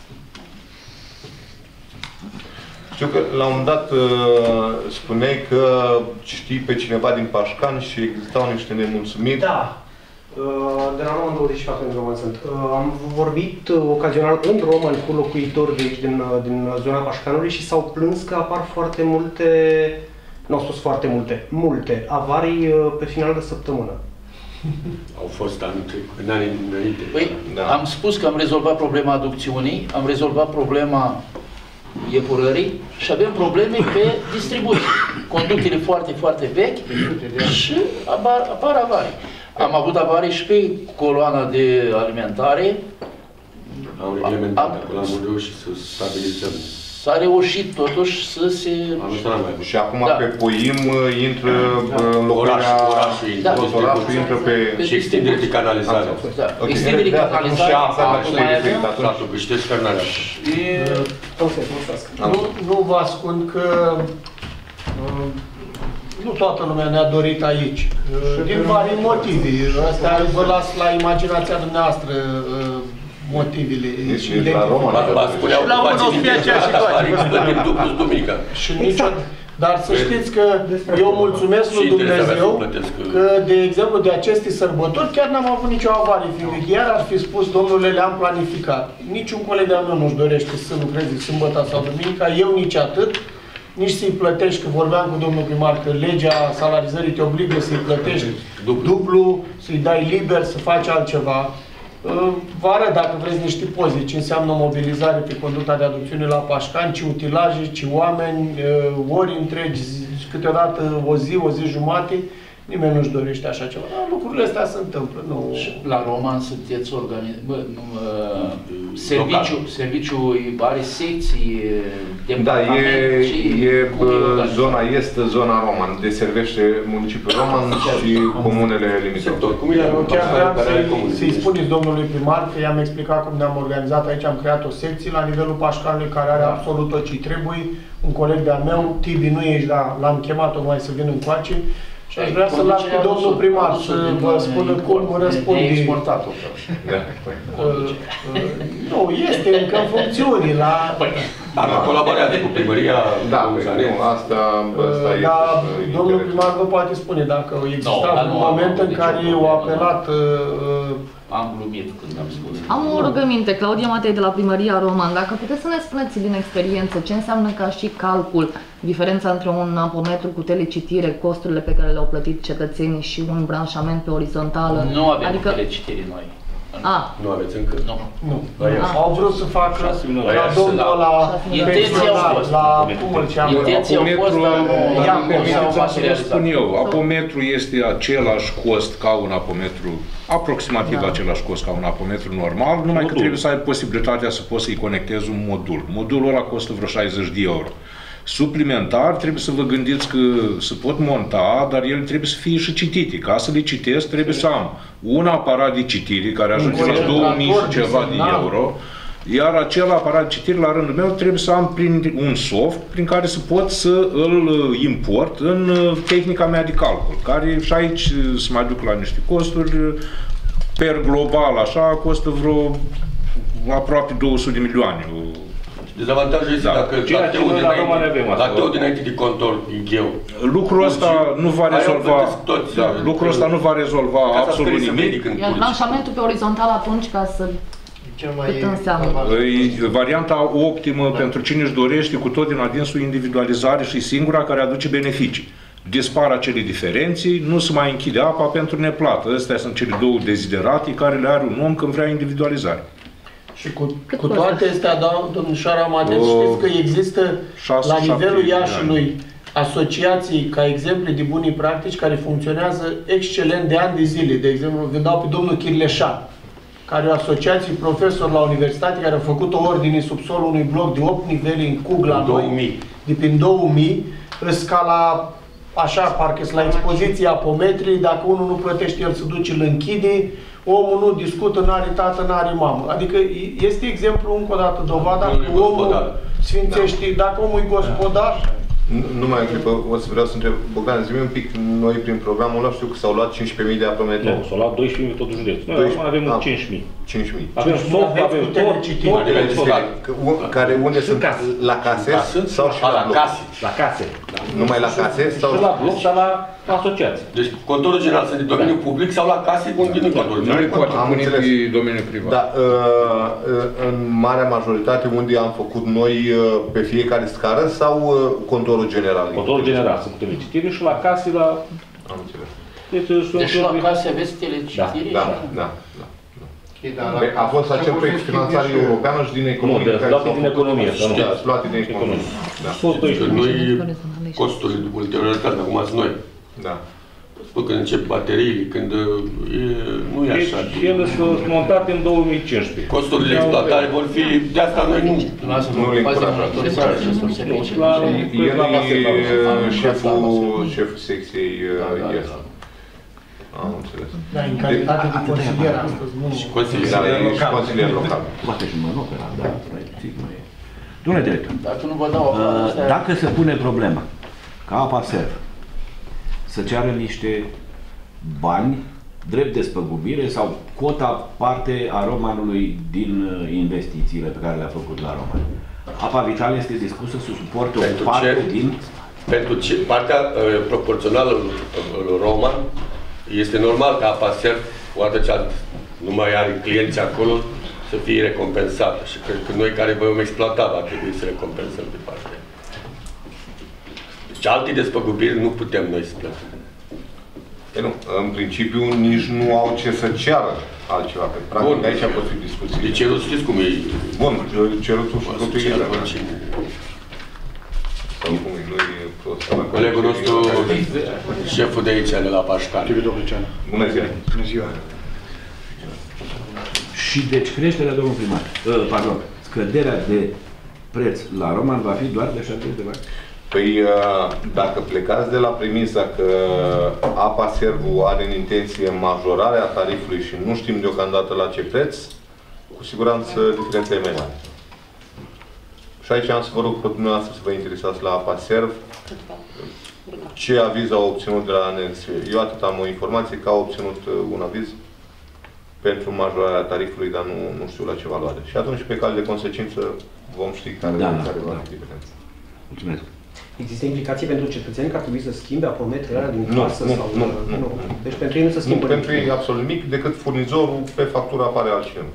Știu că la un moment dat spuneai că știi pe cineva din Pașcani și existau niște nemulțumiri. Da. De la nouă în douăzeci și patru în român sunt. Am vorbit ocazional în român cu locuitori de aici, din, din zona Pașcanului și s-au plâns că apar foarte multe, nu au spus foarte multe, multe avarii pe final de săptămână. Au fost în anii înainte. Păi, da. Am spus că am rezolvat problema aducțiunii, am rezolvat problema epurării și avem probleme pe distribuție. Conductele foarte, foarte vechi și apar, apar avarii. Am avut avarii și pe coloana de alimentare. Am reglementat am, acolo, am reușit să stabilizăm. S-a reușit totuși să se... Și acum da. Pe Poim intră da. Înlocuirea... Orașul intră, da. Orașul intră pe... pe și extindere de canalizare. Da. Okay. Extindere de canalizare. Și apa, acum mai avem. Satul Gâștești, Cărnarea. Nu vă ascund că nu toată lumea ne-a dorit aici. Din vari motive. Asta vă las la imaginația dumneavoastră. motivele. Deci la Roma, la urmă o să fie aceeași situație. Și niciodată. Dar să știți că eu mulțumesc lui Dumnezeu că, de exemplu, de aceste sărbători chiar n-am avut nicio avarie, fiindcă chiar ar fi spus, domnule, le-am planificat. Niciun coleg de-al meu nu-și dorește să lucreze sâmbătă sau duminica, eu nici atât, nici să-i plătești, că vorbeam cu domnul primar, că legea salarizării te obligă să-i plătești dublu, să-i dai liber, să faci altceva. Vă arăt, dacă vreți, niște poze, ce înseamnă mobilizare pe conducta de adopțiune la Pașcani, ce utilaje, ce oameni, ori întregi, câteodată o zi, o zi jumate, nimeni nu-și dorește așa ceva. Dar lucrurile astea se întâmplă. Nu... La Roman sunteți organizați, serviciul, serviciul are secții, da, e, e zona este zona Roman, deservește municipiul Roman și comunele limitrofe. Chiar vreau să-i spuneți domnului primar că i-am explicat cum ne-am organizat aici, am creat o secție la nivelul Pașcanului care are absolut tot ce trebuie. Un coleg de-al meu, Tibi nu ești, dar l-am chemat tocmai să vină încoace. Și aș vrea să las pe domnul primar să vă spună cum răspunde. E exportatul. Nu, este încă în funcțiune. La colaborează cu primăria. Da, asta este. Dar domnul primar vă poate spune dacă exista un moment în care au apelat. Am glumit când am spus. Am o rugăminte, Claudia Matei de la Primăria Roman. Dacă puteți să ne spuneți din experiență ce înseamnă ca și calcul diferența între un apometru cu telecitire, costurile pe care le-au plătit cetățenii și un branșament pe orizontală? Nu avem adică... telecitire noi. Ah. Nu aveți încă? Nu. Nu. Au vrut să facă la domnul ăla pensionar, la cum îl cheamă? Intenția au fost la... Permiteți-mi să spun eu, apometru este același cost ca un apometru, aproximativ același cost ca un apometru normal, numai că trebuie să ai posibilitatea să poți să-i conectezi un modul. Modulul ăla costă vreo șaizeci de euro. Suplimentar, trebuie să vă gândiți că se pot monta, dar ele trebuie să fie și citite. Ca să le citesc, trebuie să am un aparat de citire care ajunge la două mii și ceva de euro, iar acel aparat de citire, la rândul meu, trebuie să am prin un soft prin care să pot să îl import în tehnica mea de calcul, care și aici se mai duc la niște costuri. Per global, așa, costă vreo aproape două sute de milioane. Dezavantajul este dacă dateu dinainte de control e gheu. Lucrul ăsta nu va rezolva, lucrul ăsta nu va rezolva absolut nimic. Iar branșamentul pe orizontal atunci ca să... Cât înseamnă? Varianta optimă pentru cine își dorește cu tot din adinsul individualizare și singura care aduce beneficii. Dispar acele diferențe, nu se mai închide apa pentru neplată. Astea sunt cele două deziderate care le are un om când vrea individualizare. Și cu, cu toate astea, da, domnișoara Matei, știți că există șase, la nivelul șapte, Iașiului asociații, ca exemple de buni practici, care funcționează excelent de ani de zile. De exemplu, vă dau pe domnul Chirleșan, care e o asociație profesor la universitate, care a făcut o ordine sub solul unui bloc de opt nivele în Cug la noi, de prin două mii, scala așa, parcă la expoziția apometrii, dacă unul nu plătește, el se duce, îl închide, omul nu discută, n-are tată, n-are mamă. Adică este exemplu, încă o dată, dovada că omul sfințește, dacă omul e gospodar. Nu mai clipă, o să vreau să întreb, Bogdan, zi-mi un pic, noi prin programul ăla știu că s-au luat cincisprezece mii de apometri. Nu, s-au luat doisprezece mii tot județul. Noi acum avem cinci mii. cinci mii. Avem soft, avem tot, care unde sunt? La case sau și la bloc? La case. Numai la case sau la bloc sau la asociații. Deci controlul general sunt de domeniu public sau la case unde nu controlul general? Nu poate pune pe domeniu privat. Da, în marea majoritate unde am făcut noi pe fiecare scară sau controlul general? Controlul general, sunt cu telecitire și la case la... Am înțeles. Deci la case aveți telecitire? Da, da, da. A fost acel proiect finanțare europeană și din economie. Nu, luate din economie. Luate din economie. Noi, costurile de ulterioritate, acum sunt noi. Da. Spun când încep bateriile, când nu e așa. Deci ele sunt montate în două mii cincisprezece. Costurile de exploatare vor fi, de asta noi nu. Nu le încurajăm. El e șeful secției Iași. Am înțeles. Da, în calitate de consilier astăzi, nu... Consilier local. Poate și mă rog, da, domnule director, dacă nu vă dau apă, dacă se pune problema ca Apaserv să ceară niște bani drept despăgubire sau cota parte a Romanului din investițiile pe care le-a făcut la Roman. Apavital este dispusă să suporte o parte ce, din... Pentru ce, partea uh, proporțională lui Roman, este normal ca Apaserv, odată ce nu mai are clienți acolo, să fie recompensată. Și cred că noi care vom exploata va trebui să recompensăm pe partea. Deci alte despăgubiri nu putem noi să plătim. Nu, în principiu nici nu au ce să ceară altceva. Pe practic, bun, aici pot fi discuții. De cerut știți cum e? Bun, cerutul și totul e. Colegul nostru, șeful de aici, de la Pașcani. Bună ziua! Bună ziua! Și deci creșterea, domnul primar, uh, pardon, scăderea de preț la Roman va fi doar de șaptezeci de bani? Păi, dacă plecați de la premisa că Apaservu are în intenție majorarea tarifului și nu știm deocamdată la ce preț, cu siguranță diferența e mai mare. Și aici am să vă rog pe dumneavoastră să vă interesați la Apaserv ce aviz au obținut de la A N S. Eu atât am o informație că au obținut un aviz pentru majorarea tarifului, dar nu, nu știu la ce valoare. Și atunci, pe cale de consecință, vom ști care, da, care da, va da. fi diferența. Mulțumesc. Există implicații pentru cetățeni că ar trebui să schimbe aprometrele alea din casă? Nu, sau nu, nu, nu. Deci pentru ei nu se schimbă? Nu, pentru ei absolut nimic, decât furnizorul, pe factură apare altcineva.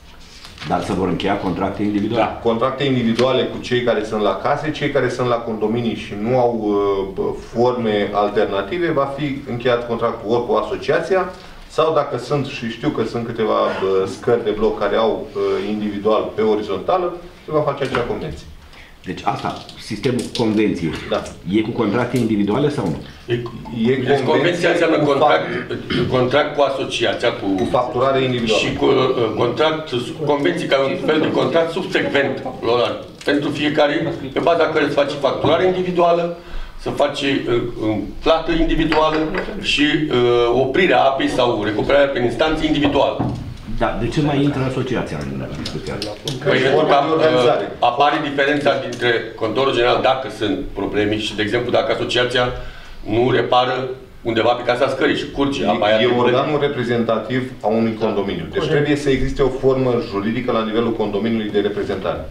Dar să vor încheia contracte individuale? Da, contracte individuale cu cei care sunt la case, cei care sunt la condominii și nu au uh, forme alternative, va fi încheiat contractul ori cu asociația, sau dacă sunt, și știu că sunt câteva uh, scări de bloc care au uh, individual pe orizontală, se va face acea convenție. Deci asta, sistemul convenției, da. E cu contracte individuale sau nu? E, e deci convenția înseamnă contract, contract cu asociația, cu, cu facturare individuală. Și cu uh, contract, convenții ca un fel de contract subsecvent pentru fiecare, pe baza care se face facturare individuală, să face uh, plată individuală și uh, oprirea apei sau recuperarea prin instanță individuală. Da, de ce mai intră asociația în discuția? Păi pentru că uh, apare diferența dintre contorul general dacă sunt probleme și, de exemplu, dacă asociația nu repară undeva pe casa scării și curge apa aia. E organul reprezentativ a unui condominiu. Deci trebuie să existe o formă juridică la nivelul condominiului de reprezentare.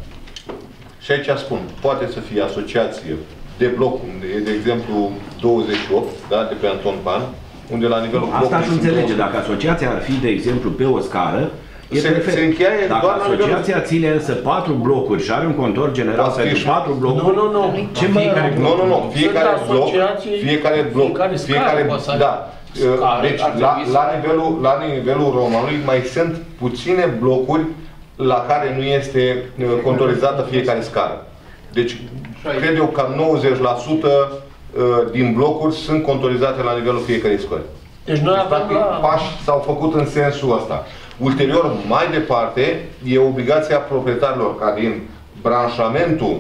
Și aici spun, poate să fie asociație de bloc, de exemplu douăzeci și opt, da, de pe Anton Pan, unde la nivelul blocului... Asta aș înțelege. Dacă asociația ar fi, de exemplu, pe o scară, e se, perfect. Se încheie Dacă doar asociația nivelul... ține însă patru blocuri și are un contor general pentru și... patru blocuri... Nu, nu, nu. Ce fiecare nu, nu, nu. Fiecare bloc, fiecare bloc, fiecare, fiecare da. Deci, la, la, nivelul, la nivelul Romanului mai sunt puține blocuri la care nu este contorizată fiecare scară. Deci, cred eu că nouăzeci la sută din blocuri sunt contorizate la nivelul fiecărei scări. Deci noi deci, avem la... pași s-au făcut în sensul ăsta. Ulterior, mai departe, e obligația proprietarilor ca din branșamentul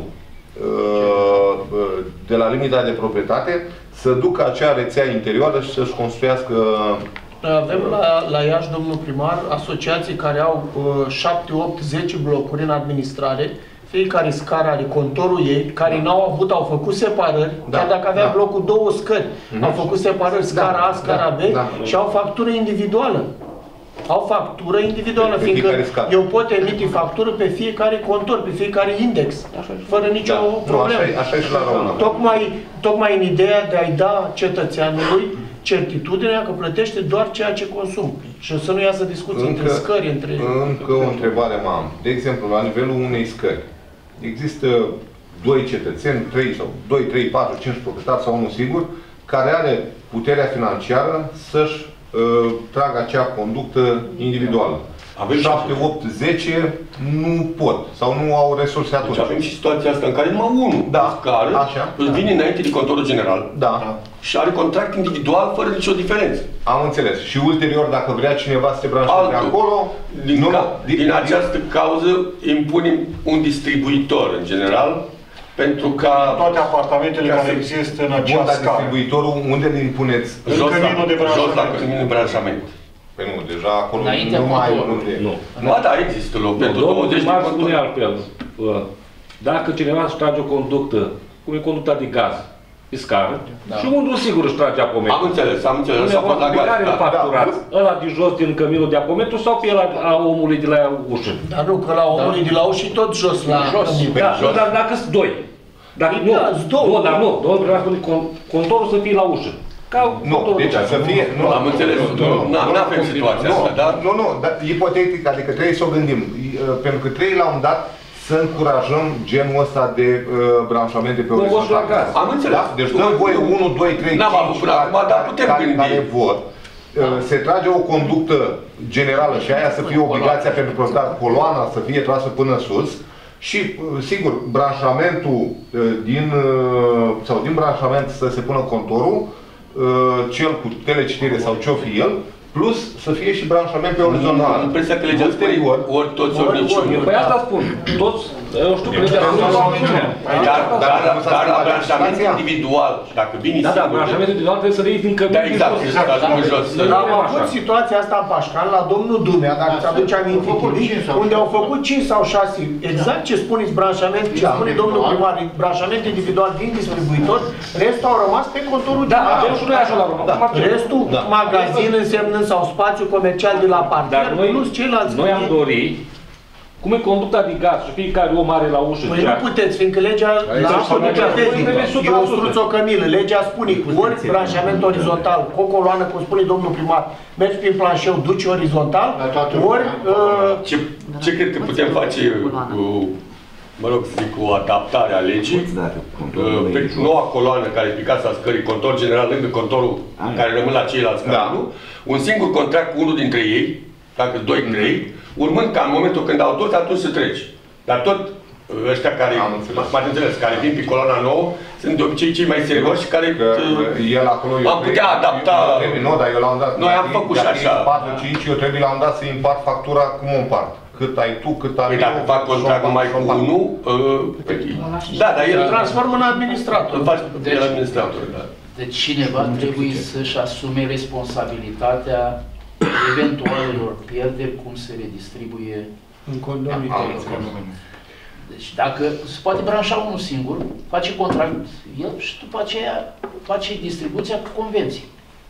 de la limita de proprietate să ducă acea rețea interioară și să-și construiască... Avem la, la Iași, domnul primar, asociații care au șapte, opt, zece blocuri în administrare. Fiecare scară are contorul ei, care da. n-au avut, au făcut separări, da. chiar dacă avea da. blocul două scări, mm-hmm. au făcut separări, scara da. A, scara B da. și au factură individuală. Au factură individuală, pe fiindcă eu pot emite factură pe fiecare contor, pe fiecare index, fără nicio da. problemă. Nu, așa, așa și la România. Tocmai, tocmai în ideea de a-i da cetățeanului certitudinea că plătește doar ceea ce consumă. Și să nu iasă discuții încă, între scări, între... Încă o întrebare mai am. De exemplu, la nivelul unei scări, există doi cetățeni, trei sau doi, trei, patru, cinci proprietari sau unul singur, care are puterea financiară să-și uh, tragă acea conductă individuală. șapte, opt, zece nu pot sau nu au resurse atunci. Deci avem și situația asta în care numai unul da, care așa, îl vine da. înainte de contorul general da. și are contract individual fără nicio diferență. Am înțeles. Și ulterior, dacă vrea cineva să se branșeze acolo... Din, nu, ca, din, din această cauză impunem un distribuitor în general pentru ca... Toate apartamentele ca care există în această scară. Distribuitorul, unde îl impuneți? Jos la, jos la căminul de branșament. Păi nu, deja acolo Înainte nu mai unde. Nu. Ba da, există loc pentru douăzeci de contori. Spune altfel. Dacă cineva își trage o conductă, cum e conducta de gaz, îi scară, da. Și unul sigur își trage apomentul. Am înțeles, am înțeles. Pe care îl facturați? Ăla de jos din căminul de apomentul sau pe ăla a omului de la ușă? Dar nu, că la omului de la ușă și tot jos la cămin. Da, dar dacă sunt doi. Dacă nu, nu, dar nu, domnul primar spune contorul să fie la ușă. Nu, deci să fie... Nu, am înțeles, nu avem situația asta, da? Nu, nu, dar ipotetic, adică trebuie să o gândim. Pentru că trebuie la un dat să încurajăm genul ăsta de branșamente pe orizontal. Am înțeles. Deci dăm voie unu, doi, trei, cinci care vor. Se trage o conductă generală și aia să fie obligația pentru prostat, coloana să fie trasă până sus. Și, sigur, branșamentul din, sau din branșament să se pună contorul, cel cu telecitire sau ce-o fi el, plus să fie și branșament pe orizontal. Nu impresia că legea spune ori toți, ori niciunul. Păi asta spun, toți, eu știu că legea spune. Dar la branșament individual, dacă vine singur... Da, da, branșament individual trebuie să le iei din cămin. Da, exact, exact. Am avut situația asta în Pașcan, la domnul Dumea, dacă ți-aduce aminte, unde au făcut cinci sau șase, exact ce spuneți branșament, ce spune domnul primar, branșament individual din distribuitor, restul au rămas pe contorul de... Da, avem și noi așa la urmă. Restul, magazin însemnând sau spațiu comercial de la parter, plus ceilalți. Noi am dorit, cum e conducta de gaz și fiecare om are la ușă. Păi nu puteți, fiindcă legea e o struțocămilă. Legea spune ori branșament orizontal, cu o coloană, cum spune domnul primar, mergi prin planșeu, duci orizontal, ori... Ce cred că putem face, mă rog să zic, o adaptare a legii, pe noua coloană care e pe casa scării, contor general lângă contorul care rămân la ceilalți scări, nu? Un singur contract cu unul dintre ei, dacă doi, trei, urmând ca în momentul când au toți, atunci să treci. Dar tot ăștia care, m-ați înțeles, care vin pe coloana nouă, sunt de obicei cei mai serioși și care am putea adapta... Nu, dar eu la un dat... Noi am făcut și așa. patru cinci, eu trebuie la un dat să împart factura cum o împart. Cât ai tu, cât ai eu... Dacă fac contract numai cu unul... Da, dar el... transformă în administrator. Îl faci pe administrator, da. Deci cineva trebuie să-și asume responsabilitatea eventualelor pierderi, cum se redistribuie în condominii. Deci dacă se poate branșa unul singur, face contract el și după aceea face distribuția cu convenții.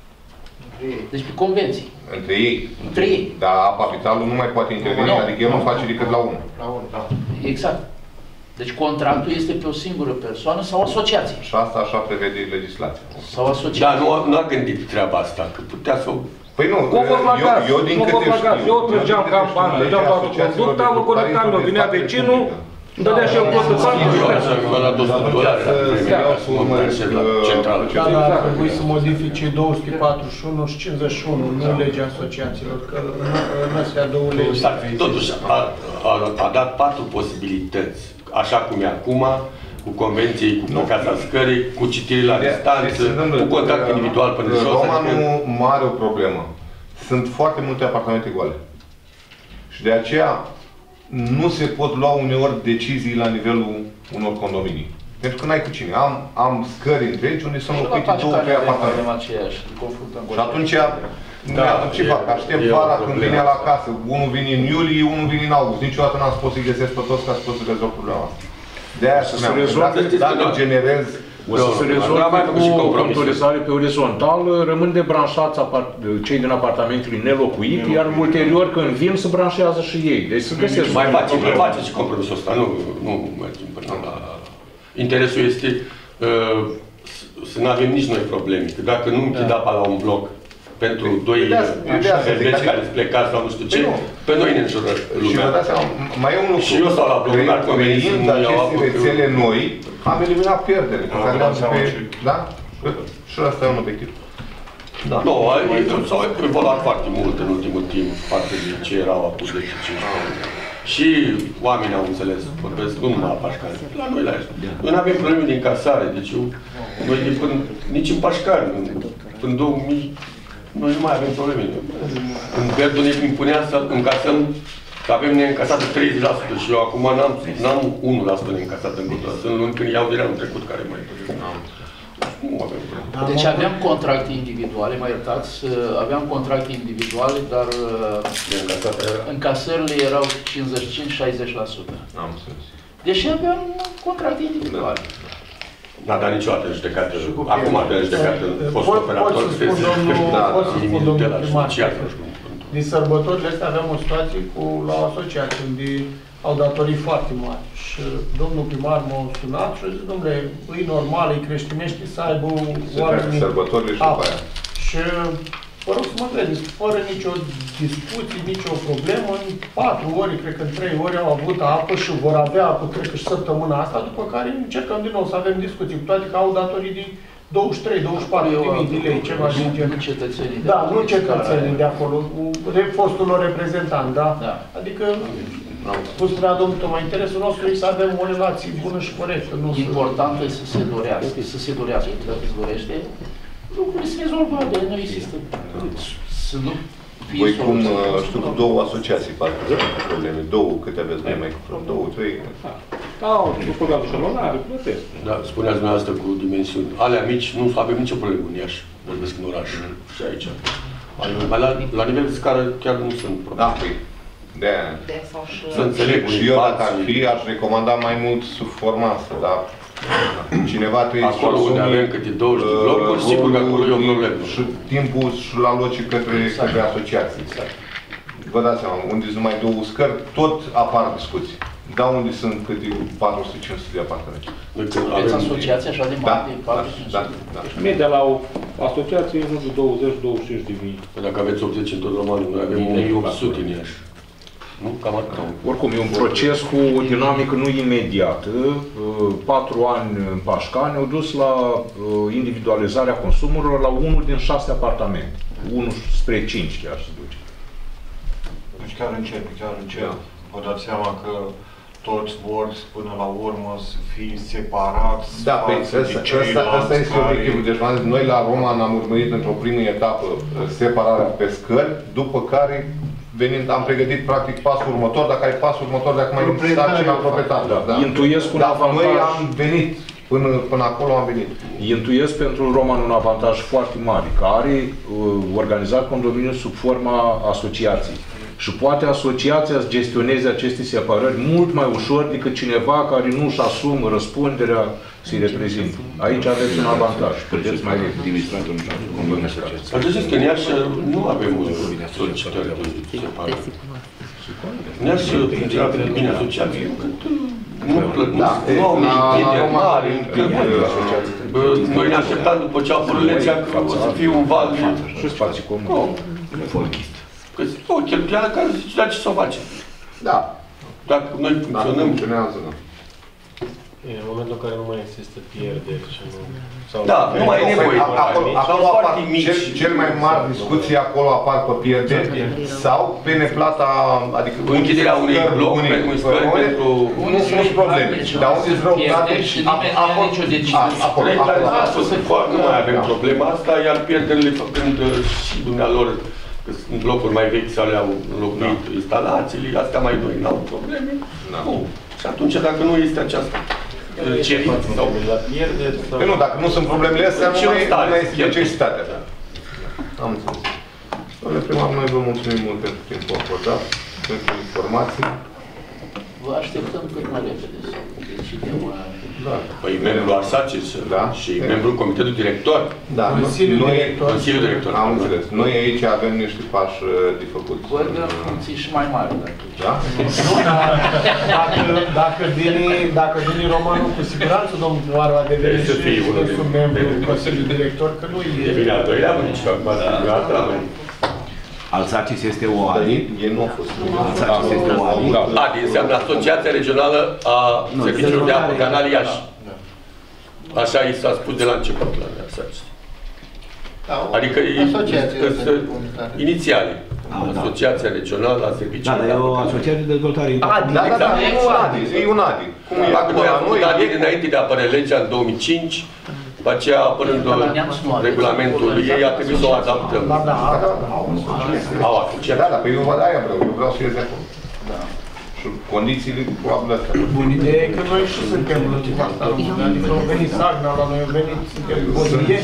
Deci pe convenții. Între ei. Între ei. Dar Apavitalul nu mai poate interveni, no, adică el nu face decât la unul. La unul, da. Exact. Deci contractul este pe o singură persoană sau asociație. Și asta așa prevede legislația. Sau asociație. Dar nu, nu a gândit treaba asta, că putea să o... Păi nu, eu, eu din câte știu... Eu trăgeam campanie, trăgeam toată conducta, mă conectam, mă venea vecinul, îmi dădea și eu pot să fac. Eu așa că la două sute de dolari, centrală. Dar ar trebui să modifice două sute patruzeci și unu și cincizeci și unu, nu legea asociațiilor, că în astea două legi. Totuși a dat patru posibilități, așa cum e acum, cu convenții, cu casa scării, cu citiri la distanță, cu contract individual până jos. Roma nu are o problemă. Sunt foarte multe apartamente goale. Și de aceea nu se pot lua uneori decizii la nivelul unor condominii. Pentru că n-ai cu cine. Am, am scări întregi unde sunt locuite două, trei apartamente. Și atunci, ce fac? Aștept vara când vine la casă. Unul vine în iulie, unul vine în august. Niciodată n-am spus să-i găsesc pe toți ca să pot să rezolv problema asta. De-aia să se rezolve, dacă generez... O să se rezolve cu contorizare pe orizontal, rămân debranșați cei din apartamentele nelocuite, iar ulterior când vin se branșează și ei. Deci să găsesc... Mai face, mai face și compromisul ăsta, nu, nu mergem până la... Interesul este uh, să nu avem nici noi probleme, că dacă nu închid apa la un bloc pentru doi verbeți care îți plecați sau nu știu ce, pe noi ne înjură lumea. Mai e un lucru. Și eu stau la bloc, n-ar conveni să nu iau apă. Rețele noi, am eliminat pierdere. Da? Și ăsta e un obiectiv. Nu, s-au evoluat foarte mult în ultimul timp față de ce erau acum zece cincisprezece ani. Și oamenii au înțeles, vorbesc nu numai la Pașcani, la noi la Iași. Noi nu avem probleme de încasare, deci eu, noi de până, nici în Pașcani, în două mii, noi nu mai avem probleme. În Verdul ne impunea să încasăm, să avem neîncasat treizeci la sută și eu acum n-am unu la sută neîncasat în gură. Sunt luni când iau de anul trecut care mai nu avem probleme. Deci aveam contracte individuale, mă iertați, aveam contracte individuale, dar încasările erau cincizeci și cinci șaizeci la sută. Deși aveam contracte individuale. N-a dat niciodată judecată, acum a dat judecată fost operator, pot să spun, domnul primar, din sărbătorile astea aveam o situație cu, la o asociație unde au datorii foarte mari și domnul primar m-a sunat și a zis, domnule, e normal, îi creștinește să aibă oamenii apă. Și vă rog să mă credeți, fără nicio discuție, nicio problemă, în patru ori, cred că în trei ori au avut apă și vor avea apă, cred că și săptămâna asta, după care încercăm din nou să avem discuții, cu toate că au datorii de douăzeci și trei douăzeci și patru de mii de lei, ceva din genul. Nu cetățenii de Da, nu cetățenii de acolo, fostul lor reprezentant, da? Adică, cum spunea domnul Toma, interesul nostru e să avem o relație bună și corectă. Important e să se dorească, să se dorească, dacă se dorește, lucrurile se rezolvă, de nu există. Să nu fie voi cum, știu că două asociații, parcă, probleme, două, câte aveți mai mai cu două, trei? Da, o problemă de șalonare, plătesc. Da, spuneați dumneavoastră cu dimensiuni. Alea mici nu avem nicio problemă în Iași, vorbesc în oraș și aici. La, la nivel de scară chiar nu sunt probleme. Da, păi, de-aia. Să înțeleg. Și eu, dacă ar fi, aș recomanda mai mult sub forma asta, dar cineva trebuie acolo să unde avem câte douăzeci de blocuri, sigur că acolo e o problemă. Și timpul și la locii către, exact. către asociații. Exact. Vă dați seama, unde sunt numai două scări, tot apar discuții. Da, unde sunt câte patru sute cinci sute de apartamente. Aveți asociații așa de mari de patru sute cinci sute? Da, da. Media la o asociație e de douăzeci douăzeci și cinci de mii. Păi dacă aveți optzeci în tot romanul, noi avem o mie opt sute în Iași. Nu? Cam atât. Oricum, e un proces cu o dinamică nu imediată. Patru ani în Pașcani au dus la individualizarea consumurilor la unul din șase apartamente. Unul spre cinci chiar se duce. Deci chiar încep, chiar încep. Vă dați seama că toți vor până la urmă să fie separați. Da, pe asta este obiectivul. Deci, noi la Roman am urmărit într-o primă etapă separarea pe scări, după care venind, am pregătit practic pasul următor, dacă ai pasul următor, dacă mai e sarcina proprietarului. Da? Intuiesc un Dar avantaj. noi am venit, până, până acolo am venit. Intuiesc pentru Roman un avantaj foarte mare, că are uh, organizat condominiul sub forma asociației. Și poate asociația să gestioneze aceste separări mult mai ușor decât cineva care nu își asumă răspunderea să-i reprezintă. Aici aveți un avantaj. Puteți mai administrator nu și-a asumă. Atunci că în Iași nu avem o solicitare de separare. În Iași funcționează bine asociații. Nu au idee mari. Noi ne așteptam după ce a apărut legea că o să fie un val. Și spații comune. Folchist. Că o cheltuială care zice, dar ce să o facem? Da. Dacă noi funcționăm... Funcționează, da. În momentul în care nu mai există pierderi și nu... Da, nu mai e nevoie. Acolo apar cel mai mari discuții, acolo apar pe pierderi sau pe neplata, adică... Închiderea unui bloc, pentru un scări, pentru... Nu sunt probleme, dar unde sunt răutate și nimeni nu are nicio decizie. Nu mai avem problema asta, iar pierderile făcând și dumnealor că sunt locuri mai vechi sau le-au înlocuit instalațiile, astea mai noi n-au probleme. Nu. Și atunci, dacă nu este această cerință sau la pierderi sau... Nu, dacă nu sunt problemele astea, nu mai este necesitatea. Am înțeles. Domnule primar, noi vă mulțumim mult pentru timpul acordat, pentru informații. Vă așteptăm cât mai repede să decidem. Da. Păi membrul Arsacis și membrul Comitetului Director. Da, Consiliul Director. Consiliul Director. Am înțeles. Noi aici avem niște pași de făcut. Vor avea funcții și mai mari. Da? Dacă vine Romanul, cu siguranță domnul primar va deveni și un membru Consiliului Director, că nu e... Devine al doilea, nici că gata. Alsacis este o A D I? Ei nu au fost. Alsacis este o A D I? A D I înseamnă Asociația Regională a Serviciilor de Apă Canal Iași. Așa i s-a spus de la început la Alsacis. Adică inițiale. Asociația Regională a Serviciilor de Apă Canal Iași. Da, dar e o asociație de dezvoltare integrată. Da, da, da, e un A D I. E un A D I. Dacă noi am făcut A D I înainte de a apărea legea în două mii cinci, după aceea, apărând regulamentul ei, a trebuit să o adaptăm. Da, da, au asociat. Da, da, păi eu văd aia vreau, eu vreau să ies de acolo. Da. Și condițiile probabil astea. Bun, ideea e că noi și suntem lângă asta. Adică au venit Sagna la noi, au venit, suntem bolieni,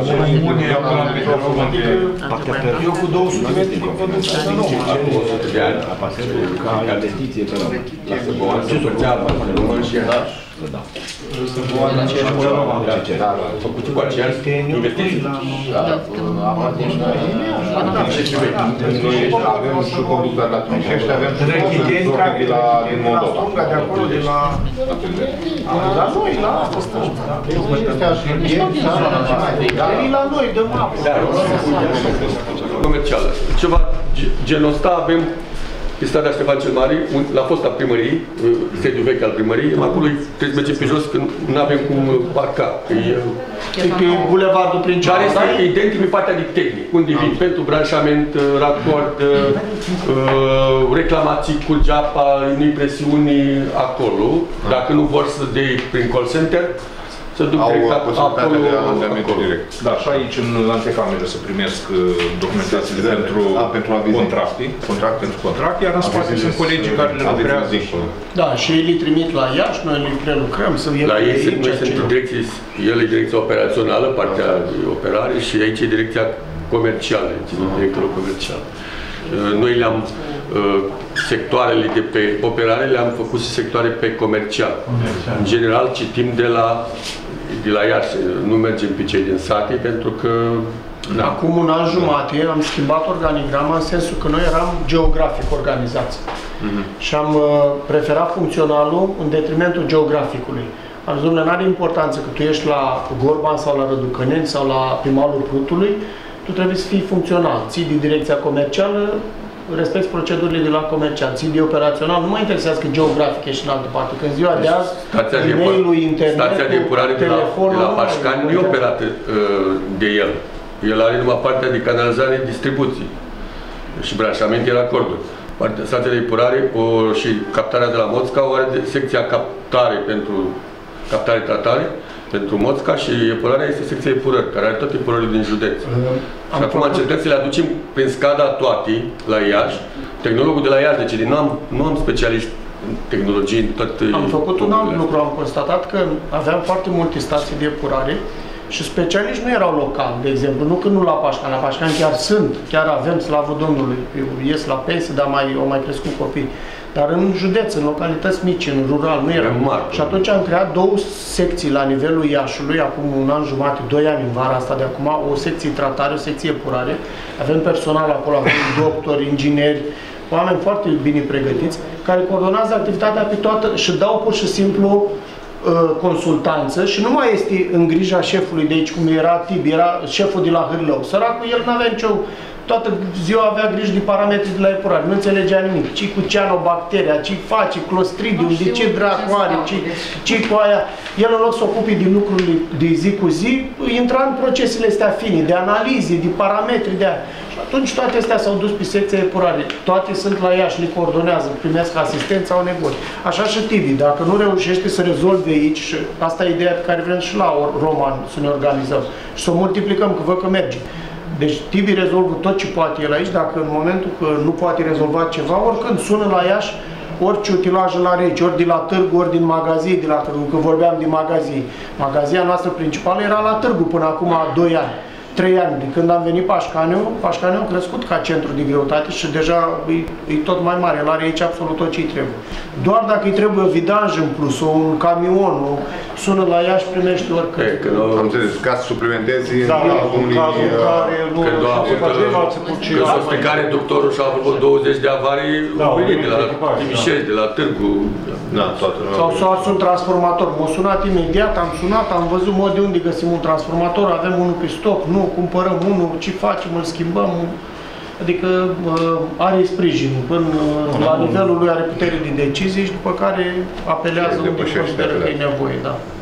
eu cu două sute metri din văd să nu. o sută de ani, ca investiție pe la să băuăm, să făcea, să rămân și că da. Sunt cu aceeași Da, făcut cu aceeași investiții. Da, noi avem și conducta la Timișești, avem și conducta din Moldova. De acolo, de la... La noi, la asta stăm. La noi, de mapă. Comercială. Ceva genul ăsta avem pe strada Ștefan cel Mare, la fosta primăriei, sediul vechi al primăriei, acolo trebuie să mergem pe jos când nu avem cum parca. E pe bulevardul principal. Dar este identic pe partea de tehnic, unde vin pentru branșament, racord, reclamații cu geapa, impresiuni acolo. Dacă nu vor să dea prin call center, să duc direct acolo. Da, și aici în antecameră să primesc documentațiile pentru contracte, contract pentru contract, iar în spate sunt colegii care le lucrează. Da, și ei le trimit la Iași, noi le prelucrăm, să vie la ei noi sunt direcții, el e direcția operațională, partea de operare, și aici e direcția comercială, directorul comercial. Noi le-am, sectoarele de pe operare le-am făcut și sectoare pe comercial. În general citim de la, de la Iași, nu mergem pe cei din sate, pentru că... Da. Acum un an jumate am schimbat organigrama în sensul că noi eram geografic organizați. Mm-hmm. Și am preferat funcționalul în detrimentul geograficului. Am zis, domnule, n-are importanță că tu ești la Gorban sau la Răducăneni sau la Primarul Prutului, tu trebuie să fii funcțional. Ții de direcția comercială, respecti procedurile de la comercial, ții de operațional, nu mă interesează că geografic ești în altă parte. Când ziua de azi, e-mail-ul, internetul, stația de epurare de la, de la Pașcani nu e operată uh, de el. El are numai partea de canalizare, distribuții și branșament de acorduri. Partea, stația de epurare o, și captarea de la Moțca o are de secția captare pentru captare-tratare, pentru Moțca, și epurarea este secția epurări, care are toate epurările din județ. Uh, și acum încercăm să le aducem prin SCADA toate la Iași. Tehnologul de la Iași, deci nu am, nu am specialiști în tehnologie în toate... Am făcut un alt lucru, am constatat că aveam foarte multe stații de epurare și specialiști nu erau locali, de exemplu, nu că nu la Pașcani, la Pașcani chiar sunt, chiar avem, slavă Domnului, eu ies la pensie, dar mai, au mai crescut copii. Dar în județ, în localități mici, în rural, nu era. Și atunci am creat două secții la nivelul Iașului, acum un an jumate, doi ani în vara asta de acum, o secție tratare, o secție epurare. Avem personal acolo, avem doctori, ingineri, oameni foarte bine pregătiți, care coordonează activitatea pe toată și dau pur și simplu consultanță și nu mai este în grija șefului de aici, cum era Tibi, era șeful de la Hârlău. Săracul, el n-avea nicio... Toată ziua avea grijă de parametrii de la epurare, nu înțelegea nimic. Ce cu cianobacteria, ce face, clostridium, de ce dracu are, ce, ce cu aia. El, în loc să ocupe de lucrurile de zi cu zi, intra în procesele astea fine, de analize, de parametri, de aia. Și atunci toate astea s-au dus pe secția epurare. Toate sunt la ea și le coordonează, primesc asistență sau nevoie. Așa și Tibi, dacă nu reușește să rezolve aici, și asta e ideea pe care vrem și la Roman să ne organizăm și să o multiplicăm, că văd că merge. Deci Tibi rezolvă tot ce poate el aici, dacă în momentul că nu poate rezolva ceva, oricând sună la Iași, orice utilaj îl are aici, ori de la târgu, ori din magazii de la târgu, că vorbeam de magazii. Magazia noastră principală era la târgu până acum doi ani. trei ani, de când am venit Pașcaniu, Pașcaniu a crescut ca centru de greutate și deja e, e tot mai mare, el are aici absolut tot ce îi trebuie. Doar dacă îi trebuie vidanj în plus, o, un camion, o, sună la ea și primește oricât. Am înțeles, ca să suplimentezi da, în unii... cazul în care nu se a splicare doctorul și a avut douăzeci de avarii, da, venit de la Timișești, de la Târgu. Da, toată. Sau s-a ars un transformator. M-a sunat imediat, am sunat, am văzut mod de unde găsim un transformator, avem unul pe stoc, nu, cumpărăm unul, ce facem, îl schimbăm. Adică are sprijin, până la nivelul lui are putere de decizie și după care apelează unde consideră că e nevoie. Da.